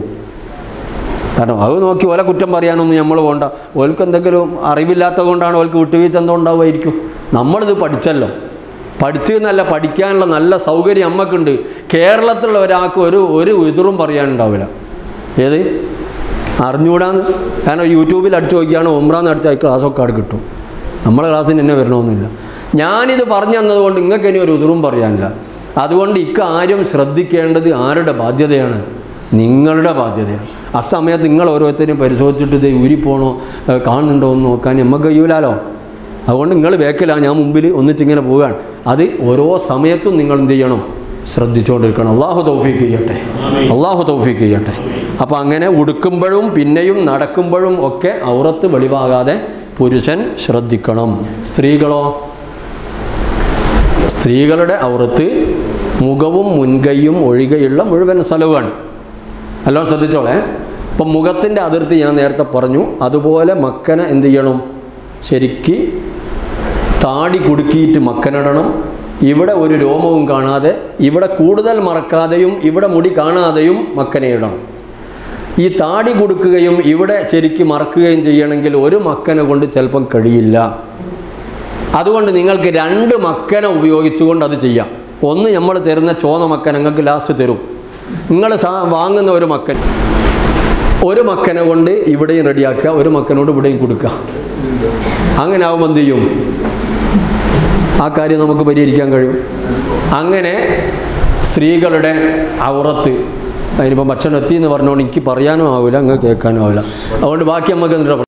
കാരണം അത് നോക്കി ഓലെ കുറ്റം പറയാനൊന്നും നമ്മൾ പോകണ്ട. ഓൽക്ക് എന്തെങ്കിലും അറിവില്ലാത്തത് കൊണ്ടാണ് ഓൽക്ക് വിട്ടുവീഴ്ച എന്തോ ഉണ്ടാവുമായിരിക്കും. നമ്മളിത് പഠിച്ചല്ലോ, പഠിച്ചു എന്നല്ല, പഠിക്കാനുള്ള നല്ല സൗകര്യം നമുക്കുണ്ട്. കേരളത്തിലുള്ള ഒരാൾക്ക് ഒരു ഒരു എതിറും പറയാനുണ്ടാവില്ല. ഏത് അറിഞ്ഞുകൂടാന്ന്, കാരണം യൂട്യൂബിൽ അടിച്ചു നോക്കിയാണ് ഉംറാന്ന് അടിച്ചാൽ ക്ലാസ്സൊക്കെ അവിടെ കിട്ടും. നമ്മളെ ക്ലാസ്സിന് എന്നെ വരണമെന്നില്ല. ഞാനിത് പറഞ്ഞു തന്നതുകൊണ്ട് നിങ്ങൾക്ക് ഇനി ഒരു എതിറും പറയാനില്ല. അതുകൊണ്ട് ഇക്കാര്യം ശ്രദ്ധിക്കേണ്ടത് ആരുടെ ബാധ്യതയാണ്, നിങ്ങളുടെ ബാധ്യതയാണ്. ആ സമയത്ത് നിങ്ങൾ ഓരോരുത്തരും പരിശോധിച്ചിട്ട് ഇത് ഊരിപ്പോണോ കാണുന്നുണ്ടോ എന്ന് നോക്കാൻ നമുക്ക് കഴിയൂലാലോ. അതുകൊണ്ട് നിങ്ങൾ വേക്കിലാണ്, ഞാൻ മുമ്പിൽ ഒന്നിച്ചിങ്ങനെ പോവുകയാണ്. അത് ഓരോ സമയത്തും നിങ്ങൾ എന്ത് ചെയ്യണം, ശ്രദ്ധിച്ചുകൊണ്ടിരിക്കണം. അള്ളാഹു തൗഫീഖ് ചെയ്യട്ടെ, അള്ളാഹു തൗഫീഖ് ചെയ്യട്ടെ. അപ്പോൾ അങ്ങനെ ഉടുക്കുമ്പോഴും പിന്നെയും നടക്കുമ്പോഴും ഒക്കെ ഔറത്ത് വെളിവാകാതെ പുരുഷൻ ശ്രദ്ധിക്കണം. സ്ത്രീകളോ, സ്ത്രീകളുടെ ഔറത്ത് മുഖവും മുൻകൈയും ഒഴികെയുള്ള മുഴുവൻ സ്ഥലവുമാണ്. എല്ലാം ശ്രദ്ധിച്ചോളേ. അപ്പം മുഖത്തിൻ്റെ അതിർത്തി ഞാൻ നേരത്തെ പറഞ്ഞു. അതുപോലെ മക്കനെ എന്ത് ചെയ്യണം, ശരിക്ക് താടി കുടുക്കിയിട്ട് മക്കനിടണം. ഇവിടെ ഒരു രോമവും കാണാതെ, ഇവിടെ കൂടുതൽ മറക്കാതെയും ഇവിടെ മുടി കാണാതെയും മക്കനെ ഇടണം. ഈ താടി കൊടുക്കുകയും ഇവിടെ ശരിക്ക് മറക്കുകയും ചെയ്യണമെങ്കിൽ ഒരു മക്കനെ കൊണ്ട് ചിലപ്പം കഴിയില്ല. അതുകൊണ്ട് നിങ്ങൾക്ക് രണ്ട് മക്കനെ ഉപയോഗിച്ചുകൊണ്ട് അത് ചെയ്യാം. ഒന്ന് നമ്മൾ തരുന്ന ചോന്ന മക്കൻ നിങ്ങൾക്ക് ലാസ്റ്റ് തരും. നിങ്ങൾ സാ വാങ്ങുന്ന ഒരു മക്കൻ, ഒരു മക്കനെ കൊണ്ട് ഇവിടെയും റെഡിയാക്കുക, ഒരു മക്കനോട് ഇവിടെയും കൊടുക്കുക. അങ്ങനെ ആവുമ്പോൾ എന്ത് ചെയ്യും, ആ കാര്യം നമുക്ക് പരിഹരിക്കാൻ കഴിയും. അങ്ങനെ സ്ത്രീകളുടെ ഔറത്ത്, അതിനിപ്പോൾ ഭക്ഷണം എത്തി എന്ന് പറഞ്ഞുകൊണ്ട് എനിക്ക് പറയാനും ആവില്ല, അങ്ങ് കേൾക്കാനും ആവില്ല. അതുകൊണ്ട് ബാക്കി നമുക്ക് എന്തിനാ